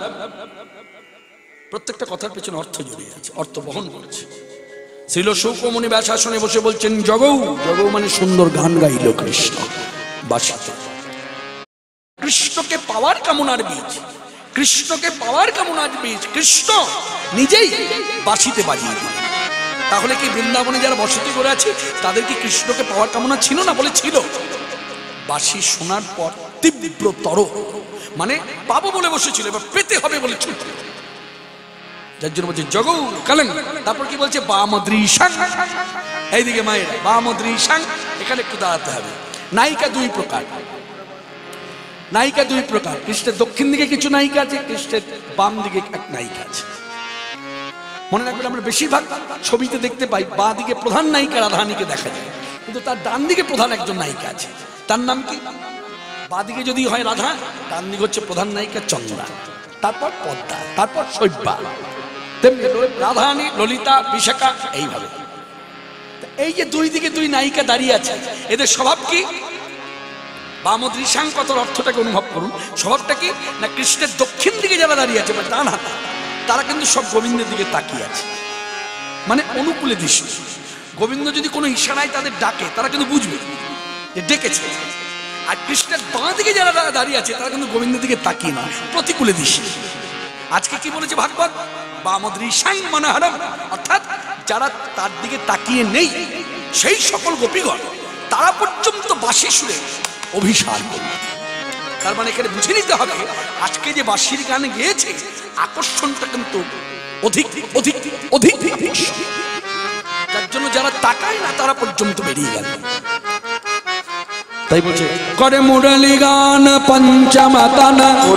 প্রত্যেকটা কথার পেছনে অর্থ জড়িয়ে আছে, অর্থ বহন করছে। শ্রীল শৌকমণি ব্যাসাসনে বসে বলছেন জগৌ, জগৌ মানে সুন্দর গান গাইল কৃষ্ণ বাঁশিতে। কৃষ্ণকে পাওয়ার কামনার বীজ, কৃষ্ণকে পাওয়ার কামনার বীজ কৃষ্ণ নিজেই বাঁশিতে বাজিয়ে দিলেন। তাহলে কি বৃন্দাবনে যারা বসতি করে আছে তাদের কি কৃষ্ণকে পাওয়ার কামনা ছিল না? বলে ছিল। বাঁশি শোনার পর তীব্রতর মানে পাবো বলে বসেছিল, এবার পেতে হবে বলে ছুটল। যার জন্য বলছে জগৌ কালং। তারপর কি বলছে? বামদৃশং। এইদিকে মায়ের বামদৃশং, এখানে একটু দাঁড়াতে হবে। নায়িকা দুই প্রকার, নায়িকা দুই প্রকার। কৃষ্ণের দক্ষিণ দিকে কিছু নায়িকা আছে, কৃষ্ণের বাম দিকে এক নায়িকা আছে। মনে রাখবেন আমরা বেশিরভাগ ছবিতে দেখতে পাই বাঁ দিকে প্রধান নায়িকা রাধারানীকে দেখা যায়, কিন্তু তার ডান দিকে প্রধান একজন নায়িকা আছে। তার নাম কি? বাঁ দিকে যদি হয় রাধা, ডান দিকে হচ্ছে প্রধান নায়িকা চন্দ্রা, তারপর পদ্মা, তারপর শৈব্যা, তেমনি রাধারানী, ললিতা, বিশাখা, এইভাবে। এই যে দুই দিকে দুই নায়িকা দাঁড়িয়ে আছে, এদের স্বভাব কি? বামদৃশাং কথার অর্থটাকে অনুভব করুন। স্বভাবটা কি না? কৃষ্ণের দক্ষিণ দিকে যারা দাঁড়িয়ে আছে বা ডান হাতে, তারা কিন্তু সব গোবিন্দের দিকে তাকিয়ে আছে, মানে অনুকূলে দৃষ্টি। গোবিন্দ যদি কোনো ইশারায় তাদের ডাকে, তারা কিন্তু বুঝবে যে ডেকেছে। আর কৃষ্ণের বাঁ দিকে যারা দাঁড়িয়ে আছে তারা কিন্তু গোবিন্দের দিকে তাকিয়ে না, প্রতিকূলে দৃষ্টি। আজকে কি বলেছে ভাগবত? বামদৃশাং মনোহরম, অর্থাৎ যারা তার দিকে তাকিয়ে নেই সেই সকল গোপীগণ তারা পর্যন্ত বাঁশি সুরে অভিসার করবে। তার মানে এখানে বুঝে নিতে হবে আজকে যে বাঁশির গান গেয়েছে আকর্ষণটা কিন্তু অধিক অধিক অধিক, যার জন্য যারা তাকায় না তারা পর্যন্ত বেরিয়ে গেল। তাই বলছে করে মুরলী গান পঞ্চমতন,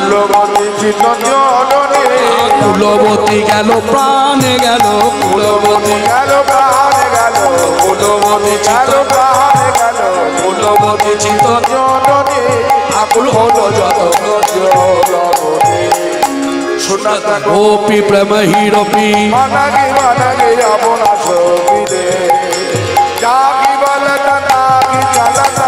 কুলবতী গেল প্রাণে গেল, কুলবতী গেল প্রাণে গেল, কুলবতী গেল প্রাণে গেল, কুলবতী চিত জননী আকুল হলো যত জননী। শোনাতা গোপী প্রেম হিরপি মানাগি মানাগি আপনা সবিরে জাগি বলতা নাগি চালাতা।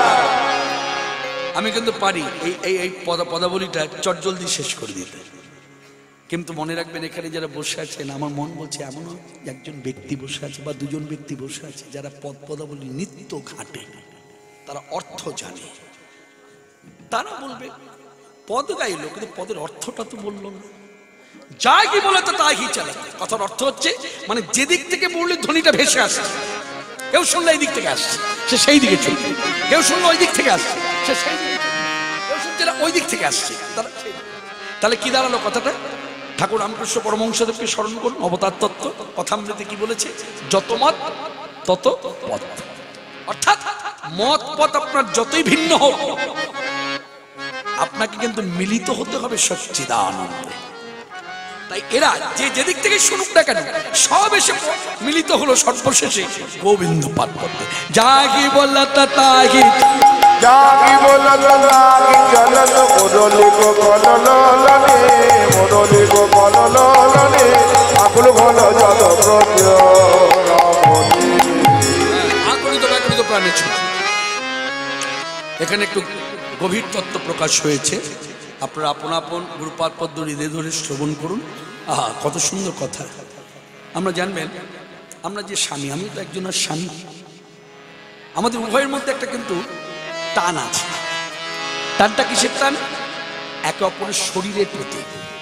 আমি কিন্তু পারি এই এই এই পদাবলীটা চটজলদি শেষ করে দিতে, কিন্তু মনে রাখবেন এখানে যারা বসে আছেন আমার মন বলছে এমনও একজন ব্যক্তি বসে আছে বা দুজন ব্যক্তি বসে আছে যারা পদাবলী নিত্য ঘাটে, তারা অর্থ জানে। তারা বলবে পদ গাইলো কিন্তু পদের অর্থটা তো বললো না, যা কি বলে তো তাই চালে। কথার অর্থ হচ্ছে মানে যেদিক থেকে বললে ধ্বনিটা ভেসে আসছে, কেউ শুনলে এই দিক থেকে আসছে সে সেই দিকে চলবে, কেউ শুনলো ওই দিক থেকে আসছে সে সেই দিকে, কেউ শুনছে না ওই দিক থেকে আসছে তারা। তাহলে কি দাঁড়ালো কথাটা? ঠাকুর রামকৃষ্ণ পরমহংসদেবকে স্মরণ করুন, অবতার তত্ত্ব কথামৃতে কি বলেছে? যত মত তত পথ। অর্থাৎ মত পথ আপনার যতই ভিন্ন হোক আপনাকে কিন্তু মিলিত হতে হবে সচ্চিদানন্দে। তাই এরা যে যেদিক থেকে শুনুক না কেন সব এসে মিলিত হলো সর্বশেষে গোবিন্দ পাঠ করতে। জাগি বলতা তাগি জাগি বলতা তাগি চলল মুরলি গো কললনে, মুরলি গো কললনে আকুল হলো যত প্রজননী। আকুলিত ব্যাকুলিত প্রাণে ছিল। এখানে একটু গভীর তত্ত্ব প্রকাশ হয়েছে, আপনারা আপন আপন গুরুপাদ পদ্ম হৃদয় ধরে শ্রবণ করুন। আহা, কত সুন্দর কথা। আমরা জানবেন, আমরা যে স্বামী, আমি তো একজনের স্বামী, আমাদের উভয়ের মধ্যে একটা কিন্তু টান আছে। টানটা কিসের টান? একে অপরের শরীরের প্রতি,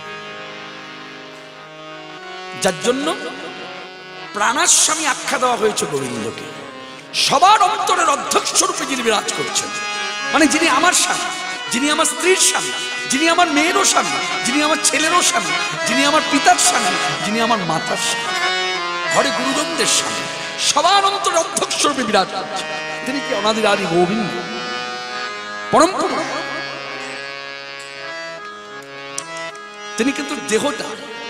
যার জন্য প্রাণাস্বামী আখ্যা দেওয়া হয়েছে গোবিন্দকে। সবার অন্তরের অধ্যক্ষ রূপে যিনি বিরাজ করছেন, মানে যিনি আমার স্বামী, যিনি আমার স্ত্রীর স্বামী, যিনি আমার মেয়েরও স্বামী, যিনি আমার ছেলেরও স্বামী, যিনি আমার পিতার স্বামী, যিনি আমার মাতার স্বামী, ঘরে গুরুজনদের স্বামী, সবার অন্তরের অধ্যক্ষ রূপে বিরাজ করছেন। তিনি কি অনাদির আদি গোবিন্দ, পরম পুরুষ। তিনি কিন্তু দেহটা,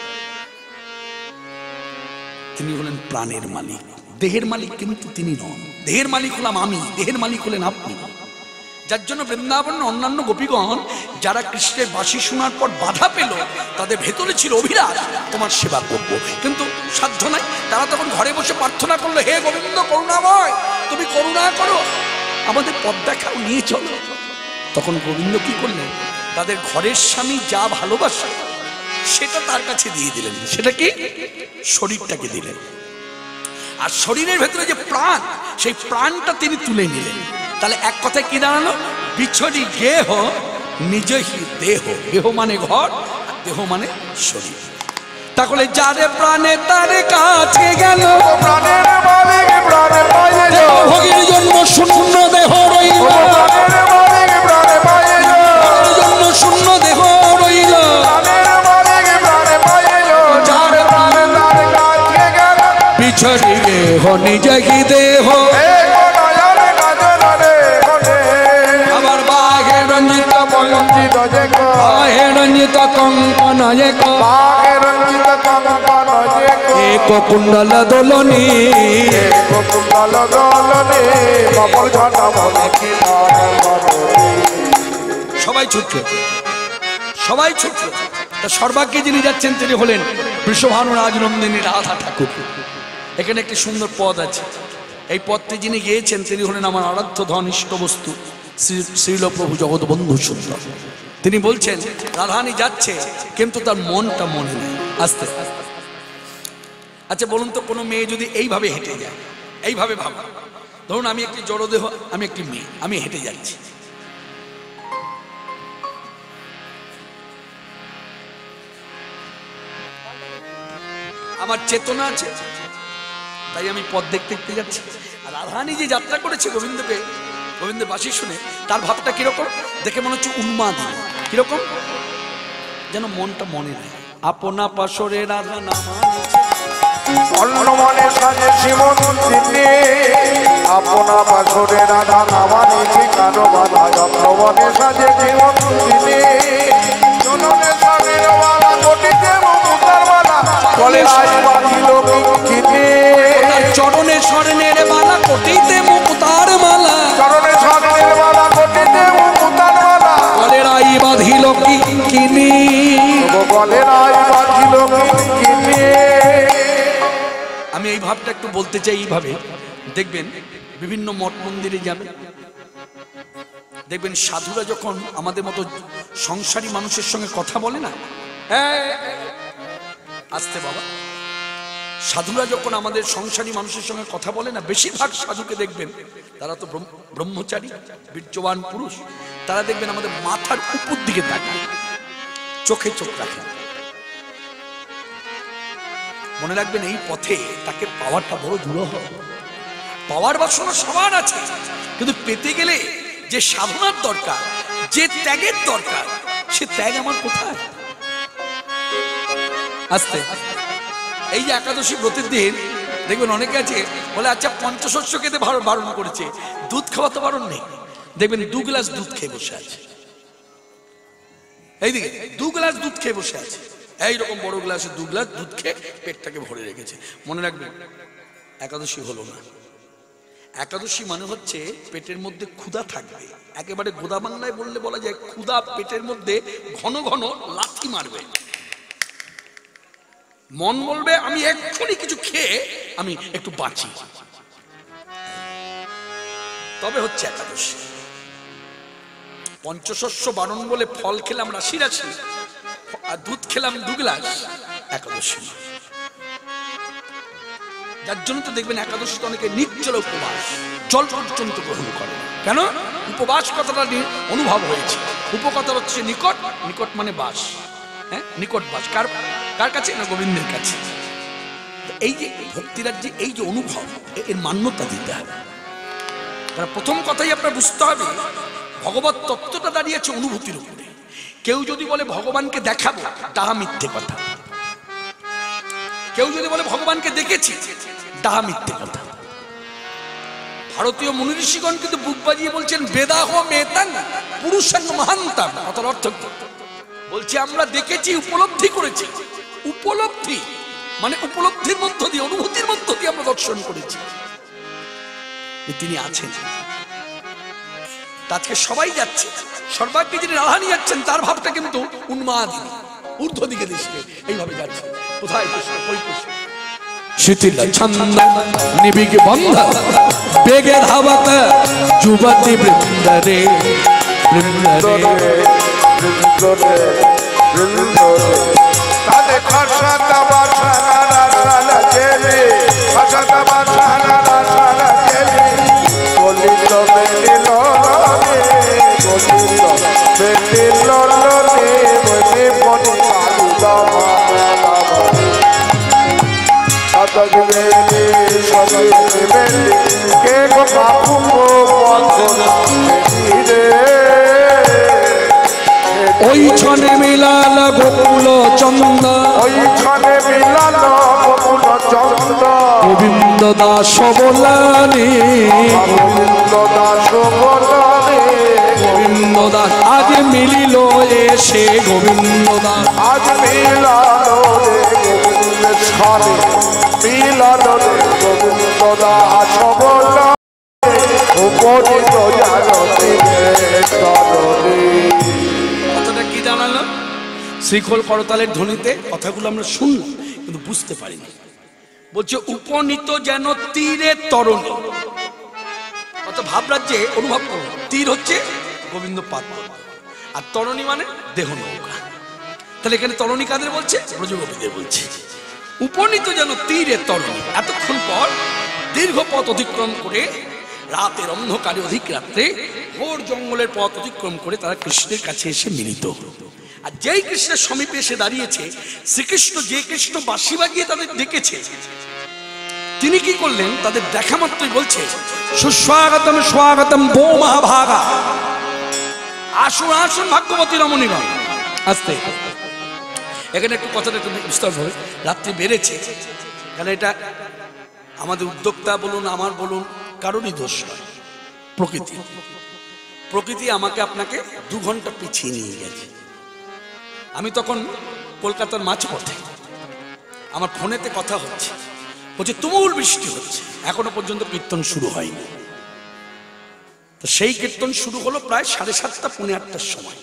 তিনি হলেন প্রাণের মালিক, দেহের মালিক কিন্তু তিনি নন। দেহের মালিক হলাম আমি, দেহের মালিক হলেন আপনি। যার জন্য বৃন্দাবন অন্যান্য গোপীগণ যারা কৃষ্ণের বাঁশি শোনার পর বাধা পেল, তাদের ভেতরে ছিল অভিলাষ তোমার সেবা করব, কিন্তু সাধ্য নাই। তারা তখন ঘরে বসে প্রার্থনা করলো, হে গোবিন্দ করুণাময়, তুমি করুণা করো, আমাদের পথ দেখাও, নিয়ে চলো। তখন গোবিন্দ কি করলেন? তাদের ঘরের স্বামী যা ভালোবাসা সেটা তার কাছে দিয়ে দিলেন। সেটা কি? শরীরটাকে দিলেন। আর শরীরের ভেতরে যে প্রাণ, সেই প্রাণটা তিনি তুলে নিলেন। তাহলে এক কথায় কি দাঁড়ালো? বিছড়ি গেহ নিজহি দেহ। দেহ মানে ঘর, আর দেহ মানে শরীর। তাহলে যারে প্রাণে তারে কাছে গেল, প্রাণের মালিক প্রাণে পাইল, ভোগের জন্য শূন্য দেহ রইল, প্রাণের মালিক প্রাণে পাইল, ভোগের জন্য শূন্য দেহ রইল। প্রাণের মালিক প্রাণে পাইল, যার প্রাণে তার কাছে গেল, বিছড়ি গেহ নিজহি দেহ। আবার বাঘে রঞ্জিত বঞ্চিত যে বাঘে রঞ্জিত কঙ্কন এক, বাঘে রঞ্জিত কঙ্কন যে এক কুণ্ডল দোলনী, কুণ্ডল দলনে কপল ঝটা মনে কি সবাই ছুটল, সবাই ছুটল। তা সর্বাগ্যে যিনি যাচ্ছেন তিনি হলেন বৃষভানু রাজনন্দিনী রাধা ঠাকুর। এখানে একটি সুন্দর পদ আছে, এই পদটি যিনি গেয়েছেন তিনি হলেন আমার আরাধ্য ধন ইষ্ট বস্তু শ্রীল প্রভু জগৎবন্ধু সুন্দর। তিনি বলছেন রাধারানী যাচ্ছে কিন্তু তার মনটা মনে নেই। আস্তে আচ্ছা বলুন তো, কোনো মেয়ে যদি এইভাবে হেঁটে যায়, এইভাবে ভাবা, ধরুন আমি একটি জড়দেহ, আমি একটি মেয়ে, আমি হেঁটে যাচ্ছি, আমার চেতনা আছে, তাই আমি পথ দেখতে দেখতে যাচ্ছি। আর রাধারানী যে যাত্রা করেছে গোবিন্দকে, গোবিন্দের বাঁশি শুনে, তার ভাবটা কিরকম দেখে মনে হচ্ছে উন্মাদ। কিরকম যেন মনটা মনে নেই। আপনা পাশরে রাধা নামানিছে, অন্য মনে সাজে শিবন দিনে, আপনা বাসরে রাধা নামানিছে, কারো বাধা অন্য মনে সাজে শিবন দিনে, জননে সাজে বালা কোটিতে মুক্তার বালা, বলে আই বাঁধিল কিনে, চরণে স্বর্ণের বালা কোটিতে মুক্তার মালা, চরণে স্বর্ণের বালা কোটিতে মুক্তার বালা, বলে রাই বাঁধিল কি কিনি, বলে আই বাঁধিল কিনে। আমি এই ভাবটা একটু বলতে চাই। এইভাবে দেখবেন বিভিন্ন মঠ মন্দিরে যাবেন, দেখবেন সাধুরা যখন আমাদের মতো সংসারী মানুষের সঙ্গে কথা বলে না, আসতে বাবা, সাধুরা যখন আমাদের সংসারী মানুষের সঙ্গে কথা বলে না, বেশিরভাগ সাধুকে দেখবেন তারা তো ব্রহ্মচারী বীর্যবান পুরুষ, তারা দেখবেন আমাদের মাথার উপর দিকে তাকায়, চোখে চোখ রাখে। মনে রাখবেন এই পথে তাকে পাওয়ারটা বড় দুরূহ। পাওয়ার বাসনা সবার আছে, কিন্তু পেতে গেলে যে সাধনার দরকার, যে ত্যাগের দরকার, সে ত্যাগ আমার কোথায়? আস্তে এই যে একাদশী ব্রতের দিন দেখবেন অনেকে আছে বলে আচ্ছা পঞ্চশস্য খেতে বারণ করেছে, দুধ খাওয়া তো বারণ নেই। দেখবেন 2 গ্লাস দুধ খেয়ে বসে আছে, এইদিকে 2 গ্লাস দুধ খেয়ে বসে আছে, এইরকম বড় গ্লাসে 2 গ্লাস দুধ খেয়ে পেটটাকে ভরে রেখেছে। মনে রাখবেন একাদশী হলো না। একাদশী মানে হচ্ছে পেটের মধ্যে ক্ষুধা থাকবে, একেবারে গোদা বাংলায় বললে বলা যায় ক্ষুধা পেটের মধ্যে ঘন ঘন লাথি মারবে। মন বলবে আমি এক্ষুনি কিছু খেয়ে আমি একটু বাঁচি, তবে হচ্ছে একাদশী। পঞ্চশস্য বারণ বলে ফল খেলাম রাশি রাশি আর দুধ খেলাম 2 গ্লাস, একাদশী। যার জন্য তো দেখবেন একাদশী তো অনেকে নিশ্চল উপবাস, জল পর্যন্ত গ্রহণ করে। কেন? উপবাস কথাটা অনুভব হয়েছে। উপকথা হচ্ছে নিকট, নিকট মানে বাস, হ্যাঁ নিকট বাস। কার কাছে? না গোবিন্দের কাছে। এই যে ভক্তিরার যে এই যে অনুভব, এর মান্যতা দিতে হবে। কারণ প্রথম কথাই আপনার বুঝতে হবে ভগবত তত্ত্বটা দাঁড়িয়েছে অনুভূতির উপরে। কেউ যদি বলে ভগবানকে দেখাবো, তাহা মিথ্যে কথা। কেউ যদি বলে ভগবানকে দেখেছি, তাহা মিথ্যে কথা। ভারতীয় মুনি ঋষিগণ কিন্তু বুক বাজিয়ে বলছেন বেদাহ মেতাং পুরুষাং মহান্তাং। অর্থাৎ অর্থ বলছে আমরা দেখেছি, উপলব্ধি করেছি। উপলব্ধি মানে উপলব্ধির মধ্য দিয়ে, অনুভূতির মধ্য দিয়ে আমরা দর্শন করেছি তিনি আছেন। আজকে সবাই যাচ্ছে, সর্বাগ্রে যিনি রাধানি যাচ্ছেন তার ভাবটা কিন্তু উন্মাদিনী, ঊর্ধ্ব দিকে দৃষ্টি এইভাবে যাচ্ছে। কোথায় কৃষ্ণ? কই কৃষ্ণ? শিথিল ছন্দ নিবিগ বন্ধ বেগে ধাবত যুবতী বৃন্দরে বৃন্দরে তাদের খসা বাসনা রাসনা জেলে, খসা বাসনা রাসনা জেলে, গলিত বেলিল রে, গলিত বেলিল রে, বলি বনি কালু দামা আতক বেলি সবে বেলি কে গো বাপু গো বন্ধন রে। ওই ছনে মিলাল গোকুল চন্দ, ওই ছনে মিলাল গোকুল চন্দ, গোবিন্দ দাস বলানি, গোবিন্দ দাস বলানি, গোবিন্দ দাস আজ মিলিল এসে, গোবিন্দ দাস আজ মিলাল রে গোবিন্দ ছনে মিলাল রে গোবিন্দ দাস বলানি, উপনীত জানতে তরণী। কথাটা কি জানালো? শ্রীখোল করতালের ধ্বনিতে কথাগুলো আমরা শুনলাম কিন্তু বুঝতে পারিনি। বলছে উপনীত যেন তীরে তরণী। অর্থাৎ ভাবরাজ্যে অনুভব করো, তীর হচ্ছে গোবিন্দ পাদ আর তরণী মানে দেহ নৌকা। তাহলে এখানে তরণী কাদের বলছে? ব্রজগোপীদের বলছে। উপনীত যেন তীরে তরণী। এতক্ষণ পর দীর্ঘ পথ অতিক্রম করে, রাতের অন্ধকারে অধিক রাত্রে ঘোর জঙ্গলের পথ অতিক্রম করে তারা কৃষ্ণের কাছে এসে মিলিত। আর যেই কৃষ্ণের সমীপে এসে দাঁড়িয়েছে, শ্রীকৃষ্ণ যে কৃষ্ণ বাঁশি বাজিয়ে তাদের ডেকেছে, তিনি কি করলেন? তাদের দেখা মাত্রই বলছে সুস্বাগতম স্বাগতম বো মহাভাগা, আসুন আসুন ভাগ্যবতী রমণীগণ। আস্তে এখানে একটু কথাটা একটু বুঝতে হবে। রাত্রি বেড়েছে, কারণ এটা আমাদের উদ্যোক্তা বলুন, আমার বলুন, কারোরই দোষ নয়। প্রকৃতি প্রকৃতি আমাকে আপনাকে 2 ঘন্টা পিছিয়ে নিয়ে গেছে। আমি তখন কলকাতার মাঝপথে, আমার ফোনেতে কথা হচ্ছে, বলছে তুমুল বৃষ্টি হচ্ছে, এখনো পর্যন্ত কীর্তন শুরু হয়নি। তো সেই কীর্তন শুরু হলো প্রায় 7:30 পৌনে 8টার সময়।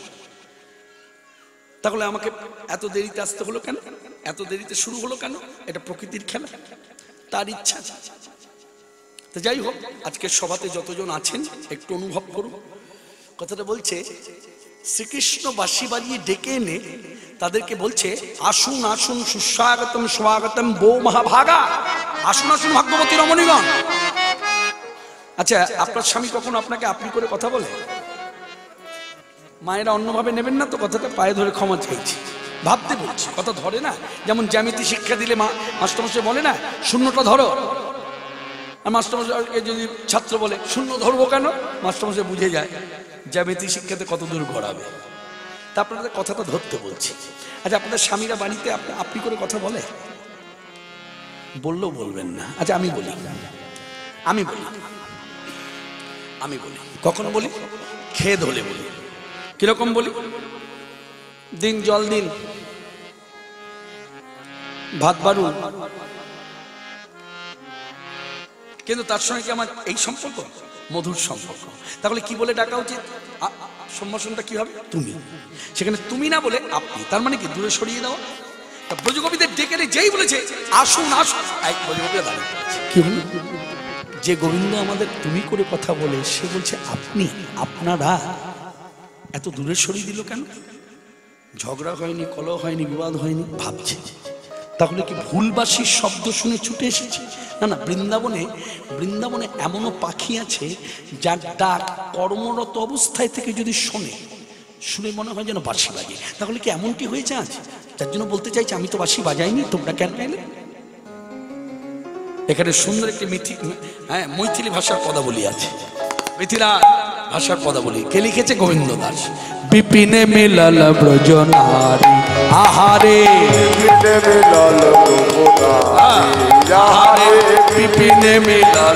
তাহলে আমাকে এত দেরিতে আসতে হলো কেন? এত দেরিতে শুরু হলো কেন? এটা প্রকৃতির খেলা, তার ইচ্ছা। তো যাই হোক, আজকের সভাতে যতজন আছেন একটু অনুভব করুন। কথাটা বলছে শ্রীকৃষ্ণ বাঁশি বাজিয়ে ডেকে এনে তাদেরকে বলছে আসুন আসুন সুস্বাগতম স্বাগতম বো মহাভাগা, আসুন আসুন ভাগ্যবতী রমণীগণ। আচ্ছা, আপনার স্বামী কখন আপনাকে আপনি করে কথা বলে? মায়েরা অন্যভাবে নেবেন না তো কথাটা? পায়ে ধরে ক্ষমা চাইছি, ভাবতে বলছি, কথা ধরে না। যেমন জ্যামিতি শিক্ষা দিলে মাস্টারমশাই বলে না শূন্যটা ধরো, আর মাস্টারমশাইকে যদি ছাত্র বলে শূন্য ধরবো কেন, মাস্টারমশাই বুঝে যায় জ্যামিতি শিক্ষাতে কত দূর গড়াবে। তা আপনাদের কথাটা ধরতে বলছি। আচ্ছা, আপনাদের স্বামীরা বাড়িতে আপনি করে কথা বলে? বললেও বলবেন না। আচ্ছা, আমি বলি কখন বলি? খেদ হলে বলি। কিরকম বলি? দিন জল দিন, ভাত বাড়ুন। কিন্তু তার সঙ্গে কি আমার এই সম্পর্ক? মধুর সম্পর্ক। তাহলে কি বলে ডাকা উচিত? সম্ভাষণটা কি হবে? তুমি। সেখানে তুমি না বলে আপনি, তার মানে কি দূরে সরিয়ে দাও। ব্রজগোপীদের ডেকে যেই বলেছে আসুন আসুন, ব্রজগোপীরা দাঁড়িয়ে কি হলো? যে গোবিন্দ আমাদের তুমি করে কথা বলে, সে বলছে আপনি, আপনারা। এত দূরে সরিয়ে দিল কেন? ঝগড়া হয়নি, কলহ হয়নি, বিবাদ হয়নি, ভাবছে তাহলে কি ভুলবাসীর শব্দ শুনে ছুটে এসেছে? না না, বৃন্দাবনে এমনও পাখি আছে যার ডাক কর্মরত অবস্থায় থেকে যদি শুনে মনে হয় যেন বাঁশি বাজে। তাহলে কি এমনটি হয়েছে আজ? যার জন্য বলতে চাইছি আমি তো বাঁশি বাজাইনি, তোমরা কেন এলে? এখানে সুন্দর একটি মৈথিলি ভাষার পদাবলী আছে, মিথিলা ভাষার পদাবলী। কে লিখেছে? গোবিন্দ দাস। বিপিনে মিলল ব্রজ নারী আহারে, বিপিনে মিলল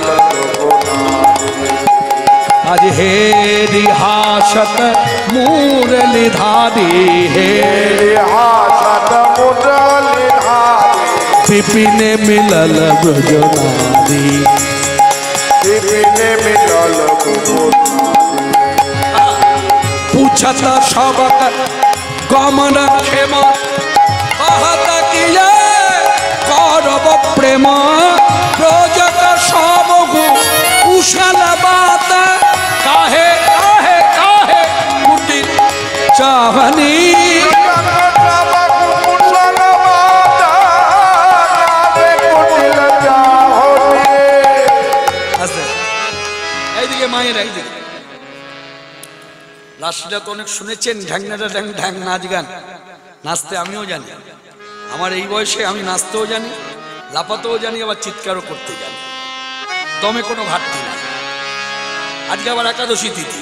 আজ হেরি হাসত মুরলীধারী, হেরি হাসত মুরলীধারী, বিপিনে মিলল ব্রজ নারী, বিপিনে মিলল पूछत सबक गमन क्षेम, कहत किए करब प्रेम, ब्रजक सब कुशल बात, काहे काहे काहे कुटिल चाहनी, এইদিকে মায়ের এইদিকে রাশিটা তো অনেক শুনেছেন, ঢ্যাংনাটা ঢ্যাং ঢ্যাং নাচ গান। নাচতে আমিও জানি, আমার এই বয়সে আমি নাচতেও জানি, লাফাতেও জানি, আবার চিৎকারও করতে জানি, দমে কোনো ঘাটতি নাই। আজকে আবার একাদশী তিথি,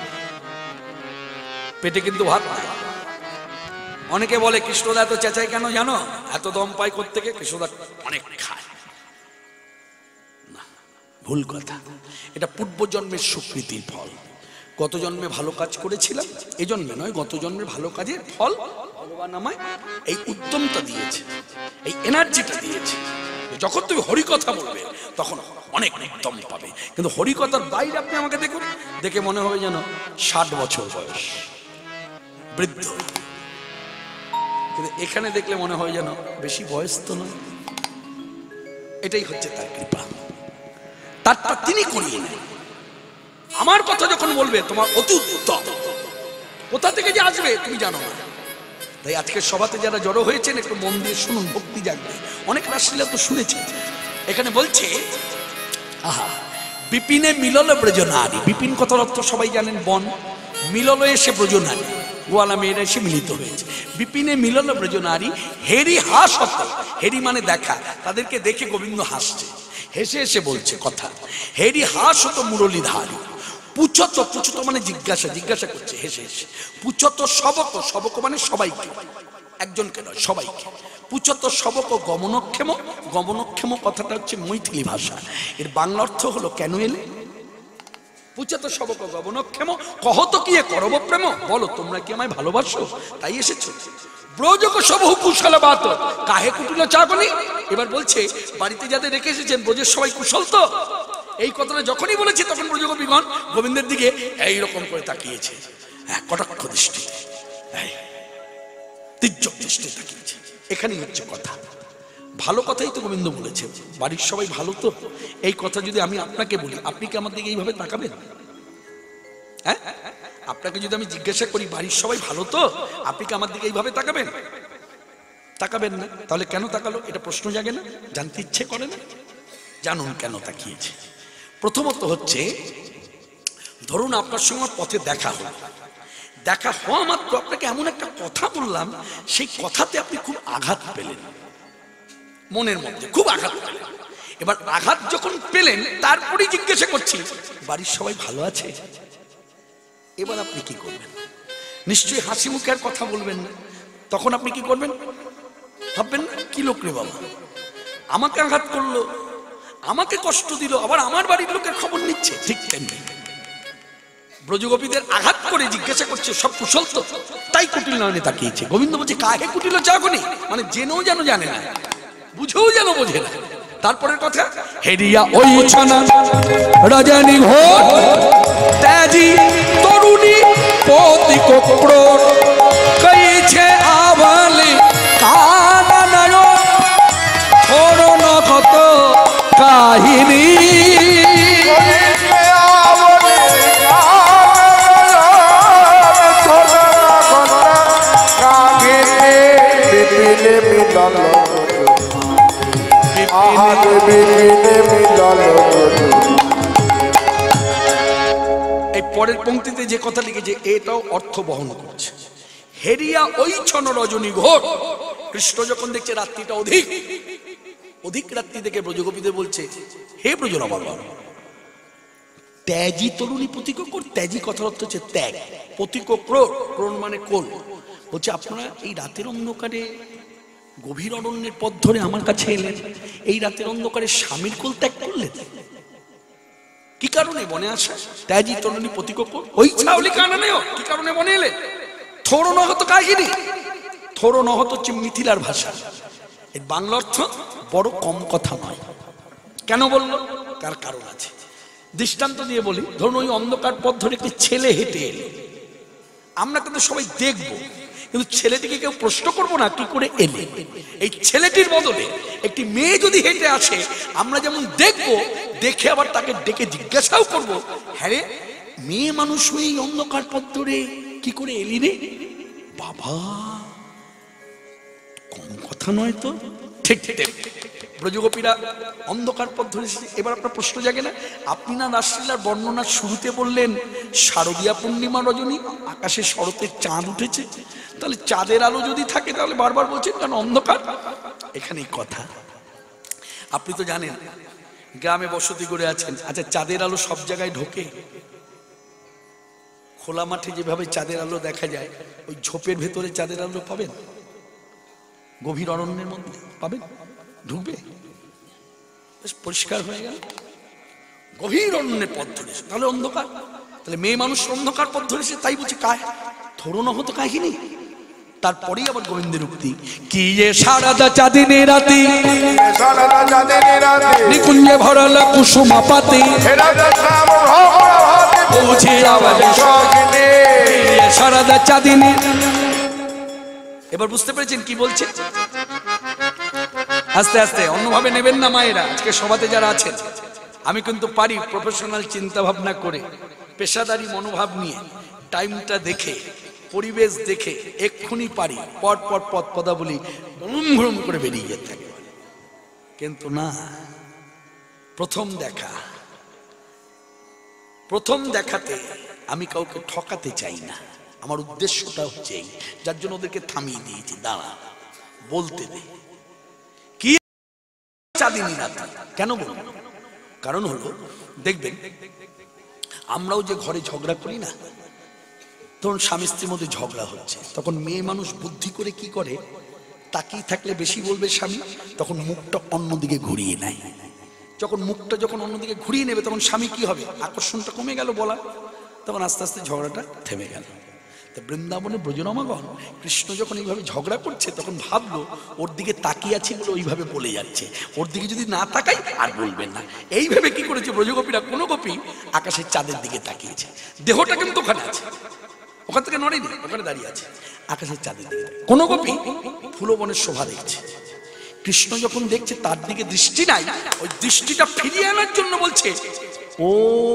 পেটে কিন্তু ভাত নাই। অনেকে বলে কৃষ্ণদা এত চেঁচাই কেন জানো? এত দম পাই করতে, কৃষ্ণদা অনেক খায় না, ভুল কথা। এটা পূর্বজন্মের স্বীকৃতির ফল। গত জন্মে ভালো কাজ করেছিলাম, এই জন্মে নয়, গত জন্মের ভালো কাজের ফল ভগবান আমায় এই উদ্যমটা দিয়েছে, এই এনার্জিটা দিয়েছে। যখন তুমি হরিকথা বলবে তখন অনেক উদ্যম পাবে। কিন্তু হরিকথার বাইরে আপনি আমাকে দেখুন, দেখে মনে হবে যেন 60 বছর বয়স, বৃদ্ধ। কিন্তু এখানে দেখলে মনে হয় যেন বেশি বয়স তো নয়। এটাই হচ্ছে তার কৃপা, তারটা তিনি করিয়ে নেন। আমার কথা যখন বলবে তোমার অতি উত্তম, কোথা থেকে যে আসবে তুমি জানো না। তাই আজকের সভাতে যারা জড়ো হয়েছেন একটু মন দিয়ে শুনুন, ভক্তি জাগবে। অনেক রাসলীলা তো শুনেছে। এখানে বলছে আহা, বিপিনে মিলল ব্রজ নারী। বিপিন কথার অর্থ সবাই জানেন বন, মিলল এসে ব্রজ নারী, গোয়ালা মেয়েরা এসে মিলিত হয়েছে। বিপিনে মিলল ব্রজ নারী, হেরি হাসত, হেরি মানে দেখা, তাদেরকে দেখে গোবিন্দ হাসছে, হেসে হেসে বলছে কথা। হেরি হাসত মুরলীধারী, পুচ্ছত, পুচ্ছত মানে জিজ্ঞাসা করছে হেসে হেসে। পুচ্ছত সবক, সবক মানে সবাইকে, একজনকে নয় সবাইকে। পুচ্ছত সবক গমনক্ষেম, গমনক্ষেম কথাটা হচ্ছে মৈথিলি ভাষা। এর বাংলা অর্থ হলো কেন এলে। পুচ্ছত সবক গমনক্ষেম, কহত কি করব প্রেম, বলো তোমরা কি আমায় ভালোবাসো তাই এসেছো। ব্রজক সবহু কুশল বাত, কাহে কুটিল চাকনি। এবার বলছে বাড়িতে যাদের রেখে এসেছেন ব্রজের সবাই কুশল তো। এই কথাটা যখনই বলেছে তখন ব্রজগোপীগণ গোবিন্দের দিকে এইরকম করে তাকিয়েছে, কটাক্ষ দৃষ্টিতে, তীর্যক দৃষ্টিতে তাকিয়েছে। এখানেই হচ্ছে কথা, ভালো কথাই তো গোবিন্দ বলেছে, বাড়ির সবাই ভালো তো। এই কথা যদি আমি আপনাকে বলি, আপনি কি আমার দিকে এইভাবে তাকাবেন? হ্যাঁ, আপনাকে যদি আমি জিজ্ঞাসা করি বাড়ির সবাই ভালো তো, আপনি কি আমার দিকে এইভাবে তাকাবেন? তাকাবেন না। তাহলে কেন তাকালো? এটা প্রশ্ন জাগে না? জানতে ইচ্ছে করে না? জানুন কেন তাকিয়েছে। প্রথমত হচ্ছে, ধরুন আপনার সঙ্গে পথে দেখা হলো, দেখা হওয়া মাত্র আপনাকে এমন একটা কথা বললাম, সেই কথাতে আপনি খুব আঘাত পেলেন, মনের মধ্যে খুব আঘাত পেলেন। এবার আঘাত যখন পেলেন তারপরেই জিজ্ঞাসা করছি বাড়ির সবাই ভালো আছে। এবার আপনি কি করবেন? নিশ্চয়ই হাসি মুখে আর কথা বলবেন না। তখন আপনি কি করবেন? ভাববেন কি লোক রে বাবা, আমাকে আঘাত করলো, আমাকে কষ্ট দিল, আবার আমার বাড়ির লোকের খবর নিচ্ছে। ঠিক তেমনি ব্রজগোপীদের আঘাত করে জিজ্ঞাসা করছে সব কুশল তো, তাই কুটিল নয়নে তাকিয়েছে। গোবিন্দ বলছে কাহে কুটিল চাকনি, মানে জেনেও যেন জানে না, বুঝেও যেন বোঝে না। তারপরের কথা, হেরিয়া ওই ছানা রজনী ঘোর, তেজি তরুণী পতি কোপ্রোর, কইছে আবালি কাননায়, ছোড়ো না কত কাহিনী। ছোট পরের পংক্তিতে যে কথা লিখেছে এটাও অর্থ বহন করছে। হেরিয়া ওই ছন রজনী ঘোর, কৃষ্ণ যখন দেখছে রাত্রিটা অধিক অধিক রাত্রি দেখে ব্রজগোপীদের বলছে, হে ব্রজরমণগণ, ত্যাজি তরুণী প্রতিকোর, ত্যাজি কথার অর্থ হচ্ছে ত্যাগ, প্রতিকোক্রোর, ক্রোণ মানে কোল, বলছে আপনারা এই রাতের অন্ধকারে গভীর অরণ্যের পথ ধরে আমার কাছে এলেন, এই রাতের অন্ধকারে স্বামীর কোল ত্যাগ করলেন, কি কারণে বনে আসা? ত্যাজি তরুণী প্রতিকোর ওই ছাউলি কানানেও কি কারণে বনে এলেন? থোড়ো নহত কাহিনী, থোড়ো নহত হচ্ছে মিথিলার ভাষা, এর বাংলা অর্থ বড় কম কথা নয়। কেন বললো? তার কারণ আছে। দৃষ্টান্ত দিয়ে বলি, ধরুন ওই অন্ধকার পথ ধরে একটি ছেলে হেঁটে এলো, আমরা কিন্তু সবাই দেখবো, কিন্তু ছেলেটিকে কেউ প্রশ্ন করবো না কি করে এলে। এই ছেলেটির বদলে একটি মেয়ে যদি হেঁটে আসে, আমরা যেমন দেখবো, দেখে আবার তাকে ডেকে জিজ্ঞাসাও করবো, হ্যাঁ রে মেয়ে মানুষ হয়ে এই অন্ধকার পথ ধরে কি করে এলি রে বাবা, কম কথা নয় তো। ঠিক ঠিক, ব্রজগোপীরা অন্ধকার পথ ধরে এসেছে। এবার আপনার প্রশ্ন জাগে না, আপনি না রাসলীলার বর্ণনার শুরুতে বললেন শারদীয়া পূর্ণিমা রজনী, আকাশে শরতের চাঁদ উঠেছে, তাহলে চাঁদের আলো যদি থাকে তাহলে বারবার বলছেন কারণ অন্ধকার। এখানেই কথা, আপনি তো জানেন গ্রামে বসতি করে আছেন, আচ্ছা চাঁদের আলো সব জায়গায় ঢোকে? খোলা মাঠে যেভাবে চাঁদের আলো দেখা যায়, ওই ঝোপের ভেতরে চাঁদের আলো পাবেন? গভীর অরণ্যের মধ্যে পাবেন? ঢুকবে? পরিষ্কার হয়ে গেল। গভীর অরণ্যের পথ ধরেছে, তাহলে অন্ধকার, তাহলে মেয়ে মানুষ অন্ধকার পথ ধরেছে, তাই বলছে কায় থোড়ো নহত কাহিনী। তারপরেই আবার গোবিন্দের উক্তি, কি যে সারাদা চাঁদিনী রাতি, নিকুঞ্জে ভরালা কুসুমা পাতি, সারাদা চাঁদিনী। এবার বুঝতে পেরেছেন কি বলছে? আস্তে আস্তে অন্যভাবে নেবেন না মায়েরা, আজকে সভাতে যারা আছেন, আমি কিন্তু পারি প্রফেশনাল চিন্তা ভাবনা করে, পেশাদারি মনোভাব নিয়ে, টাইমটা দেখে, পরিবেশ দেখে এক্ষুনি পারি পর পর পদ পদাবলী ভ্রুম ভ্রুম করে বেরিয়ে যেতে থাকে। কিন্তু না, প্রথম দেখাতে আমি কাউকে ঠকাতে চাই না, আমার উদ্দেশ্যটা হচ্ছে এই, যার জন্য ওদেরকে থামিয়ে দিয়েছি, দাঁড়া বলতে দে কি চাঁদিনী রাত। কেন বলবো? কারণ হলো দেখবেন আমরাও যে ঘরে ঝগড়া করি না, তখন স্বামী স্ত্রীর মধ্যে ঝগড়া হচ্ছে, তখন মেয়ে মানুষ বুদ্ধি করে কি করে, তাকিয়ে থাকলে বেশি বলবে স্বামী, তখন মুখটা অন্যদিকে ঘুরিয়ে নেয়। যখন মুখটা অন্যদিকে ঘুরিয়ে নেবে, তখন স্বামী কি হবে, আকর্ষণটা কমে গেল বলা, তখন আস্তে আস্তে ঝগড়াটা থেমে গেল। বৃন্দাবনে ব্রজরমণগণ কৃষ্ণ যখন এইভাবে ঝগড়া করছে, তখন ভাবলো ওর দিকে তাকিয়ে আছে বলে ওইভাবে বলে যাচ্ছে, ওর দিকে যদি না তাকাই আর বলবেন না। এইভাবে কি করেছে ব্রজগোপীরা, কোন গোপী আকাশের চাঁদের দিকে তাকিয়েছে, দেহটা কিন্তু ওখানে আছে, ওখান থেকে নড়েনি, ওখানে দাঁড়িয়ে আছে আকাশের চাঁদের দিকে। কোন গোপী ফুলবনের শোভা দেখছে। কৃষ্ণ যখন দেখছে তার দিকে দৃষ্টি নাই, ওই দৃষ্টিটা ফিরিয়ে আনার জন্য বলছে, ও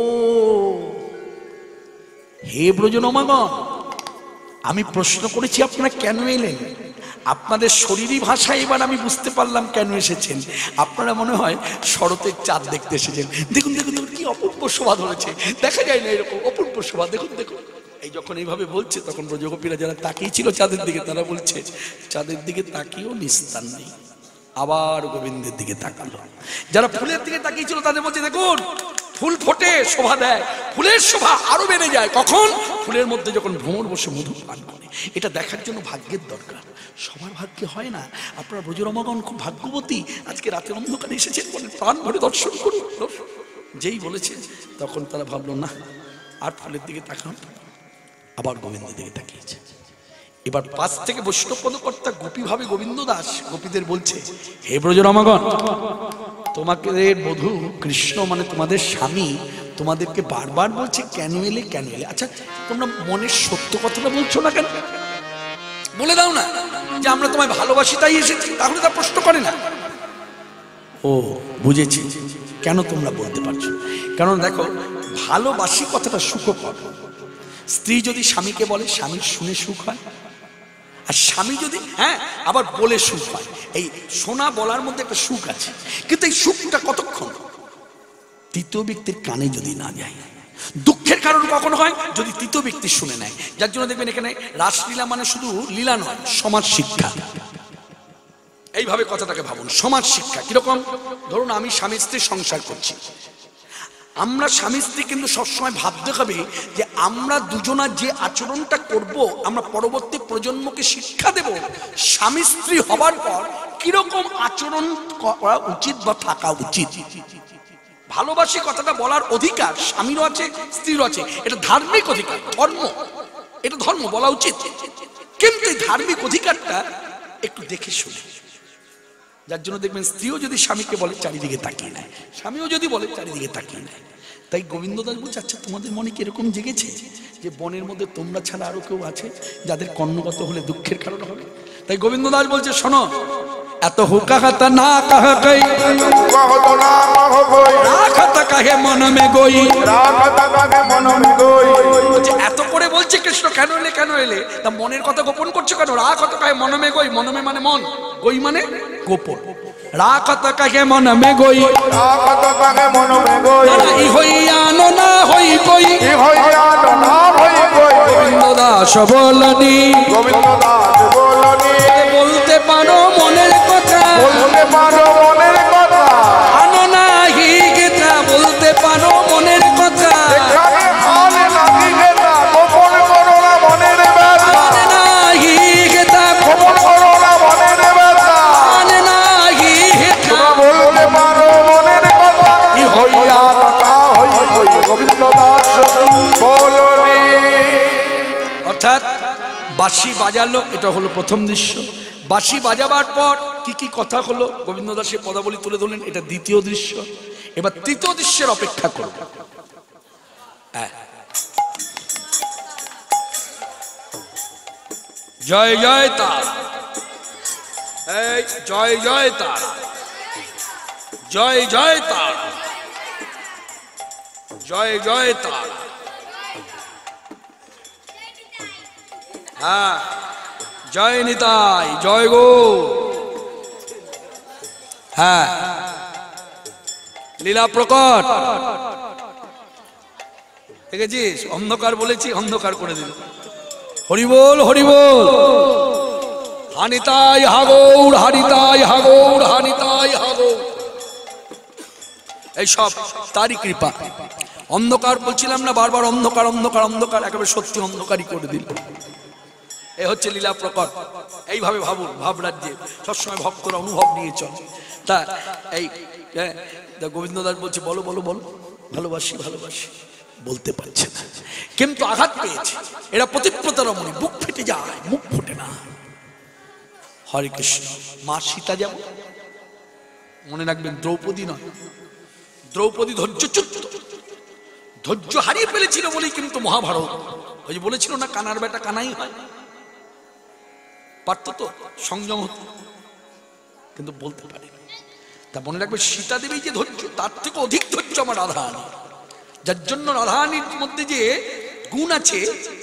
হে ব্রজরমণগণ, আমি প্রশ্ন করেছি আপনারা কেন এলেন, আপনাদের শরীরী ভাষা এবার আমি বুঝতে পারলাম কেন এসেছেন। আপনারা মনে হয় শরতের চাঁদ দেখতে এসেছেন। দেখুন দেখুন দেখুন কি অপূর্ব শোভা ধরেছে, দেখা যায় না এরকম অপূর্ব শোভা, দেখুন দেখুন। এই যখন এইভাবে বলছে, তখন ব্রজগোপীরা যারা তাকিয়ে ছিল চাঁদের দিকে, তারা বলছে চাঁদের দিকে তাকিয়েও নিস্তার নেই। আবার গোবিন্দের দিকে তাকালো। যারা ফুলের দিকে তাকিয়েছিল তাদের বলছে দেখুন ফুল ফোটে, শোভা দেয়, ফুলের শোভা আরো বেড়ে যায় কখন, ফুলের মধ্যে যখন ভ্রমর বসে মধু পান করে। এটা দেখার জন্য ভাগ্যের দরকার, সবার ভাগ্যে হয় না। আপনারা ব্রজরমণগণ খুব ভাগ্যবতী, আজকে রাতের অন্ধকারে এসেছেন, প্রাণ ভরে দর্শন করুন। যেই বলেছে তখন তারা ভাবলো না আর ফুলের দিকে তাকান, আবার গোবিন্দের দিকে তাকিয়েছে। এবার পাশ থেকে বৈষ্ণব পদকর্তা গোপী ভাবে গোবিন্দ দাস গোপীদের বলছে, হে ব্রজরমণগণ, তোমাদের বধূ কৃষ্ণ মানে তোমাদের স্বামী তোমাদেরকে বারবার বলছে কেন এলে কেন এলে। আচ্ছা তোমরা মনের সত্য কথাটা বলছো না কেন, বলে দাও না যে আমরা তোমায় ভালোবাসি তাই এসেছি, তাহলে তা প্রশ্ন করে না। ও বুঝেছি কেন তোমরা বলতে পারছো, কারণ দেখো ভালোবাসি কথাটা সুখকর। স্ত্রী যদি স্বামীকে বলে স্বামীর শুনে সুখ হয়, আর স্বামী যদি আবার বলে সুখ হয়। এই শোনা বলার মধ্যে একটা সুখ আছে, কিন্তু এই সুখটা কতক্ষণ, তৃতীয় ব্যক্তির কানে যদি না যায়। দুঃখের কারণ কখন হয়? যদি তৃতীয় ব্যক্তি শুনে নেয়। যার জন্য দেখবেন এখানে রাসলীলা মানে শুধু লীলা নয়, সমাজ শিক্ষা। এইভাবে কথাটাকে ভাবুন, সমাজ শিক্ষা কিরকম? ধরুন আমি স্বামী স্ত্রী সংসার করছি, আমরা স্বামী স্ত্রী কিন্তু সবসময় ভাবতে হবে যে আমরা দুজনা যে আচরণটা করব, আমরা পরবর্তী প্রজন্মকে শিক্ষা দেব স্বামী স্ত্রী হবার পর কিরকম আচরণ করা উচিত বা থাকা উচিত। ভালোবাসি কথাটা বলার অধিকার স্বামীরও আছে, স্ত্রীরও আছে। এটা ধার্মিক অধিকার, ধর্ম, এটা ধর্ম বলা উচিত। কিন্তু এই ধার্মিক অধিকারটা একটু দেখে শুনে, যার জন্য দেখবেন স্ত্রীও যদি স্বামীকে বলে চারিদিকে তাকিয়ে নেয়, স্বামীও যদি বলে চারিদিকে তাকিয়ে নেয়। তাই গোবিন্দ দাস বলছে, আচ্ছা তোমাদের মনে কি এরকম জেগেছে যে বনের মধ্যে তোমরা ছাড়া আরো কেউ আছে যাদের কর্ণগত হলে দুঃখের কারণ হবে? তাই গোবিন্দ দাস বলছে, শোনো, এত হুকা খাতা না কাহা কই, রাখাতা কাহে মন মে গই, বলছে এত করে বলছে কৃষ্ণ কেন এলে কেন এলে, তা মনের কথা গোপন করছো কেন? রাখাতা কাহে মন মে গই, মনমে মানে মন, গই মানে গোপন। রাখাতা কাহে মন মে গই, ই হইয়া না হই গই, গোবিন্দ দাস বলনি, বলতে পারো মনের কথা, আনো না হি গীতা, বলতে পারো মনের কথা, আনে না হি গীতা, আনে না হি গীতা, ই হইয়া অর্থাৎ বাঁশি বাজালো, এটা হলো প্রথম দৃশ্য। বাঁশি বাজাবার পর কি কি কথা হলো গোবিন্দ দাসের পদাবলী তুলে ধরলেন, এটা দ্বিতীয় দৃশ্য। এবার তৃতীয় দৃশ্যের অপেক্ষা করব। জয় জয় তারা, এই জয় জয় তারা, জয় জয় তারা, জয় জয় তারা। হ্যাঁ, জয় নিতাই, জয় গো। হ্যাঁ, লীলা প্রকট দেখেছিস? অন্ধকার বলেছি, অন্ধকার করে দিল। হরিবোল হরিবোল, হানিতাই হাগৌর, হানিতাই হাগৌর, হানিতাই হাগৌর। এইসব তারই কৃপা। অন্ধকার বলছিলাম না বারবার, অন্ধকার অন্ধকার অন্ধকার, একেবারে সত্যি অন্ধকারই করে দিল। এ হচ্ছে লীলা প্রকট। এইভাবে ভাবুন, ভাবরাজ্যে সবসময় ভক্তরা অনুভব নিয়ে চলে। তা এই গোবিন্দ দাস বলছে, বলো বলো বলো, ভালোবাসি ভালোবাসি, বলতে পারছে না, কিন্তু আঘাত পেয়েছে। এরা পতিব্রতা রমণী, বুক ফেটে যায়, মুখ ফোটে না। হরে কৃষ্ণ। মা সীতা যেমন, মনে রাখবেন দ্রৌপদী নয়, দ্রৌপদী ধৈর্যচ্যুত, ধৈর্য হারিয়ে ফেলেছিল বলেই কিন্তু মহাভারত, ওই যে বলেছিল না কানার বেটা কানাই হয়, পারত তো সংযম হতো, কিন্তু বলতে পারে। তা মনে রাখবে সীতা দেবী যে ধৈর্য, তার থেকে অধিক ধৈর্য আমার রাধারানী। যার জন্য রাধারানীর মধ্যে যে গুণ আছে,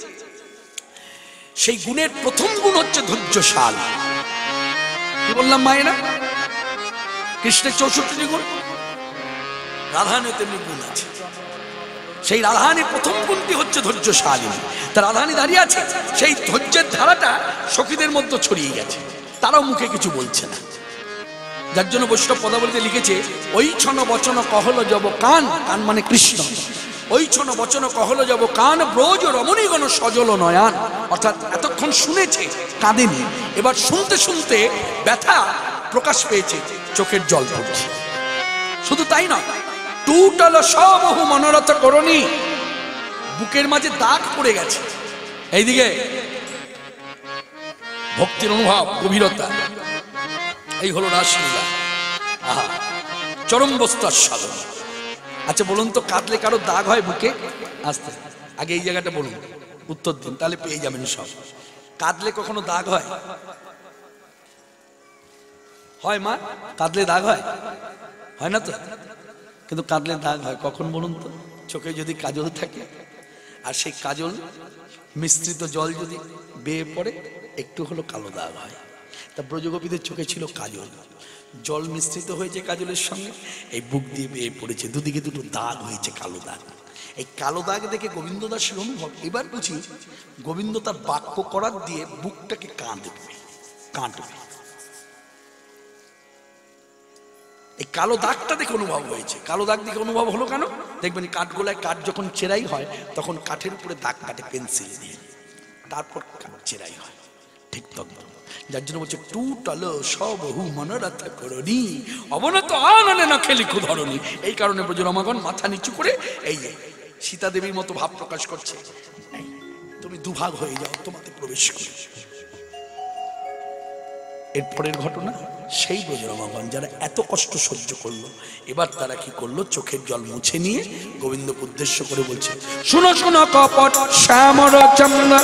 সেই গুণের প্রথম গুণ হচ্ছে ধৈর্যশাল। কি বললাম মায়েরা? কৃষ্ণের 64 গুণ, রাধারানীর তেমনি গুণ আছে। সেই রাধারানীর প্রথম গুণটি হচ্ছে ধৈর্যশালিনী। তা রাধারানী দাঁড়িয়ে আছে, সেই ধৈর্যের ধারাটা সখীদের মধ্যে ছড়িয়ে গেছে, তারাও মুখে কিছু বলছে না। যার জন্য বৈষ্ণব পদাবলীতে লিখেছে, ওই ছন বচন কহল যাব কান, কান মানে কৃষ্ণ, ওই ছন বচন কহল যাব কান, ব্রজ রমণীগণ সজল নয়ান। অর্থাৎ এতক্ষণ শুনেছে, কাঁদেনি, এবার শুনতে শুনতে ব্যথা প্রকাশ পেয়েছে, চোখের জল পড়ছে। শুধু তাই নয়, টুটাল সবহু মনোরথ করণী, বুকের মাঝে দাগ পড়ে গেছে। এইদিকে ভক্তির অনুভব, গভীরতা, এই হলো রাসলীলা। আহা, চরম বস্তার সাধন। আচ্ছা বলুন তো, কাঁদলে কারো দাগ হয় বুকে? আস্তে আগে এই জায়গাটা বলুন, উত্তর দিন, তাহলে পেয়ে যাবেন সব। কাঁদলে কখনো দাগ হয়? হয় মা? কাঁদলে দাগ হয়? হয় না তো? কিন্তু কাঁদলে দাগ হয় কখন বলুন তো? চোখে যদি কাজল থাকে, আর সেই কাজল মিশ্রিত জল যদি বেয়ে পড়ে, একটু হলো কালো দাগ হয়। তা ব্রজগোপীদের চোখে ছিল কাজল, জল মিশ্রিত হয়েছে কাজলের সঙ্গে, এই বুক দিয়ে বেয়ে পড়েছে, দুদিকে দুটো দাগ হয়েছে, কালো দাগ। এই কালো দাগ দেখে গোবিন্দ দাসের অনুভব, এবার বুঝি গোবিন্দ তার বাক্য করার দিয়ে বুকটাকে কাঁদবে। এই কালো দাগটা দেখে অনুভব হয়েছে। কালো দাগ দেখে অনুভব হলো কেন? দেখবেন কাঠগোলায় কাঠ যখন চেরাই হয় তখন কাঠের উপরে দাগ কাটে পেন্সিল দিয়ে, তারপর কাঠ চেরাই হয়, ঠিক তদ্রূপ। যার জন্য বলছে টুটাল সব হু মনোরথ করণী অবনত আননে না খেলি ক্ষুধরণী। এই কারণে ব্রজরমাগণ মাথা নিচু করে এই সীতা দেবীর মতো ভাব প্রকাশ করছে, তুমি দুভাগ হয়ে যাও, তোমাকে প্রবেশ করে। এরপরের ঘটনা, সেই ব্রজরমাগণ যারা এত কষ্ট সহ্য করলো, এবার তারা কি করলো? চোখের জল মুছে নিয়ে গোবিন্দকে উদ্দেশ্য করে বলছে, শুনো শুনো কপট শ্যামর চন্দ্র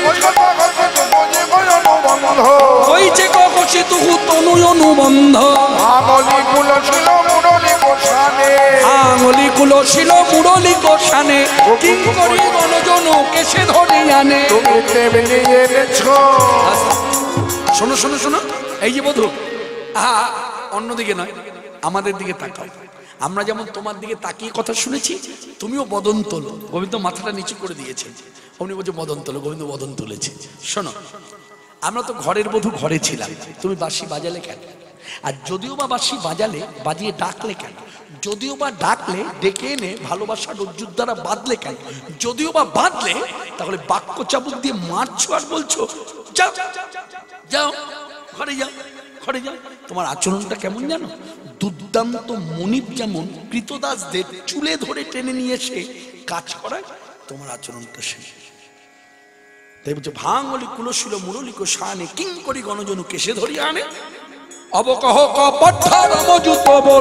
হইছে ককশি তুহু তনু অনুবন্ধ আঙুলি কুল ছিল মুরলি কোষানে কিঙ্করি গণজনু কেসে ধরে আনে। শোনো শোনো শোনো, এই যে বধূ, অন্যদিকে নয়, আমাদের দিকে তাকাও। আমরা যেমন তোমার দিকে তাকিয়ে কথা শুনেছি, তুমিও বদন তোলো। গোবিন্দ মাথাটা নিচু করে দিয়েছেন, অমনি বলছে বদন তোলো। গোবিন্দ বদন তুলেছে। শোনো, আমরা তো ঘরের বধূ ঘরে ছিলাম, তুমি বাঁশি বাজালে কেন? আর যদিও বা বাঁশি বাজালে, বাজিয়ে ডাকলে কেন? যদিও বা ডাকলে ডেকে এনে ভালোবাসার রজ্জুর দ্বারা বাঁধলে কেন? যদিও বা বাঁধলে, তাহলে বাক্য চাবুক দিয়ে মারছো আর বলছো যাও যাও ঘরে যাও, ঘরে যাও। তোমার আচরণটা কেমন জানো? দুর্দান্ত মনিব যেমন কৃতদাসদের চুলে ধরে টেনে নিয়ে এসে কাজ করায়, তোমার আচরণটা শেষ। তাই বলছে ভাঙলি কুলশীল মুরলিক শানে কিং করি গণজনু কেসে ধরিয়া আনে। অবকহ কপট ধর্মযুত বল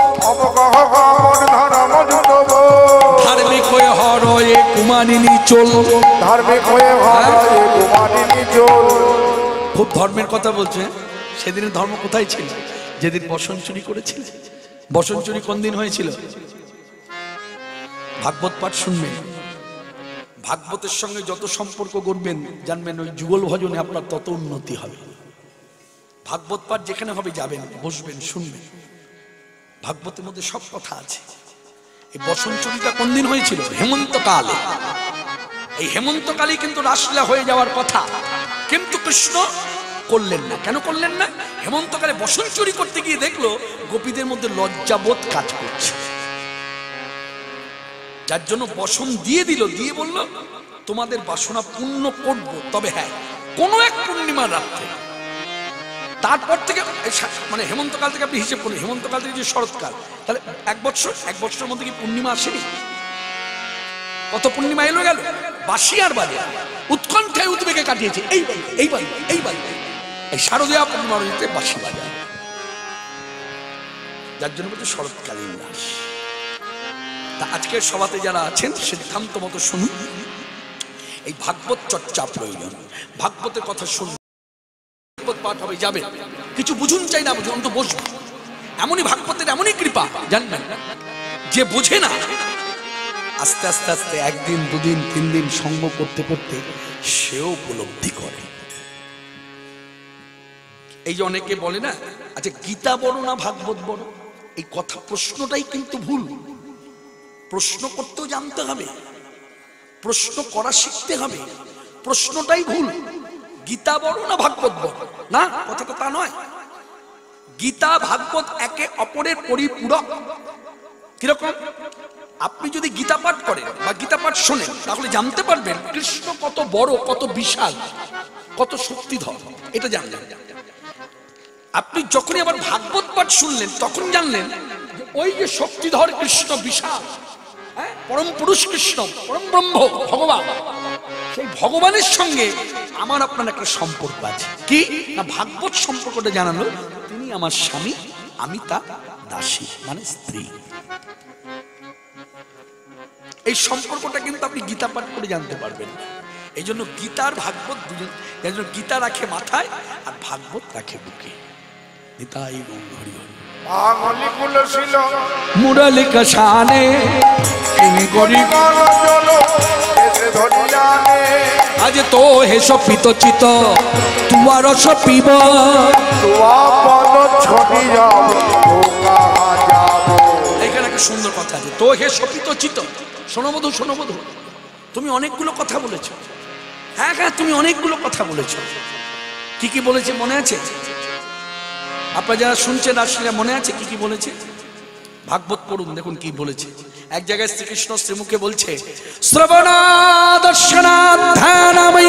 ধার্মিক হয়ে হরয়ে কুমারিনী চল। ধার্মিক হয়ে কুমারিনী চল। খুব ধর্মের কথা বলছে। সেদিনের ধর্ম কোথায় ছিল? যেদিন বসন চুরি করেছিল। বসন চুরি কোন দিন হয়েছিল? ভাগবত পাঠ শুনবেন, ভাগবতের সঙ্গে যত সম্পর্ক করবেন জানবেন ওই যুগল ভজনে আপনার তত উন্নতি হবে। ভাগবত পাঠ যেখানে হবে যাবেন, বসবেন, শুনবেন। ভাগবতের মধ্যে সব কথা আছে। এই বসন চুরিটা কোন দিন হয়েছিল? হেমন্তকালে। এই হেমন্তকালে কিন্তু রাসলীলা হয়ে যাওয়ার কথা, কিন্তু কৃষ্ণ করলেন না। কেন করলেন না? হেমন্তকালে বসন চুরি করতে গিয়ে দেখলো গোপীদের মধ্যে লজ্জাবোধ কাজ করছে, যার জন্য বসন দিয়ে দিল। দিয়ে বলল তোমাদের বাসনা পূর্ণ করব, তবে হ্যাঁ কোনো এক পূর্ণিমার রাত্রে। তারপর থেকে মানে হেমন্তকাল থেকে আপনি হিসেব করুন, হেমন্তকাল থেকে যে শরৎকাল, তাহলে এক বছরের মধ্যে কি পূর্ণিমা আসেনি? কত পূর্ণিমা এলো গেল, বাঁশি আর বাজে উৎকণ্ঠায় উদ্বেগে কাটিয়েছে। এই শারদীয়া পূর্ণিমা রয়েছে বাঁশি বাজা, যার জন্য বলছে শরৎকালীন রাস। তা আজকের সভাতে যারা আছেন সিদ্ধান্ত মতো শুনুন, এই ভাগবত চর্চা প্রয়োজন। ভাগবতের কথা শুনুন, ভাগবত পাঠ হবে, যাবে, কিছু বুঝুন চাই না বুঝুন, তো বসবে। এমনই ভাগবতের এমনই কৃপা, জানবেন যে বোঝে না আস্তে আস্তে আস্তে একদিন দুদিন তিন দিন সঙ্গ করতে করতে সেও উপলব্ধি করে। এই যে অনেকে বলে না, আচ্ছা গীতা বড় না ভাগবত বড়, এই কথা প্রশ্নটাই কিন্তু ভুল। প্রশ্ন করতেও জানতে হবে, প্রশ্ন করা শিখতে হবে, প্রশ্নটাই ভুল। গীতা বড় না ভাগবত বড়, না, কথাটা তা নয়। গীতা ভাগবত একে অপরের পরিপূরক। কিরকম? আপনি যদি গীতা পাঠ করেন বা গীতা পাঠ শোনেন, তাহলে জানতে পারবেন কৃষ্ণ কত বড়, কত বিশাল, কত শক্তিধর, এটা জানলেন। আপনি যখনই আবার ভাগবত পাঠ শুনলেন, তখন জানলেন ওই যে শক্তিধর কৃষ্ণ, বিশাল পরম পুরুষ কৃষ্ণ, পরম ব্রহ্ম ভগবান, সেই ভগবানের সঙ্গে আমার আপনার একটা সম্পর্ক আছে। কি না, ভাগবত সম্পর্কটা জানালো তিনি আমার স্বামী, আমি তার দাসী, মানে স্ত্রী। এই সম্পর্কটা কিন্তু আপনি গীতা পাঠ করে জানতে পারবেন। এই জন্য গীতার ভাগবত দুজন, এই জন্য গীতা রাখে মাথায় আর ভাগবত রাখে বুকে। নিতাই গৌর হরি হরি। মুরলি কশানে আজ তো হে সপিত চিত তুয়ার সপিব, এখানে একটা সুন্দর কথা আছে, তো হে সপিত চিত শোনো বধূ, শোনো বধূ, তুমি অনেকগুলো কথা বলেছো। হ্যাঁ হ্যাঁ, তুমি অনেকগুলো কথা বলেছো। কি কি বলেছে মনে আছে? আপনারা যারা শুনছেন আসলে মনে আছে কি কি বলেছে? ভাগবত পড়ুন, দেখুন কি বলেছে। এক জায়গায় শ্রীকৃষ্ণ শ্রীমুখে বলছে, শ্রবণা দর্শনা ধ্যানাময়ী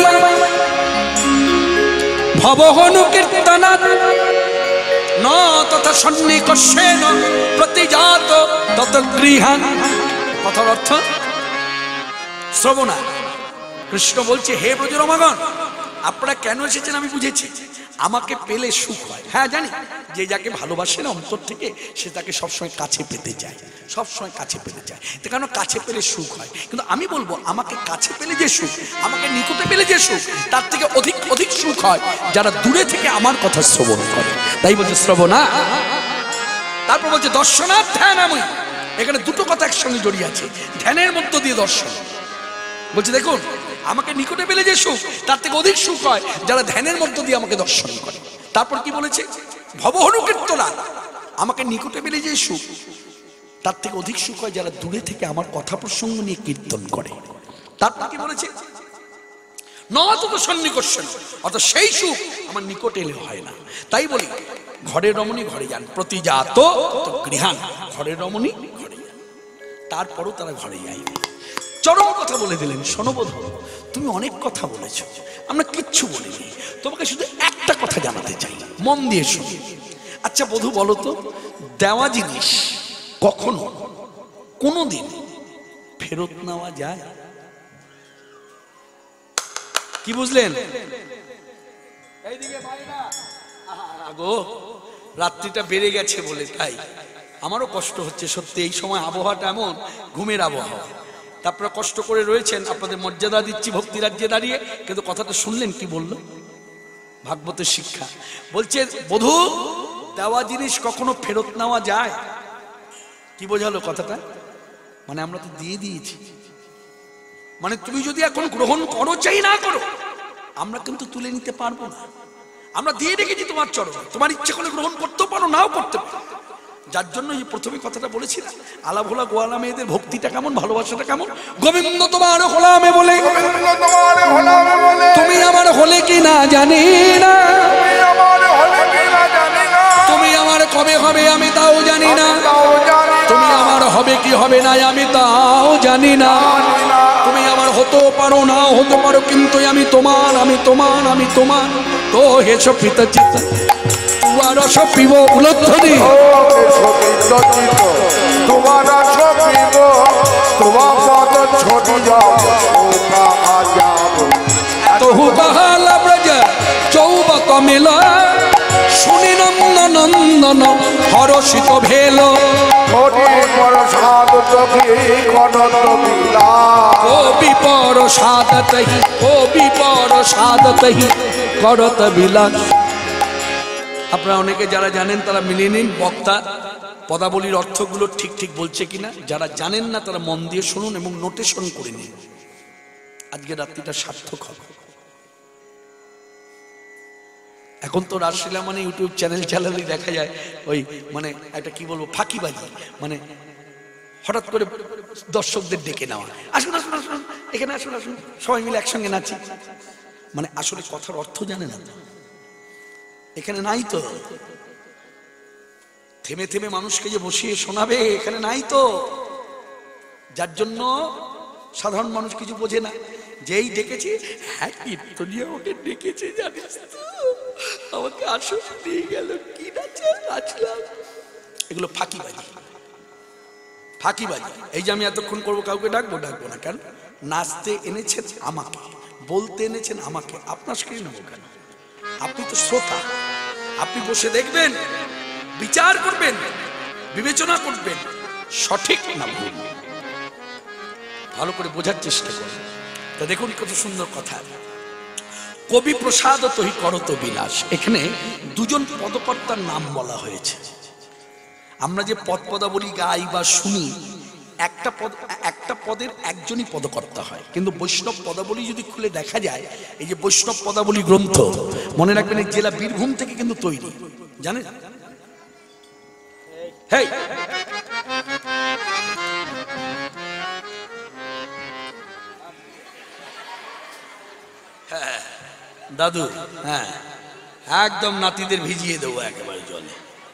ভবহনু কীর্তনাৎ ন তথা সন্নিকর্ষেণ প্রতিজাত তত গৃহান। কথার অর্থ শ্রবণা, কৃষ্ণ বলছে হে ব্রজরমাগণ, আপনারা কেন এসেছেন আমি বুঝেছি। আমাকে পেলে সুখ হয়। হ্যাঁ জানি, যে যাকে ভালোবাসে না অন্তর থেকে, সে তাকে সবসময় কাছে পেতে চায়, সবসময় কাছে পেতে চায়, তো কেন কাছে পেলে সুখ হয়। কিন্তু আমি বলবো, আমাকে কাছে পেলে যে সুখ, আমাকে নিকটে পেলে যে সুখ, তার থেকে অধিক অধিক সুখ হয় যারা দূরে থেকে আমার কথা শ্রবণ করে। তাই বলছে শ্রবণা। তারপর বলছে দর্শনা ধ্যানাময়ী। এখানে দুটো কথা একসঙ্গে জড়িয়ে আছে, ধ্যানের মধ্য দিয়ে দর্শন। বলছে দেখুন, আমাকে নিকটে পেলে যে সুখ, তার থেকে অধিক সুখ হয় যারা ধ্যানের মধ্য দিয়ে আমাকে দর্শন করে। তারপর কি বলেছে? ভবহনু কীর্তনা। আমাকে নিকটে পেলে যে সুখ, তার থেকে অধিক সুখ হয় যারা দূরে থেকে আমার কথা প্রসঙ্গ নিয়ে কীর্তন করে। তারপর কি বলেছে? নত তো সন্নিকর্ষণ, অর্থাৎ সেই সুখ আমার নিকটে এলে হয় না। তাই বলি, ঘরের রমণী ঘরে যান, প্রতিজাত গৃহান। ঘরের রমণী ঘরে যান, তারপরও তারা ঘরে যায়নি। চরম কথা বলে দিলেন। শোনো বধূ, তুমি অনেক কথা বলেছ, আমরা কিচ্ছু বলিনি, তোমাকে শুধু একটা কথা জানাতে চাই, মন দিয়ে শোনো। আচ্ছা বধূ বলো তো, দেওয়া জিনিস কখনো কোনোদিন ফেরত নেওয়া যায়? কি বুঝলেন? এইদিকে ভাইরা, গো রাত্রিটা বেড়ে গেছে বলে তাই আমারও কষ্ট হচ্ছে সত্যি। এই সময় আবহাওয়াটা এমন, ঘুমের আবহাওয়া। তারপরে কষ্ট করে রয়েছেন, আপনাদের মর্যাদা দিচ্ছি ভক্তি রাজ্যে দাঁড়িয়ে, কিন্তু কথাটা শুনলেন কি বলল? ভাগবতের শিক্ষা বলছে, বধূ দেওয়া জিনিস কখনো ফেরত নেওয়া যায়? কি বোঝালো কথাটা? মানে আমরা তো দিয়ে দিয়েছি, মানে তুমি যদি এখন গ্রহণ করো চাই না করো, আমরা কিন্তু তুলে নিতে পারবো না। আমরা দিয়ে রেখেছি তোমার চরণে, তোমার ইচ্ছে করে গ্রহণ করতেও পারো, নাও করতে পারো। যার জন্য এই প্রথমে কথাটা বলেছিলাম, আলা ভোলা গোয়ালা মেয়েদের ভক্তিটা কেমন, ভালোবাসাটা কেমন। গোবিন্দ তোমার হলামে বলে, তুমি আমার হলে কি না জানি না, তুমি আমার কবে হবে আমি তাও জানি না, তুমি আমার হবে কি হবে না আমি তাও জানি না, তুমি আমার হতেও পারো নাও হতে পারো, কিন্তু আমি তোমার, আমি তোমার, আমি তোমার। তো হেছো পিতা চিতা তোমার সপিব উলধ্বনি, তোমার সপিব, তোমার পদ ছোটি যাব তহু তাহাল ব্রজ চৌবক মেল, শুনি নন্দ নন্দন হরষিত ভেল, কবি পর সাদতহি, কবি পর সাদতহি করত বিলাস। আপনারা অনেকে যারা জানেন তারা মিলিয়ে নিন, বক্তা পদাবলীর অর্থগুলো ঠিক ঠিক বলছে কিনা। যারা জানেন না তারা মন দিয়ে শুনুন এবং নোটেশন করে নিন, আজকে রাত্রিটা সার্থক হবে। এখন তো রাসলীলা মানে ইউটিউব চ্যানেল চালালেই দেখা যায় ওই মানে একটা কি বলবো ফাঁকিবাজি, মানে হঠাৎ করে দর্শকদের ডেকে নেওয়া, আসুন আসুন আসুন এখানে আসুন আসুন সবাই মিলে একসঙ্গে নাচি। মানে আসলে কথার অর্থ জানে না, এখানে নাই তো। থেমে থেমে মানুষকে যে বসিয়ে শোনাবে এখানে নাই তো, যার জন্য সাধারণ মানুষ কিছু বোঝে না। যেই ডেকেছে, হ্যাঁ কীর্তনিয়া আমাকে ডেকেছে জানিস তো, আমাকে আসন দিয়ে গেল, কি নাচলাম। এগুলো ফাঁকিবাজি, ফাঁকিবাজি। এই যে আমি এতক্ষণ করবো, কাউকে ডাকবো ডাকবো না কেন? নাচতে এনেছেন আমাকে, বলতে এনেছেন আমাকে, আপনার স্ক্রিন নেবো কেন? আপনি তো শ্রোতা, আপনি বসে দেখবেন, বিচার করবেন, বিবেচনা করবেন, সঠিক না ভুল ভালো করে বোঝার চেষ্টা করবেন। তা দেখুন কত সুন্দর কথা, কবি প্রসাদ তহি করত বিলাস। এখানে দুজন পদকর্তার নাম বলা হয়েছে। আমরা যে পদ পদাবলী গাই বা শুনি, একটা পদের একজনই পদকর্তা হয়, কিন্তু বৈষ্ণব পদাবলী যদি খুলে দেখা যায়, এই যে বৈষ্ণব পদাবলী গ্রন্থ, মনে রাখবেন এই জেলা বীরভূম থেকে কিন্তু তৈরি, জানেন? দাদু, হ্যাঁ একদম নাতিদের ভিজিয়ে দেবো একেবারে জলে।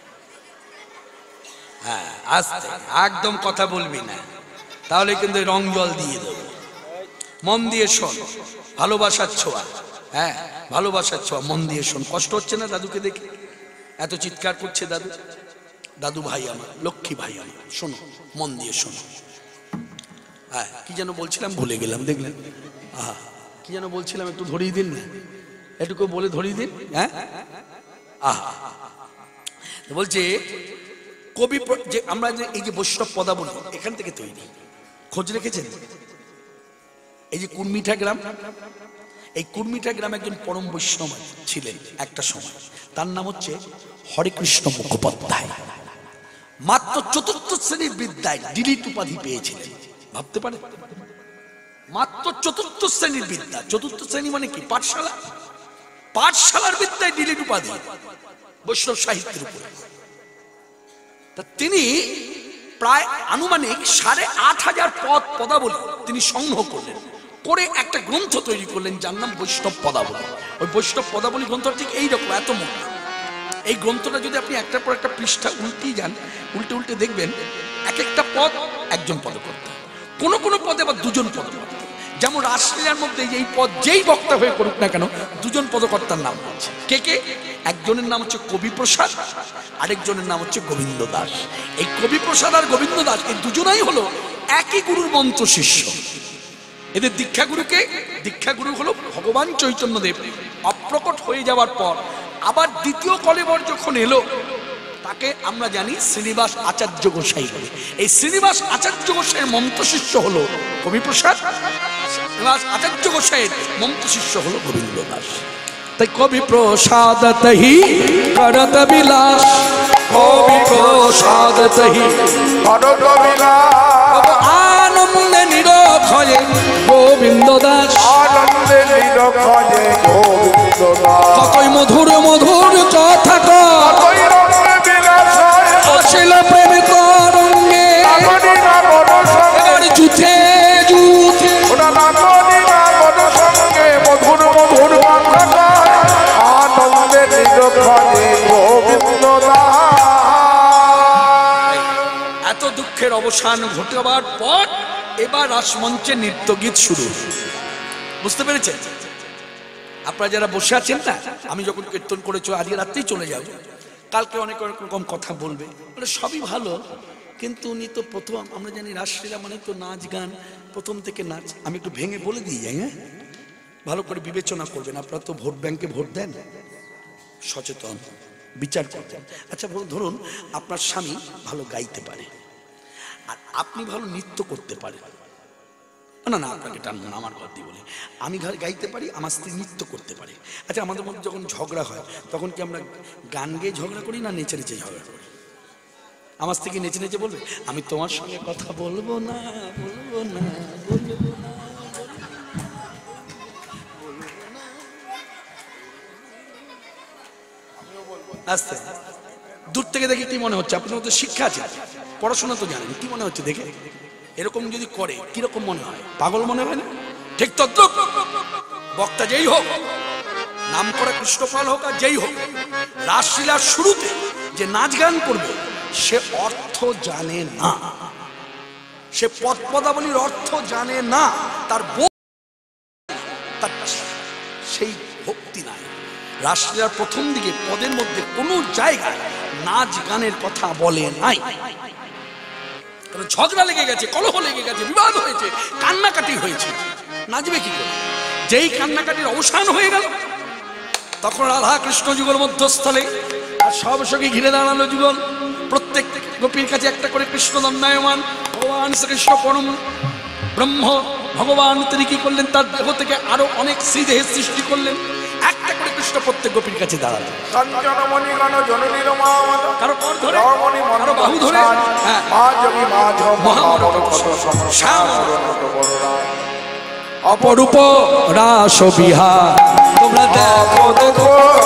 হ্যাঁ আস্তে, একদম কথা বলবি না, তাহলে কিন্তু রং জল দিয়ে দেবো। মন দিয়ে শোন, ভালোবাসার ছোঁয়া, হ্যাঁ ভালোবাসার ছোঁয়া, মন দিয়ে শোন। কষ্ট হচ্ছে না দাদুকে দেখে? এত চিৎকার করছে দাদু। দাদু ভাই আমার, লক্ষ্মী ভাই আমার, শোনো মন দিয়ে শোনো। হ্যাঁ কি যেন বলছিলাম ভুলে গেলাম, দেখলেন? আহা কি যেন বলছিলাম, একটু ধরিয়ে দিন না, এটুকু বলে ধরিয়ে দিন। হ্যাঁ আহা বলছে কবি যে আমরা যে এই যে বৈষ্ণব পদাবলী এখান থেকে তৈরি, খোঁজ রেখেছেন? এই যে কুর্মিঠা গ্রাম, এই কুর্মিঠা গ্রামে একজন পরম বৈষ্ণব ছিলেন একটা সময়, তার নাম হচ্ছে হরেকৃষ্ণ মুখোপাধ্যায়। মাত্র চতুর্থ শ্রেণীর বিদ্যায় ডিলিট উপাধি পেয়েছিলেন, ভাবতে পারেন? মাত্র চতুর্থ শ্রেণীর বিদ্যা, চতুর্থ শ্রেণী মানে কি? পাঠশালা, পাঠশালার বিদ্যায় ডিলিট উপাধি বৈষ্ণব সাহিত্যের উপরে। তা তিনি প্রায় আনুমানিক ৮,৫০০ পদ পদাবলী তিনি সংগ্রহ করলেন, করে একটা গ্রন্থ তৈরি করলেন যার নাম বৈষ্ণব পদাবলী। ওই বৈষ্ণব পদাবলী গ্রন্থটা ঠিক এইরকম, এত মোটা। এই গ্রন্থটা যদি আপনি একটার পর একটা পৃষ্ঠা উল্টিয়ে যান, উল্টে উল্টে দেখবেন এক একটা পদ একজন পদকর্তা, কোন কোন পদে আবার দুজন পদকর্তা। যেমন রাসলীলার মধ্যে এই পদ যেই বক্তা হয়ে করুক না কেন, দুজন পদকর্তার নাম আছে। কে কে? একজনের নাম হচ্ছে কবি প্রসাদ, আরেকজনের নাম হচ্ছে গোবিন্দ দাস। এই কবি প্রসাদ আর গোবিন্দ দাস এই দুজনাই হলো একই গুরুর মন্ত্র শিষ্য। এদের দীক্ষাগুরুকে, দীক্ষাগুরু হলো ভগবান চৈতন্যদেব। অপ্রকট হয়ে যাওয়ার পর আবার দ্বিতীয় কলেবর যখন এলো, তাকে আমরা জানি শ্রীনিবাস আচার্য গোসাই বলে। এই শ্রীনিবাস আচার্য গোসাইয়ের মন্ত্র শিষ্য হলো কবি প্রসাদ, শ্রীনিবাস আচার্য গোসাইয়ের মন্ত্র শিষ্য হলো গোবিন্দ দাস। তাই কবি প্রসাদ তহি করত বিলাস, কবি প্রসাদ তহি করত বিলাস, আনন্দে নিরক্ষয়ে গোবিন্দ দাস, আনন্দে নিরক্ষয়ে গোবিন্দ দাস। কতই মধুর মধুর কথা কয়, আসিল প্রেম তরঙ্গে, এবার জুথে জুথে মধুর মধুর আনন্দে নিরক্ষয়ে গোবিন্দ দাস। এত দুঃখের অবসান ঘটাবার পর এবার রাসমঞ্চে নৃত্য গীত শুরু। বুঝতে পেরেছেন? আপনারা যারা বসে আছেন না, আমি যখন কীর্তন করেছো আজকে রাত্রেই চলে যাব, কালকে অনেক অনেক রকম কথা বলবে, বলে সবই ভালো, কিন্তু উনি তো প্রথম, আমরা জানি রাসলীলা মানে তো নাচ গান, প্রথম থেকে নাচ। আমি একটু ভেঙে বলে দিয়ে যাই, হ্যাঁ ভালো করে বিবেচনা করবেন। আপনারা তো ভোট ব্যাংকে ভোট দেন, সচেতন বিচার করতেন। আচ্ছা ধরুন আপনার স্বামী ভালো গাইতে পারে আর আপনি ভালো নৃত্য করতে পারেন, না না আপনাকে টানবো না, আমার ঘর দিয়ে বলি, আমি ঘর গাইতে পারি, আমার স্ত্রী নৃত্য করতে পারে। আচ্ছা আমাদের মধ্যে যখন ঝগড়া হয় তখন কি আমরা গান গেয়ে ঝগড়া করি না নেচে নেচে ঝগড়া করি? আমার স্ত্রী নেচে নেচে বলবে আমি তোমার সঙ্গে কথা বলবো না, বলবো না, বলবো না, আস্তে দূর থেকে দেখে কি মনে হচ্ছে? আপনার মধ্যে শিক্ষা আছে, পড়াশোনা তো জানেন, কি মনে হচ্ছে দেখে? এরকম যদি করে কিরকম মনে হয়? পাগল মনে হয় না? ঠিক তদ্রুপ বক্তা যেই হোক, নাম করা কৃষ্ণপাল হোক আর যেই হোক, রাসলীলার শুরুতে যে নাচ গান করবে সে অর্থ জানে না, সে পদ পদাবলীর অর্থ জানে না, তার সেই ভক্তি নাই। রাসলীলার প্রথম দিকে পদের মধ্যে কোনো জায়গায় নাচ গানের কথা বলে নাই। ঝগড়া লেগে গেছে, কলহ লেগে গেছে, বিবাদ হয়েছে, কান্নাকাটি হয়েছে, নাচবে কি করে? যেই কান্নাকাটির অবসান হয়ে গেল তখন রাধা কৃষ্ণ যুগল মধ্যস্থলে আর সব সঙ্গে ঘিরে দাঁড়ালো যুগল। প্রত্যেক গোপীর কাছে একটা করে কৃষ্ণ দণ্ডায়মান। ভগবান শ্রীকৃষ্ণ পরম ব্রহ্ম ভগবান তিনি কি করলেন? তার দেহ থেকে আরো অনেক শ্রীদেহের সৃষ্টি করলেন। একটা করে কৃষ্ণ প্রত্যেক গোপীর কাছে দাঁড়ালো। কারো কর ধরে, কারো বাহু ধরে, অপরূপ রাস বিহার। তোমরা দেখো দেখো,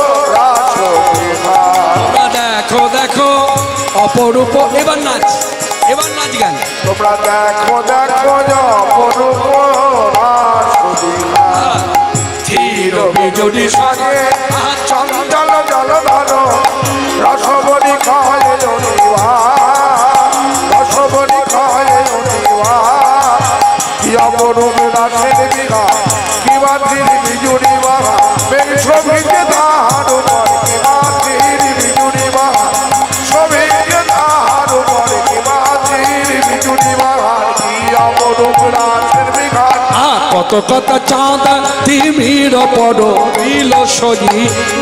তোমরা দেখো দেখো অপরূপ। এবার নাচ, এবার নাচ গান। তোমরা দেখো দেখো অপরূপ রাস বিহার। ঠিক জড়ি সাজে চঞ্চল জল ধর রসবরি খায় অনিবা রসবরি খায় অনিবা কি অপরূপ রাসের বিঘা কি বাধির বিজুড়ি বাঘা মেঘ ছবিকে তাহার উপর কি বাধির বিজুড়ি বাঘা ছবিকে তাহার উপর কি বাধির বিজুড়ি বাঘা কি অপরূপ রাসের বিঘা কত কত চাঁদা তিমির পড় বিল সজি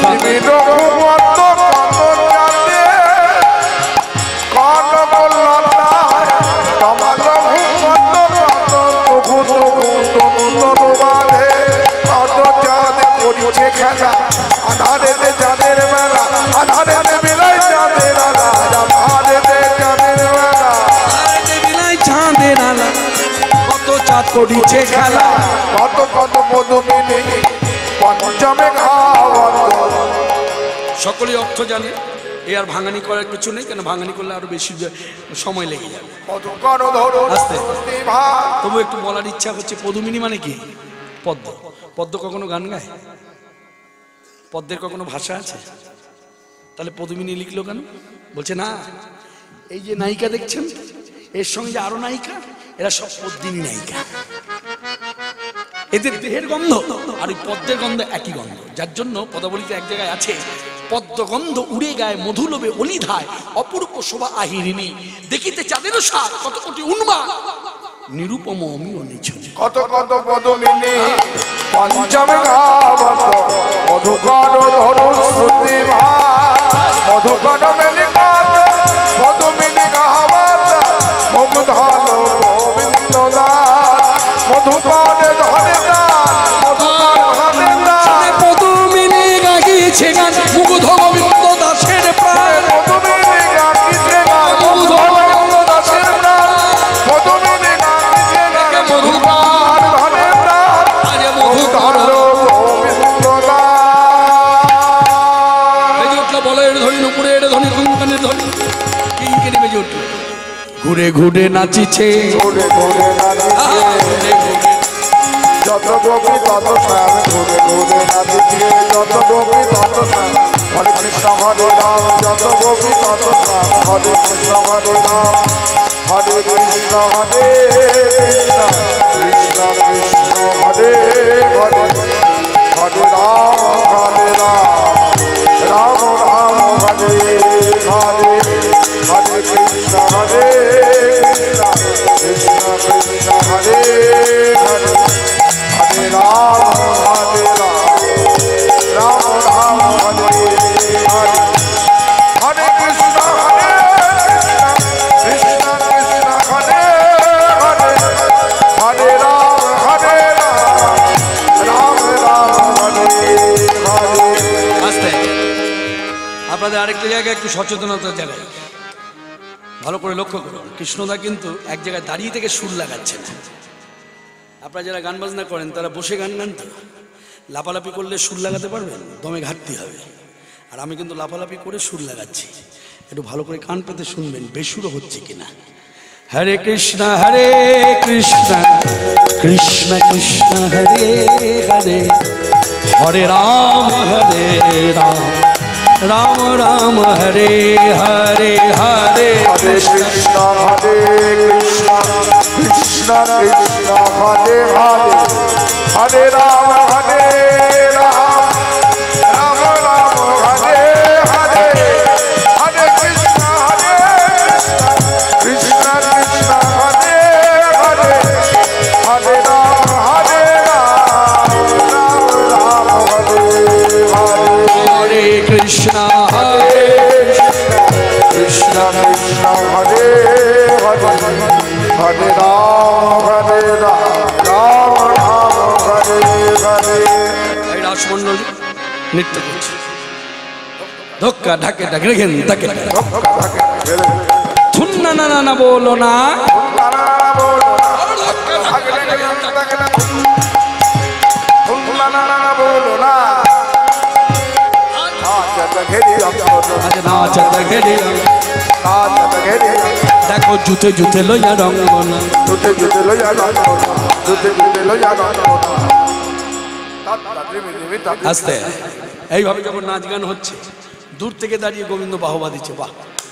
খেলা আধারে চাঁদের মেলা আধারে মিলাই চাঁদের আলা আধারে চাঁদের মেলা মিলাই চাঁদের আলা কত চাঁদ করিছে খেলা কত কত মধুমিনী পঞ্চমে খাওয়া সকলে অর্থ জানে এ আর ভাঙানি করার কিছু নেই কেন ভাঙানি করলে আরো বেশি সময় লেগে যাবে আস্তে তবু একটু বলার ইচ্ছা হচ্ছে পদুমিনী মানে কি পদ্ম পদ্ম কখনো গান গায় পদ্মের কখনো ভাষা আছে তাহলে পদুমিনী লিখলো কেন বলছে না এই যে নায়িকা দেখছেন এর সঙ্গে যে আরো নায়িকা এরা সব পদ্মিনী নায়িকা এদের দেহের গন্ধ আর এই পদ্মের গন্ধ একই গন্ধ যার জন্য পদাবলিতে এক জায়গায় আছে পদ্মগন্ধ উড়ে গায়ে মধুলোভে অলিধায় অপূর্ব শোভা আহিরিণী দেখিতে চাঁদেরও সার কত কোটি উন্মা নিরুপম অমিও নিছনে কত কত পদমিনী পঞ্চমে খাওয়া মধুকর ধরু শ্রুতি মধুকর মেলিকা পদমিনী খাওয়া মুগ্ধ গোবিন্দ মধুকর ধরে পদমিনী গাইছে গান মুগ্ধ গোবিন্দ দাসের প্রাণ পদমিনী গাইছে গান মুগ্ধ গোবিন্দ দাসের প্রাণ পদমিনী গাইছে গান মধুকর ধরে আরে মধুকর গোবিন্দ বেজে উঠল বলের ধ্বনি নুপুরের ধ্বনি কঙ্কনের ধ্বনি কিঙ্কিনি বেজে উঠল ঘুরে ঘুরে নাচিছে ঘুরে ঘুরে নাচিছে যত গোপী তত শ্যাম ঘুরে ঘুরে নাচিছে যত গোপী তত শ্যাম হরে কৃষ্ণ হরে রাম যত গোপী তত শ্যাম হরে কৃষ্ণ হরে রাম হরে কৃষ্ণ হরে কৃষ্ণ কৃষ্ণ কৃষ্ণ হরে হরে হরে রাম রাম রাম হরে হরে হরে কৃষ্ণ হরে কৃষ্ণ কৃষ্ণ কৃষ্ণ হরে হরে হরে রাম রাম হরে হরে হরে কৃষ্ণ হরে কৃষ্ণ কৃষ্ণ হরে হরে হরে রাম রাম হরে হরে আস্তে আপনাদের আরেকটা জায়গায় একটু সচেতনতার জায়গায় ভালো করে লক্ষ্য করুন কৃষ্ণদা কিন্তু এক জায়গায় দাঁড়িয়ে থেকে সুর লাগাচ্ছে না আপনারা যারা গান বাজনা করেন তারা বসে গান গান তো লাফালাফি করলে সুর লাগাতে পারবেন দমে ঘাটতি হবে আর আমি কিন্তু লাফালাফি করে সুর লাগাচ্ছি একটু ভালো করে কান পেতে শুনবেন বেসুরও হচ্ছে কিনা হরে কৃষ্ণ কৃষ্ণ কৃষ্ণ হরে হরে হরে রাম রাম রাম রাম হরে হরে হরে হরে কৃষ্ণ হরে কৃষ্ণ কৃষ্ণ কৃষ্ণ হরে হরে হরে রাম রাম রাম রাম হরে হরে হরে কৃষ্ণ কৃষ্ণ কৃষ্ণ হরে হরে হরে রাম রাম রাম হরে হরে হরে কৃষ্ণ হরে কৃষ্ণ কৃষ্ণ হরে হরে হরে রাম রাম রাম হরে হরে এই রাসমণ্ডল নৃত্য করছে ধক্কা ঢাকে ঢাকে রেখেন তাকে থুন্না না না না বলো না দেখো জুতে জুতে লইয়া রঙ্গনা আস্তে এইভাবে যখন নাচ গান হচ্ছে দূর থেকে দাঁড়িয়ে গোবিন্দ বাহবা দিচ্ছে, বাহ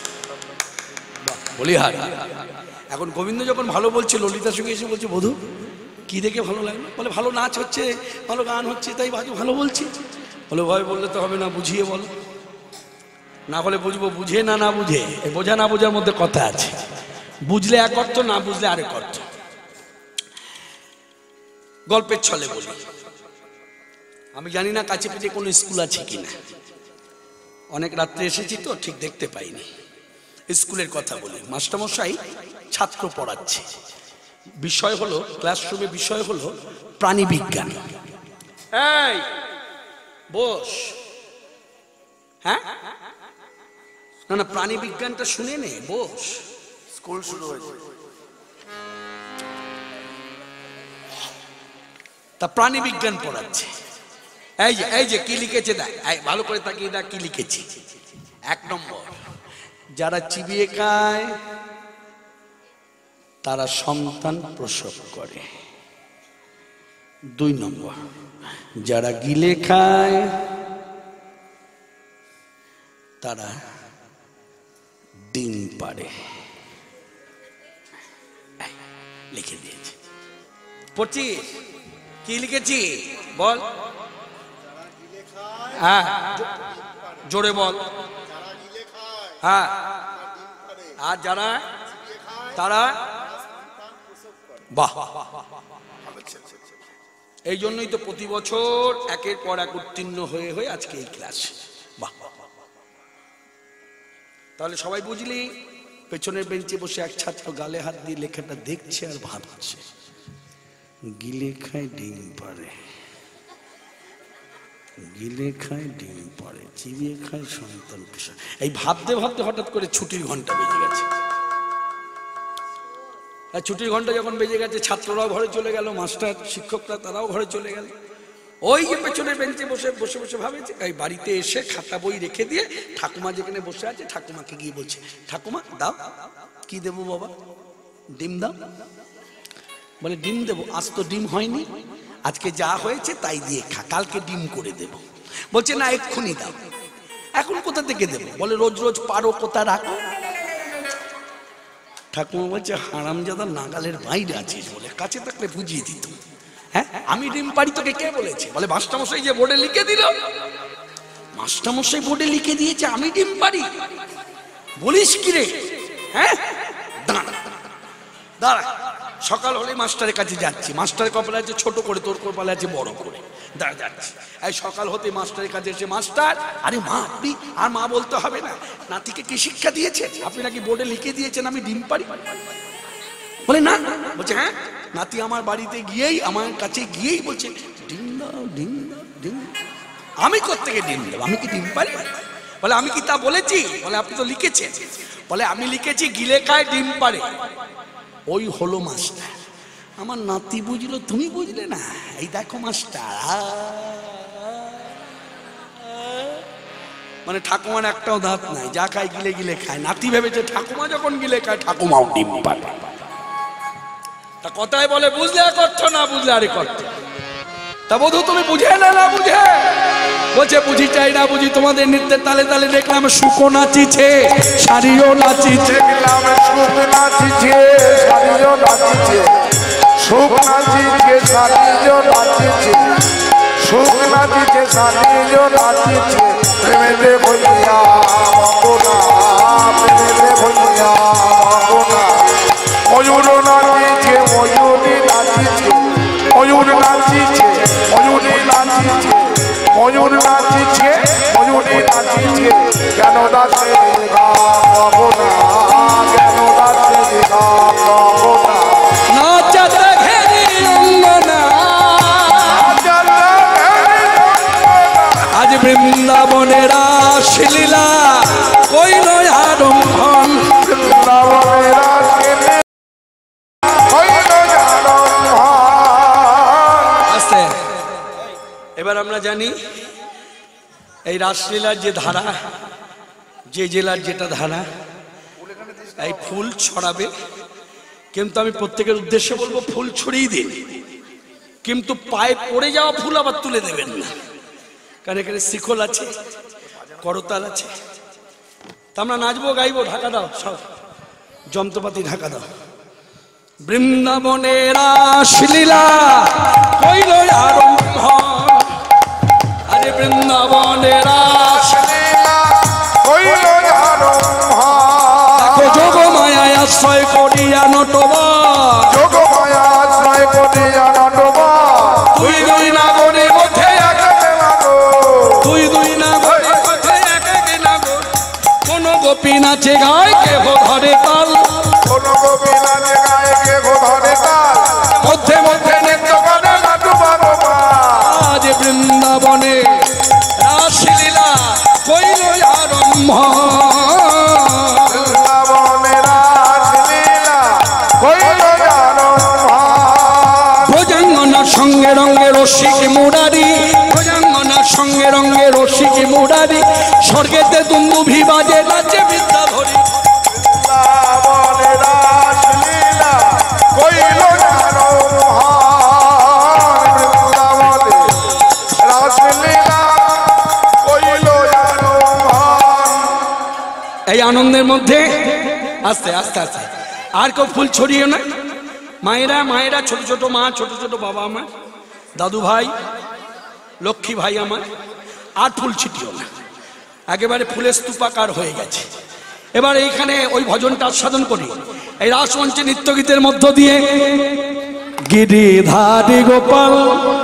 বলি হার। এখন গোবিন্দ যখন ভালো বলছে, ললিতার সঙ্গে এসে বলছে, বধূ কি দেখে ভালো লাগলো? বলে ভালো নাচ হচ্ছে, ভালো গান হচ্ছে, তাই ভালো বলছি। বলে ভয় বললে তো হবে না, বুঝিয়ে বলো। না বলে বুঝবো, বুঝে না না বুঝে, এই বোঝা না বোঝার মধ্যে কথা আছে। বুঝলে এক অর্থ, না বুঝলে আরেক অর্থ। গল্পের ছলে বলি, আমি জানি না কাছে পিঠে কোনো স্কুল আছে কিনা, অনেক রাত্রে এসেছি তো ঠিক দেখতে পাইনি। স্কুলের কথা বলি, মাস্টারমশাই ছাত্র পড়াচ্ছে, বিষয় হলো ক্লাসরুমে বিষয় হলো প্রাণী বিজ্ঞান। এই বস, হ্যাঁ না না প্রাণী বিজ্ঞানটা শুনে নে, বস। স্কুল শুরু হয়েছে। তা প্রাণী বিজ্ঞান পড়াচ্ছে। এই যে কি লিখেছে দেখ, ভালো করে তাকিয়ে দেখ কি লিখেছি। 1 নম্বর, যারা চিবিয়ে খায় তারা সন্তান প্রসব করে। 2 নম্বর, যারা গিলে খায় তারা ডিম পাড়ে। লিখে দিয়েছে, পড়ছিস? কি লিখেছি বল? হ্যাঁ জোরে বল। হ্যাঁ, আর যারা তারা, বাহ। এই জন্যই তো প্রতি বছর একের পর এক উত্তীর্ণ হয়ে হয়ে আজকে এই ক্লাস। বাহ। তাহলে সবাই বুঝলি? পেছনের বেঞ্চে বসে এক ছাত্র গালে হাত দিয়ে লেখাটা দেখছে আর ভাবছে, গিলে খায় ডিম পাড়ে, গিলে খায় ডিম পাড়ে, চিবিয়ে খায় সন্তান প্রসব। এই ভাবতে ভাবতে হঠাৎ করে ছুটির ঘন্টা বেজে গেছে। আর ছুটির ঘন্টা যখন বেজে গেছে, ছাত্ররাও ঘরে চলে গেল, মাস্টার শিক্ষকরা তারাও ঘরে চলে গেল। ওই যে পেছনের বেঞ্চে বসে বসে বসে ভাবেছে, এই বাড়িতে এসে খাতা বই রেখে দিয়ে ঠাকুমা যেখানে বসে আছে ঠাকুমাকে গিয়ে বলছে, ঠাকুমা দাও। কি দেবো বাবা? ডিম দাও। বলে ডিম দেবো? আজ তো ডিম হয়নি, আজকে যা হয়েছে তাই দিয়ে খা, কালকে ডিম করে দেবো। বলছে না, এক্ষুনি দাও। এখন কোথা থেকে দেবো? বলে রোজ রোজ পারো কোথা রাখো। ঠাকুমা বলছে, হারামজাদা নাগালের বাইরে আছিস, বলে কাছে থাকলে বুঝিয়ে দিত। হ্যাঁ, আমি ডিম পারি তোকে কে বলেছে? বলে মাস্টারমশাই যে বোর্ডে লিখে দিল। মাস্টারমশাই বোর্ডে লিখে দিয়েছে আমি ডিম পারি? বলিস কি রে? হ্যাঁ, দাঁড়া দাঁড়া। সকাল হলে মাস্টারের কাছে যাচ্ছি, মাস্টারের কপালে আছে ছোট করে, তোর কপালে আছে বড় করে। দাঁড়া যাচ্ছি, এই সকাল হতে মাস্টারের কাছে এসে, মাস্টার, আরে মা আপনি, আর মা বলতে হবে না, নাতিকে কি শিক্ষা দিয়েছে? আপনি নাকি বোর্ডে লিখে দিয়েছেন আমি ডিম পারি। বলে না। বলছে হ্যাঁ, নাতি আমার বাড়িতে গিয়েই, আমার কাছে গিয়েই বলছে ডিম দাও, ডিম দাও, ডিম। আমি কোত্থেকে ডিম দেবো? আমি কি ডিম পারি? বলে আমি কি তা বলেছি? বলে আপনি তো লিখেছেন। বলে আমি লিখেছি গিলে খায় ডিম পারে। ওই হলো মাস্টার। আমার নাতি বুঝলো, তুমি বুঝলে না। এই দেখো মাস্টার, মানে ঠাকুমার একটাও দাঁত নাই, যা খায় গিলে গিলে খায়। নাতি ভেবেছে ঠাকুমা যখন গিলে খায় ঠাকুমাও ডিম পারে। তা কথায় বলে বুঝলে এক অর্থ, না বুঝলে আরেক অর্থ। তা বধূ তুমি বুঝে না বুঝে? বলছে বুঝি চাই না বুঝি, তোমাদের নৃত্যের তালে তালে দেখলাম শুকো নাচিছে, শাড়িও নাচিছে। দেখলাম সুখ নাচিছে, শাড়িও নাচিছে, সুখ নাচিছে, শাড়িও নাচিছে, সুখ নাচিছে, শাড়িও নাচিছে। প্রেমেতে ভইয়া মগনা, প্রেমেতে ভইয়া মগনা। ময়ূর নাচিছে, ময়ূরী নাচিছে, ময়ূর নাচিছে, ময়ূরী নাচিছে, ময়ূর নাচিছে, ময়ূরী নাচিছে। কেন দাসে মগনা, কেন দাসে মগনা। নাচতে ঘেরি অঙ্গনা, আজ বৃন্দাবনের রাসলীলা কইল আরম্ভন। বৃন্দাবনের রাসলীলা কইল আরম্ভন। আস্তে। এবার আমরা জানি এই রাসলীলার যে ধারা, যে জেলার যেটা ধারা, এই ফুল ছড়াবে। কিন্তু আমি প্রত্যেকের উদ্দেশ্যে বলবো ফুল ছড়িয়ে দিন, কিন্তু পায়ে পড়ে যাওয়া ফুল আবার তুলে দেবেন না, কারণ এখানে শিকল আছে, করতাল আছে। তা আমরা নাচবো গাইবো, ঢাকা দাও সব যন্ত্রপাতি, ঢাকা দাও। বৃন্দাবনের রাসলীলা কইল আরম্ভ, আরে বৃন্দাবনের রাসলীলা কইল আরম্ভ, দেখো যোগমায়ায় আশ্রয় করিয়া নটবা, যোগমায়া আশ্রয় করিয়া নটবা, দুই দুই নাগরে মধ্যে একাকে লাগো, দুই দুই নাগরে মধ্যে একাকে নাগর, কোন গোপী নাচে গায় কেহ ধরে তাল, কোন গোপীনা যে গায়ে কে ধরে তাল, মধ্যে মধ্যে নৃত্য করে নটবা গোপা, আজ বৃন্দাবনে রাসলীলা কইল আরম্ভ, বৃন্দাবনের রাসলীলা কইল আরম্ভ, ভোজাঙ্গনার সঙ্গে রঙ্গে রসিক মুরারি, ভোজাঙ্গনার সঙ্গে রঙ্গে রসিক মুরারি, স্বর্গেতে দুন্দুভি বাজে নাচে বিদ্যাধরী, বৃন্দাবনের রাসলীলা কইল আরম্ভ, বৃন্দাবনের রাসলীলা কইল আরম্ভ। এই আনন্দের মধ্যে আস্তে আস্তে আস্তে আর কেউ ফুল ছড়িয়ে না, মায়েরা মায়েরা, ছোট ছোট মা, ছোট ছোট বাবা আমার, দাদু ভাই, লক্ষ্মী ভাই আমার, আর ফুল ছিটিও না, একেবারে ফুলের স্তূপাকার হয়ে গেছে। এবার এইখানে ওই ভজনটা আস্বাদন করি, এই রাসমঞ্চে নৃত্য গীতের মধ্য দিয়ে। গিরিধারী গোপাল,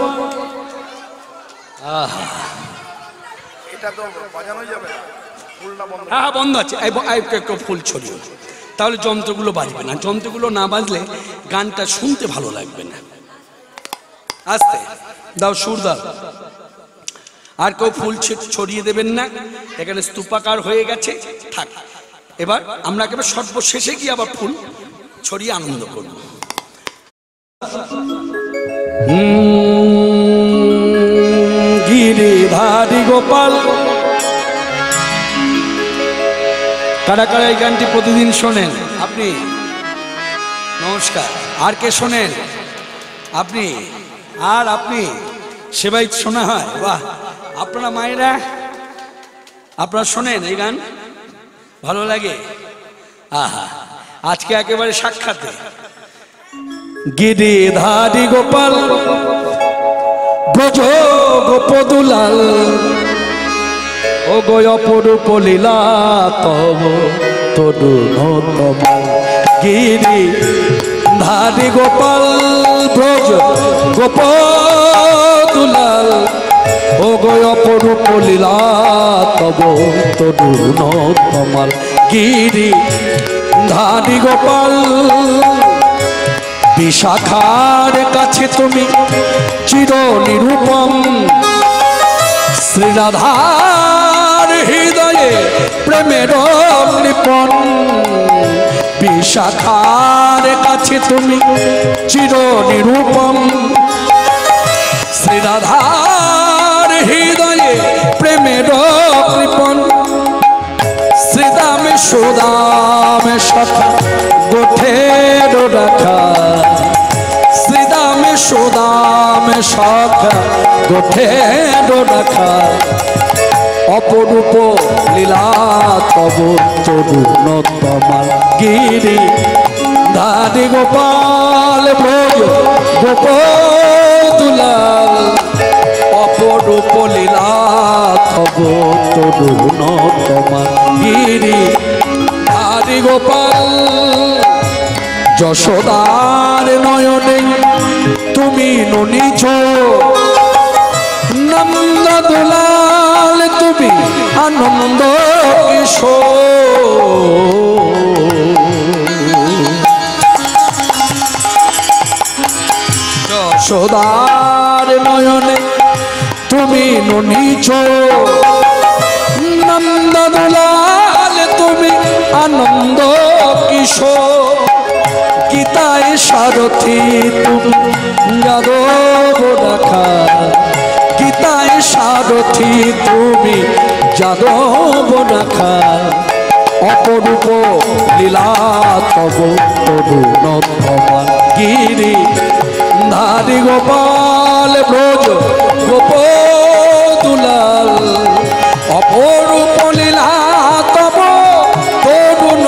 এটা তো বাজানো যাবে না, ফুলটা বন্ধ। হ্যাঁ বন্ধ আছে, একটু ফুল ছড়িয়ে, তাহলে যন্ত্রগুলো বাজবে না, যন্ত্রগুলো না বাজলে গানটা শুনতে ভালো লাগবে না। আস্তে দাও, সুর দাও, আর কেউ ফুল ছড়িয়ে দেবেন না, এখানে স্তূপাকার হয়ে গেছে, থাক। এবার আমরা একেবারে সর্বশেষে গিয়ে আবার ফুল ছড়িয়ে আনন্দ করব। গিরিধারী গোপাল, কারা কারা এই গানটি প্রতিদিন শোনেন? আপনি, নমস্কার। আর কে শোনেন? আপনি, আর আপনি সেবাই শোনা হয়? বাহ, আপনারা মায়েরা আপনারা শোনেন এই গান, ভালো লাগে? আহা, আজকে একেবারে সাক্ষাতে। গিরিধারী গোপাল ব্রজ গোপদুলাল, ও গো অপরূপ লীলা তব তরুণতম, গিরিধারী গোপাল ব্রজ গোপদুলাল, ও গো অপরূপ লীলা তব তরুণতম, গিরিধারী গোপাল। বিশাখার কাছে তুমি চির নিরূপম, শ্রীরাধার হৃদয়ে প্রেমের নিপন, বিশাখার কাছে তুমি চির নিরূপম, শ্রীরাধার হৃদয়ে প্রেমের কৃপন, শ্রীদামে সুদামে সখা গোঠের রাখা, শ্রীদামে সুদামে সখা গোঠের রাখা, অপরূপ লীলা তব তরুণতমাল, গিরিধারী গোপাল ব্রজ গোপদুলাল, অপরূপ লীলা তব তরুণতমাল, গিরিধারী গোপাল। যশোদার নয়নে তুমি ননিছ, নন্দ দুলাল তুমি আনন্দ কিশোর, যশোদার নয়নে তুমি ননিছ, নন্দ দুলাল তুমি আনন্দ কিশোর, গীতায় সারথি তুমি যাদব রাখা, গীতায় সারথি তুমি যাদব রাখা, অপরূপ লীলা তব তরুণতমাল, গিরিধারী গোপাল। লাল ব্রজ গোপ দুলাল অপরূপ লীলা তব তরুণ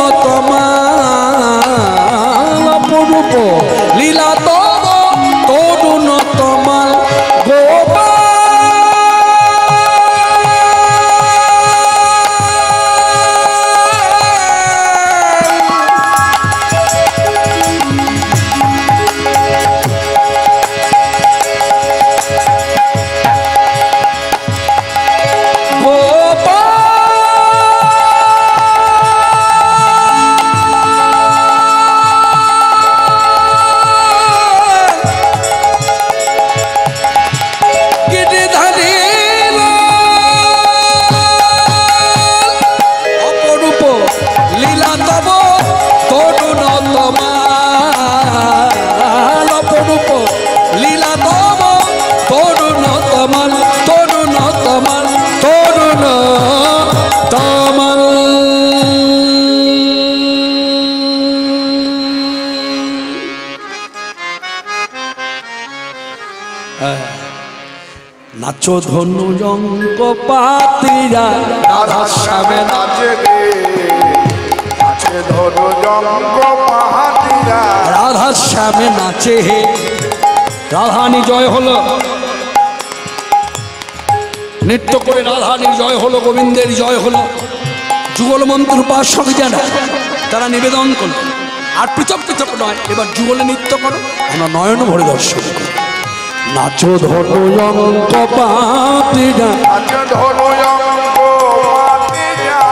তমাল অপরূপ লীলা তব তরুণ তমাল গোপাল নাচো ধনু রঙ্গ পাতিরা রাধা শ্যামে নাচে রে, নাচে ধনু জঙ্গ পাহাড়িরা। রাধা শ্যামে নাচে হে রাধানি জয় হলো নৃত্য করে রাধানির জয় হলো গোবিন্দের জয় হলো যুগল মন্ত্র উপাসক যারা তারা নিবেদন করল আর পৃথক পৃথক নয় এবার যুগলে নৃত্য করো আমরা নয়ন ভরে দর্শন করি নাচো ধনু রঙ্গ পাতিরা নাচে ধনু জঙ্গ পাহাড়িরা।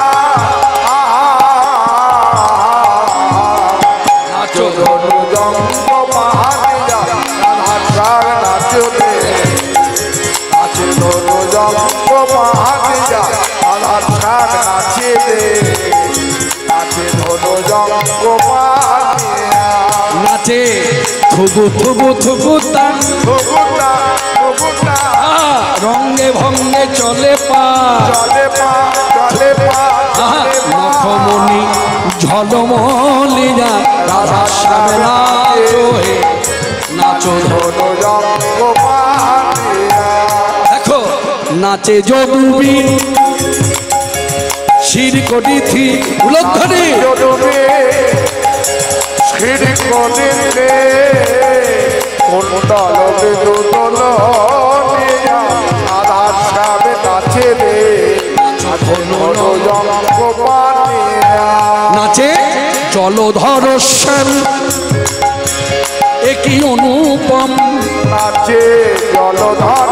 নাচো ধনু জঙ্গ পাহাড়িরা। রাধা শ্যামে নাচে রে, নাচে ধনু জঙ্গ পাহাড়িরা। রাধা শ্যামে নাচে রে, নাচে ধনু জঙ্গ পাহাড়িরা। নাচে থুবু থুবু থুবু তা ঘুঘুটা ঘুঘুটা রঙ্গে ভঙ্গে চলে পা চলে পা চলে পা নখমণি ঝলমলিরা রাধা শ্যামে নাচো হে নাচো ধনু জঙ্গ পাহাড়িরা। দেখো নাচে যদুবীর শির কোটি থি উলধ্বনি যদুবে সিঁড়ি করিলে কুণ্ডল বিদুতল নিয়া রাধা শ্যামে নাচে রে, নাচে ধনু জঙ্গ পাহাড়িরা। নাচে জলধর শ্যাম একই অনুপম নাচে জলধর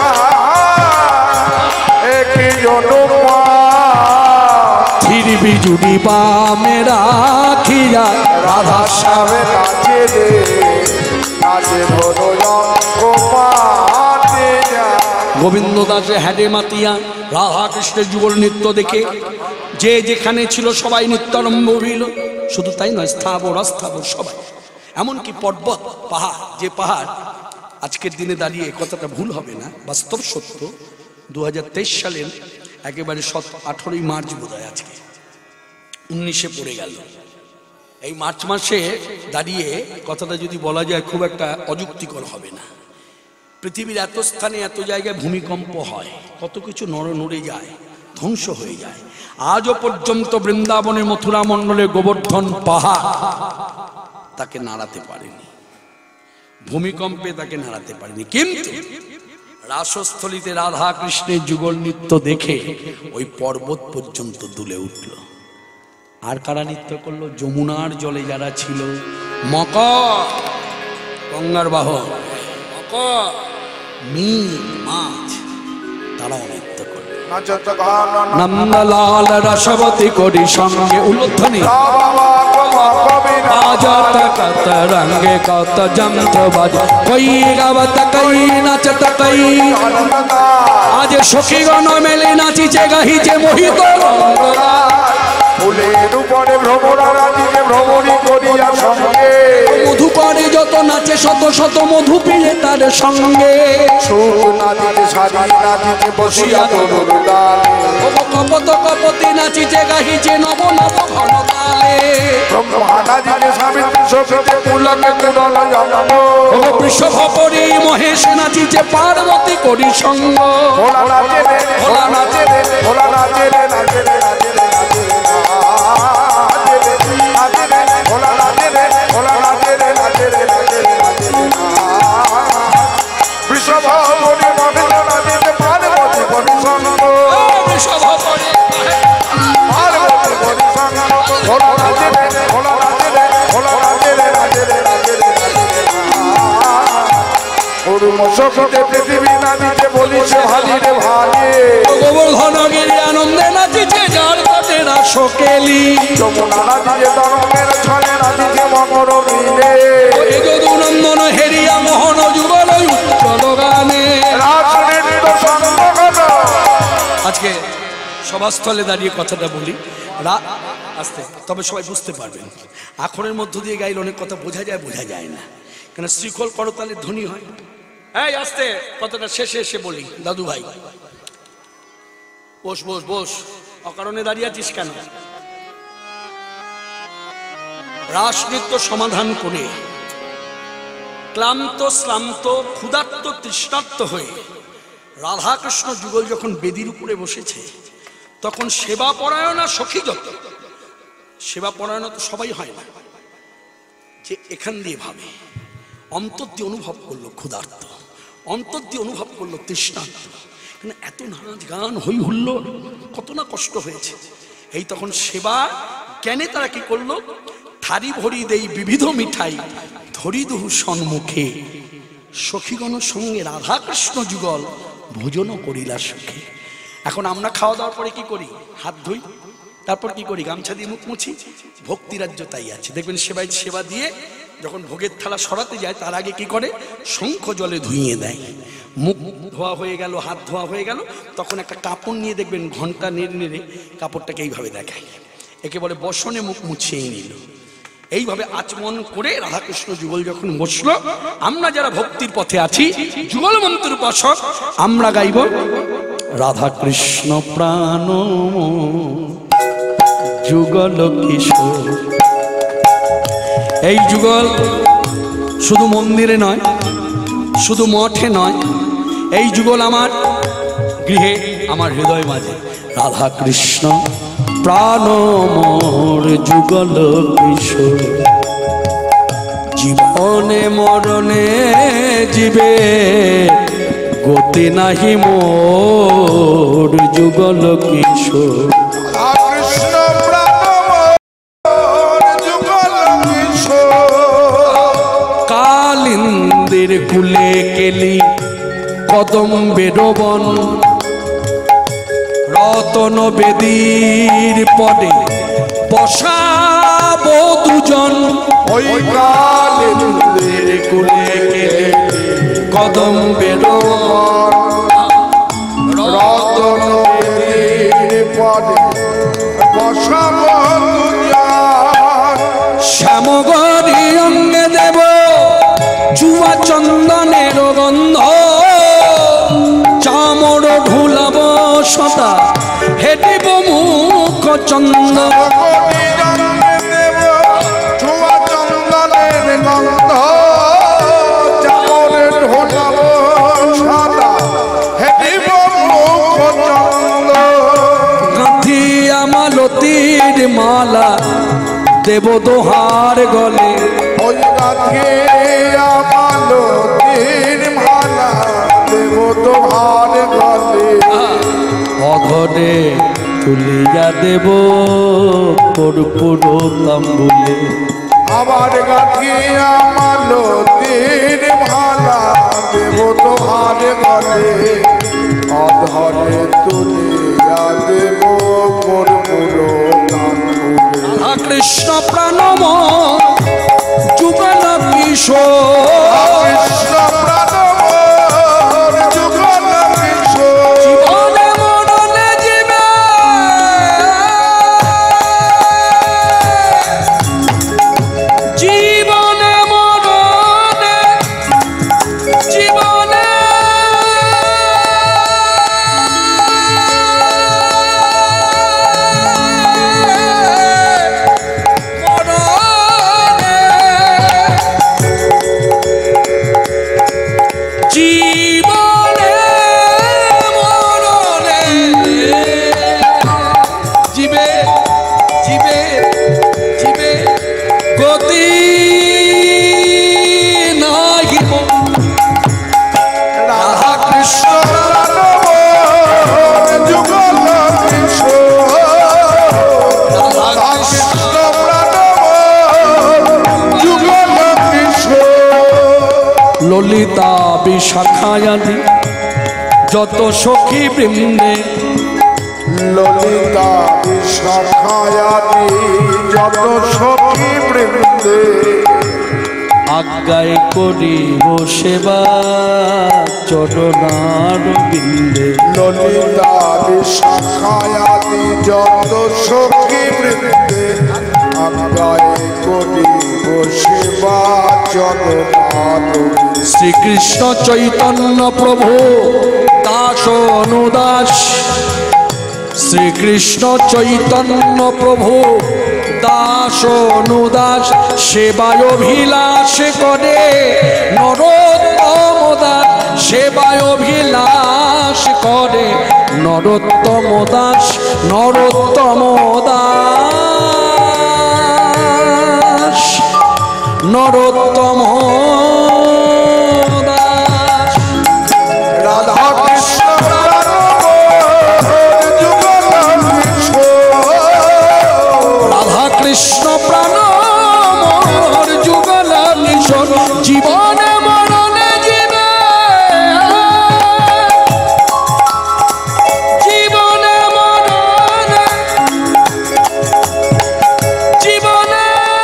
একই অনুপা থির বিজুড়ি বামে রাখিয়া রাধা শ্যামে নাচে রে, নাচে ধনু জঙ্গ পাহাড়িরা। গোবিন্দ দাসে হ্যাডে মাতিয়া রাধা কৃষ্ণের যুগল নৃত্য দেখে যে যেখানে ছিল সবাই নৃত্য আরম্ভ হইল শুধু তাই নয় স্থাবর অস্থাবর সবাই এমনকি পর্বত পাহাড় যে পাহাড় আজকের দিনে দাঁড়িয়ে কথাটা ভুল হবে না বাস্তব সত্য 2023 সালের একেবারে 18ই মার্চ বোধ হয় আজকে 19-এ পড়ে গেল এই মার্চ মাসে দাঁড়িয়ে কথাটা যদি বলা যায় খুব একটা অযুক্তিকর হবে না পৃথিবীর এত স্থানে এত জায়গায় ভূমিকম্প হয় কত কিছু নড়ে যায় ধ্বংস হয়ে যায় আজও পর্যন্ত বৃন্দাবনের মথুরা মণ্ডলের গোবর্ধন পাহাড় তাকে নাড়াতে পারেনি ভূমিকম্পে তাকে নাড়াতে পারেনি কিন্তু রাসস্থলীতে রাধা কৃষ্ণের যুগল নৃত্য দেখে ওই পর্বত পর্যন্ত দুলে উঠল আর কারা নৃত্য করলো যমুনার জলে যারা ছিল মকর গঙ্গার বাহন মকর মিন মাছ তারাও নৃত্য করলো নন্দলাল রসবতী করি সঙ্গে উলধ্বনি বাজাত কত রঙ্গে কত যন্ত্র বাজে কই গাবত কই নাচত কই আজ সখীগণ মেলে নাচিছে গাহিছে মোহিত ফুলের উপরে ভ্রমরা রাজিকে ভ্রমণী করিয়া সঙ্গে মধু করে যত নাচে শত শত মধু পিয়ে তার সঙ্গে সুর নাচিতে সারি নাচিতে বসিয়া তরুর ডালে কপত কপতি নাচিতে গাহিছে নব নব ঘন তালে ব্রহ্মা নাচিতে সাবিত্রী শোভিতে পুলকে কুড়ল জন্ম বৃষভ পরি মহেশ নাচিছে পার্বতী করি সঙ্গ ভোলা নাচে রে ভোলা নাচে রে ভোলা নাচে রে নাচে রে নাচে রে নাচে রে নাচে রে নাচে রে ভোলা নাচে রে ভোলা নাচে রে নাচে রে নাচে রে নাচে রে বৃষভ পরি মহেশ নাচিতে পার্বতী করি সঙ্গ বৃষভ পরি পার্বতী করি সঙ্গ ভোলা নাচে রে ভোলা নাচে রে ভোলা নাচে রে নাচে রে নাচে রে শক্তিতে পৃথিবী নাচিতে বলিছে ভালিরে ভালে গোবর্ধনগিরি আনন্দে নাচিছে যার কাটে না শোকেলি যমুনা নাচিতে তরঙ্গের ছলে নাচিছে মকর মিলে যদুনন্দন হেরিয়া মোহন যুগল উজ্জ্বল গানে রাজনৃত্য সঙ্গত আজকে সভাস্থলে দাঁড়িয়ে কথাটা বলি আস্তে তবে সবাই বুঝতে পারবেন আখরের মধ্য দিয়ে গাইলে অনেক কথা বোঝা যায় না কেন শ্রীখোল করতালে ধ্বনি হয় এই আস্তে কথাটা শেষে এসে বলি দাদু ভাই বস বস বস অকারণে দাঁড়িয়ে আছিস কেন রাসনৃত্য সমাধান করে ক্লান্ত শ্রান্ত ক্ষুধার্ত তৃষ্ণার্ত হয়ে রাধাকৃষ্ণ যুগল যখন বেদির উপরে বসেছে তখন সেবা পরায়ণা সখী যত সেবা পরায়ণা তো সবাই হয় না যে এখান দিয়ে ভাবে অন্তর দিয়ে অনুভব করলো ক্ষুধার্ত অন্তর দিয়ে অনুভব করলো তৃষ্ণার্ত মানে এত নাচ গান হই হুল্লোড় কত না কষ্ট হয়েছে এই তখন সেবা জ্ঞানে তারা কি করলো থারি ভরি দেই বিবিধ মিঠাই ধরি দুহু সম্মুখে সখীগণ সঙ্গে রাধাকৃষ্ণ যুগল ভোজনও করিলা সুখে এখন আমরা খাওয়া দাওয়ার পরে কি করি হাত ধুই তারপর কি করি গামছা দিয়ে মুখ মুছি ভক্তিরাজ্য তাই আছে দেখবেন সেবাই সেবা দিয়ে যখন ভোগের থালা সরাতে যায় তার আগে কি করে শঙ্খ জলে ধুইয়ে দেয় মুখ ধোয়া হয়ে গেল হাত ধোয়া হয়ে গেল তখন একটা কাপড় নিয়ে দেখবেন ঘন্টা নেড়ে নেড়ে কাপড়টাকে এইভাবে দেখায় একে বলে বসনে মুখ মুছিয়ে নিল এইভাবে আচমন করে রাধাকৃষ্ণ যুগল যখন বসলো আমরা যারা ভক্তির পথে আছি যুগল মন্ত্র উপাসক আমরা গাইব রাধাকৃষ্ণ প্রাণ যুগল কিশোর এই যুগল শুধু মন্দিরে নয় শুধু মঠে নয় এই যুগল আমার গৃহে আমার হৃদয় মাঝে রাধাকৃষ্ণ প্রাণ মোর যুগল কিশোর জীবনে মরণে জীবে গতি নাহি মোর যুগল কিশোর কৃষ্ণ যুগল কিশোর কালিন্দের কুলে কেলি কদম বেরবন রতন বেদীর পদে বসাব দুজন ওই কালিন্দের কুলে কেলি কদম বেরবন রতন বেদীর পদে বসাব দুজন শ্যামগরি অঙ্গে দেব চুয়া চন্দনের গন্ধ চামর ঢুলাব সদা হেঁটিব মুখ চন্দ চন্দনের গন্ধ চামরের ঢোলাব সাদা হেঁটিব মুখ চন্দ গাঁথিয়া মালতীর মালা দেব দোহার গলে ওই গাছে মালতীর মালা দেব তোমার গলে অঘরে তুলিয়া দেব কর্পূর তাম্বুলে আমার গাছে মালতীর মালা দেব তোমার গলে অধরে তুলিয়া দেব কর্পূর তাম্বুলে কৃষ্ণ প্রাণম যুগল কিশোর কৃষ্ণ প্রাণমোর যুগল কিশোর জীবনে মরণে জীবে জীবনে মরণে জীবে জীবে জীবে গতি নাই রাধা কৃষ্ণ যুগল কিশোর রাধা কৃষ্ণ যুগল কিশোর ললিতা বিশাখায়াদি যত সখী বৃন্দে ললিতা বিশাখায়াদি যত সখী বৃন্দে আজ্ঞায় করিব সেবা চরণার বিন্দে ললিতা বিশাখায়াদি যত সখী বৃন্দে আজ্ঞায় করিব সেবা চরণার শ্রীকৃষ্ণ চৈতন্য প্রভু দাস অনুদাস শ্রীকৃষ্ণ চৈতন্য প্রভু দাস অনুদাস সেবায় অভিলাষ করে নরোত্তম দাস সেবায় অভিলাষ করে নরোত্তম দাস নরোত্তম দাস নরোত্তম দাস রাধা কৃষ্ণ যুগল কিশোর রাধা কৃষ্ণ প্রাণ মোর যুগল কিশোর জীবনে মরণে জীবে জীবনে মরণে জীবনে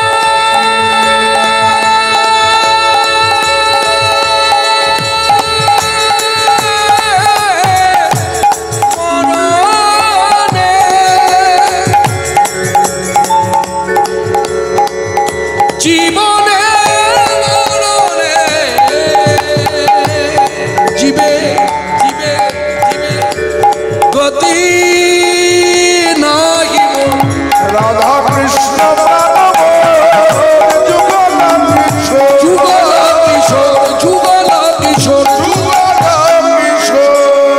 মরণে জীবনে মরণে জীবে জীবে জীবে গতি নাহি রাধা কৃষ্ণ যুগল কিশোর যুগল কিশোর যুগল কিশোর যুগল কিশোর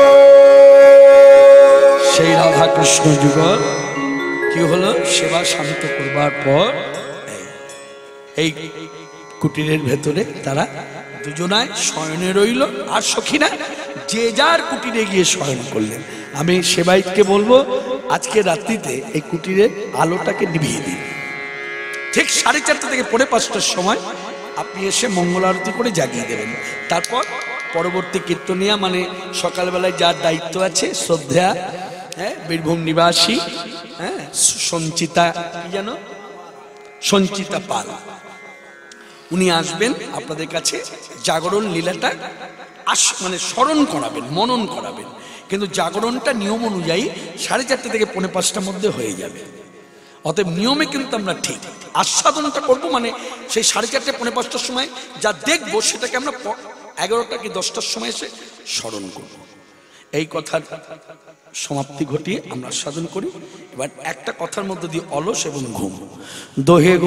সেই রাধা কৃষ্ণ যুগল কি হলো সেবা শান্ত করবার পর এই কুটিরের ভেতরে তারা দুজনায় শয়নে রইল আর সখীরা যে যার কুটিরে গিয়ে শয়ন করলেন। আমি সেবাইতকে বলবো আজকে রাত্রিতে এই কুটিরের আলোটাকে নিভিয়ে দিন, ঠিক 4:30 থেকে 5:45 সময় আপনি এসে মঙ্গল আরতি করে জাগিয়ে দেবেন। তারপর পরবর্তী কীর্তনিয়া মানে সকালবেলায় যার দায়িত্ব আছে শ্রদ্ধা, হ্যাঁ, বীরভূম নিবাসী, হ্যাঁ, সঞ্চিতা, কি জানো, সঞ্চিতা পাল, উনি আসবেন আপনাদের কাছে জাগরণ লীলাটা মানে স্মরণ করাবেন, মনন করাবেন। কিন্তু জাগরণটা নিয়ম অনুযায়ী 4:30 থেকে 5:45 মধ্যে হয়ে যাবে। অতএব নিয়মে কিন্তু আমরা ঠিক আস্বাদনটা করবো, মানে সেই 4:30 5:45 সময় যা দেখবো সেটাকে আমরা 11টা কি 10টার সময় এসে স্মরণ করব। এই কথার সমাপ্তি ঘটিয়ে আমরা আস্বাদন করি। এবার একটা কথার মধ্যে দিয়ে অলস এবং ঘুম, দোহে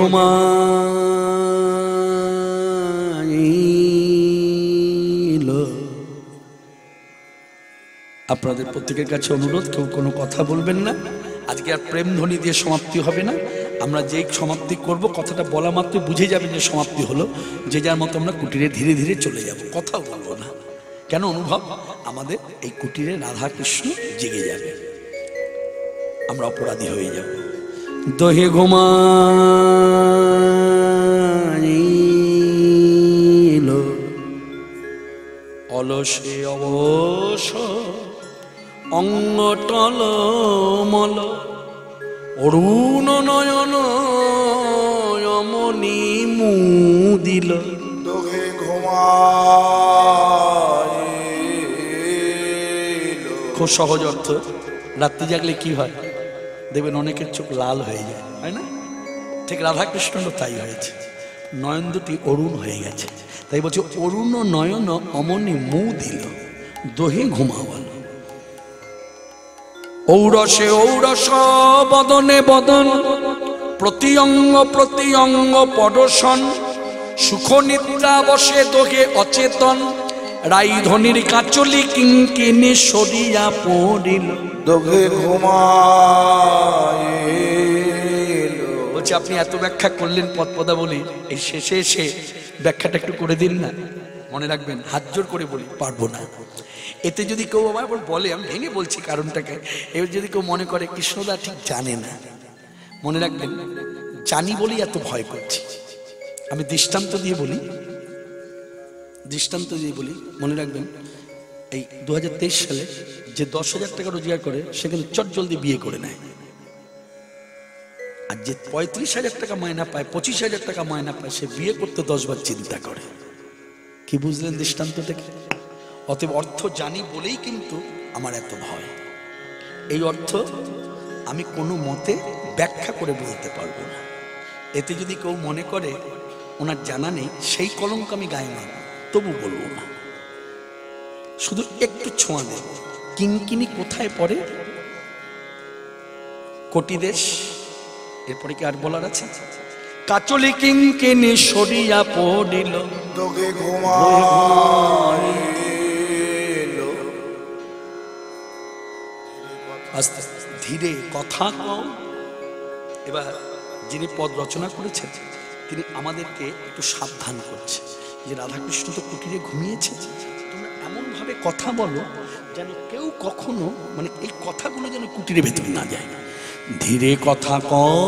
ঘুমাইল। আপনাদের প্রত্যেকের কাছে অনুরোধ, কেউ কোনো কথা বলবেন না। আজকে আর প্রেম ধ্বনি দিয়ে সমাপ্তি হবে না। আমরা যেই সমাপ্তি করব কথাটা বলা মাত্র বুঝে যাবেন যে সমাপ্তি হলো। যে যার মতো আমরা কুটিরে ধীরে ধীরে চলে যাব, কথাও বলবো না। কেন অনুভব, আমাদের এই কুটিরে রাধা কৃষ্ণ জেগে যাবে, আমরা অপরাধী হয়ে যাব। দহে ঘুমাইল অলসে অবশ অঙ্গ টলমল অরুণ নয়ন অমনি মুদিল। দোহে ঘুমাইল। খুব সহজ অর্থ। রাত্রি জাগলে কি হয় দেখবেন অনেকের চোখ লাল হয়ে যায়, হয় না? ঠিক রাধাকৃষ্ণেরও তাই হয়েছে, নয়ন দুটি অরুণ হয়ে গেছে। তাই বলছে অরুণ নয়ন অমনি মু দিল দোহে ঘুমাওয়াল। ঔরসে ঔরস বদনে বদন প্রতি অঙ্গ পদর্শন সুখ নিদ্রা বসে দোহে অচেতন রাইধনির কাচলি কিঙ্কিনি সরিয়া পড়িল। তোকে ঘুমাইলো। বলছে আপনি এত ব্যাখ্যা করলেন পদপদা বলি, এই শেষে এসে ব্যাখ্যাটা একটু করে দিন না। মনে রাখবেন, হাত জোর করে বলি, পারবো না। এতে যদি কেউ আমার বলে, আমি ভেঙে বলছি কারণটাকে, এবার যদি কেউ মনে করে কৃষ্ণদা ঠিক জানে না, মনে রাখবেন জানি বলেই এত ভয় করছি। আমি দৃষ্টান্ত দিয়ে বলি, মনে রাখবেন এই 2023 সালে যে 10,000 টাকা রোজগার করে সেখানে চট জলদি বিয়ে করে নেয়, আর যে 35,000 টাকা মায়না পায়, 25,000 টাকা মায়না পায়, সে বিয়ে করতে 10 বার চিন্তা করে। কি বুঝলেন দৃষ্টান্তটাকে? অতএব অর্থ জানি বলেই কিন্তু আমার এত ভয়। এই অর্থ আমি কোনো মতে ব্যাখ্যা করে বলতে পারবো না। এতে যদি কেউ মনে করে ওনার জানা নেই, সেই কলঙ্ক আমি গায়ে মারব, তবু বলবো না, শুধু একটু ছোঁয়া দেব। কিঙ্কিনি কোথায় পড়ে? কোটিদেশ। এরপরে কি আর বলার আছে? কাচলি কিঙ্কিনি সরিয়া পড়িল। তোকে ঘুমাইলো। আস্তে ধীরে কথা কও। এবার যিনি পদ রচনা করেছেন তিনি আমাদেরকে একটু সাবধান করছে যে রাধাকৃষ্ণ তো কুটিরে ঘুমিয়েছে, তোমরা এমন ভাবে কথা বলো যেন কেউ কখনো, মানে এই কথাগুলো যেন কুটিরে ভেতরে না যায়। ধীরে কথা কও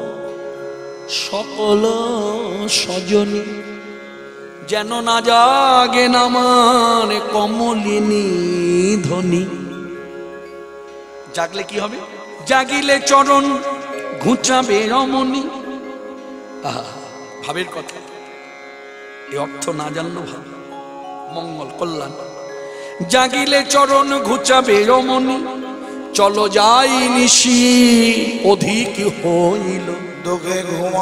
সকল সজনী, যেন না জাগে নামান কমলিনী ধ্বনি। জাগলে কি হবে? জাগিলে চরণ ঘুচাবে রমণী। আহা, ভাবের কথা। এই অর্থ না জানলো ভালো, মঙ্গল কল্যাণ। জাগিলে চরণ ঘুচাবে রমণী, চলো যাই নিশি অধিক হইল। তোকে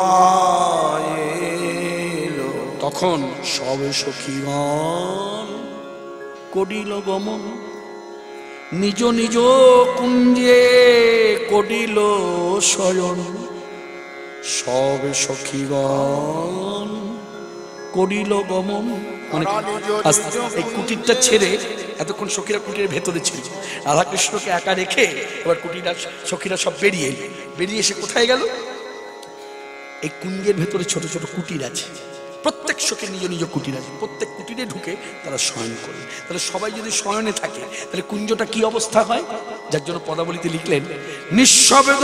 ঘুমাইলো। তখন সব সখীগণ করিল গমন, নিজ নিজ কুঞ্জে করিল শয়ন। সব সখীগণ করিল গমন, মানে এই কুটিরটা ছেড়ে, এতক্ষণ সখীরা কুটিরের ভেতরে ছিল, রাধাকৃষ্ণকে একা রেখে এবার সখীরা সব বেরিয়ে এসে কোথায় গেল? এই কুঞ্জের ভেতরে ছোট ছোট কুটির আছে, প্রত্যেক সখীর নিজ নিজ কুটির আছে, প্রত্যেক কুটিরে ঢুকে তারা শয়ন করে। তাহলে সবাই যদি শয়নে থাকে তাহলে কুঞ্জটা কি অবস্থা হয়? যার জন্য পদাবলিতে লিখলেন নিঃশব্দ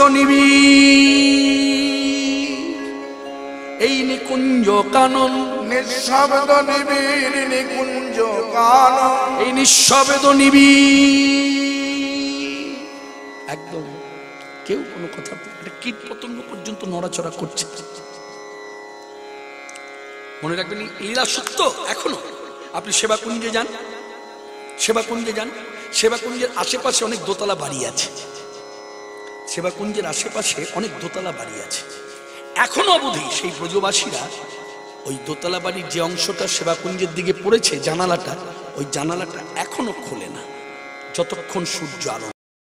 নিবিড় এই নিকুঞ্জ কানন। নিঃশব্দ নিবিড় নিকুঞ্জ কানন। এই নিঃশব্দ নিবিড়, একদম কেউ কোনো কথা, একটা কীট পতঙ্গ পর্যন্ত নড়াচড়া করছে। মনে রাখবেন লীলা সত্য এখনো। আপনি সেবাকুঞ্জে যান, সেবাকুঞ্জের আশেপাশে অনেক দোতলা বাড়ি আছে, সেবাকুঞ্জের আশেপাশে অনেক দোতলা বাড়ি আছে। এখনো অবধি সেই ব্রজবাসীরা ওই দোতলা বাড়ির যে অংশটা সেবাকুঞ্জের দিকে পড়েছে, জানালাটা, ওই জানালাটা এখনো খোলে না যতক্ষণ সূর্য আলো।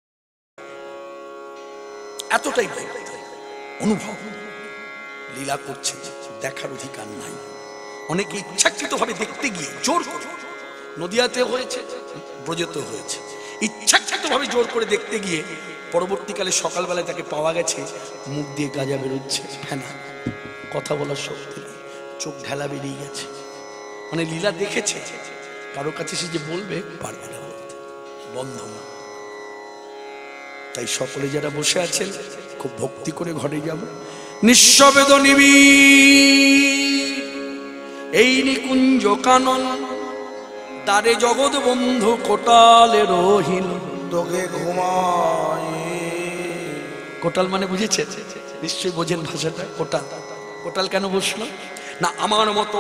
এতটাই অনুভব, লীলা করছে, দেখার অধিকার নাই। অনেকে ইচ্ছাকৃত ভাবে দেখতে গিয়ে জোর করে, নদিয়াতে হয়েছে, ব্রজেতেও হয়েছে, ইচ্ছাকৃত ভাবে জোর করে দেখতে গিয়ে পরবর্তীকালে সকালবেলায় তাকে পাওয়া গেছে মুখ দিয়ে গাঁজা বেরোচ্ছে, ফেনা, কথা বলার শক্তি নেই, চোখ ঢেলা বেরিয়ে গেছে। মানে লীলা দেখেছে, কারো কাছে সে যে বলবে পারবে না বলতে, বন্ধ না। তাই সকলে যারা বসে আছেন খুব ভক্তি করে ঘরে যাব। নিঃশব্দ নিবিড় এই নিকুঞ্জ কানন, দ্বারে জগৎ বন্ধু কোটালে রহিল। তোকে ঘুমাই। কোটাল মানে বুঝেছে? নিশ্চয়ই বোঝেন ভাষাটা। কোটাল, কোটাল কেন বসলো না? আমার মতো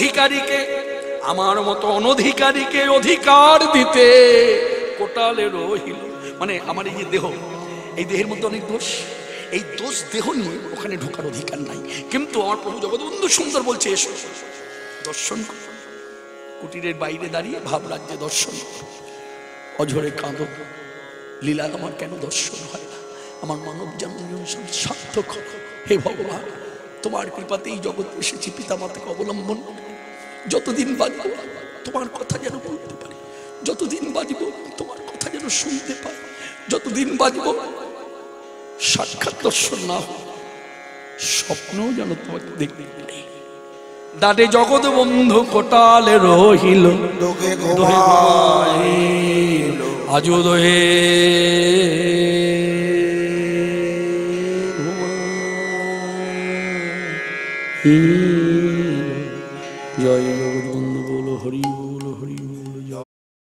অনধিকারীকে অধিকার দিতে কোটালে রহিল। মানে আমার এই যে দেহ, এই দেহের মধ্যে অনেক দোষ, এই দোষ দেহ নিয়ে ওখানে ঢোকার অধিকার নাই। কিন্তু আমার প্রভু জগৎবন্ধু সুন্দর বলছে এসো দর্শন করো। কুটিরের বাইরে দাঁড়িয়ে ভাবরাজ্যে দর্শন করো, অঝরে কাঁদো, লীলা আমার কেন দর্শন হয় না? আমার মানব জন্ম সার্থক। হে ভগবান, তোমার কৃপাতেই জগৎ এসেছি, পিতা মাতাকে অবলম্বন, যতদিন বাঁচব তোমার কথা যেন বলতে পারি, যতদিন বাঁচব তোমার কথা যেন শুনতে পাই, যতদিন বাঁচব সাক্ষাৎ দর্শন না হোক, স্বপ্নও যেন তোমাকে দেখতে পাই। দাঁড়ে জগৎ বন্ধু কোটালে রহিল, তোকে ঘুমাইল আজু দোহে ঘুমাই।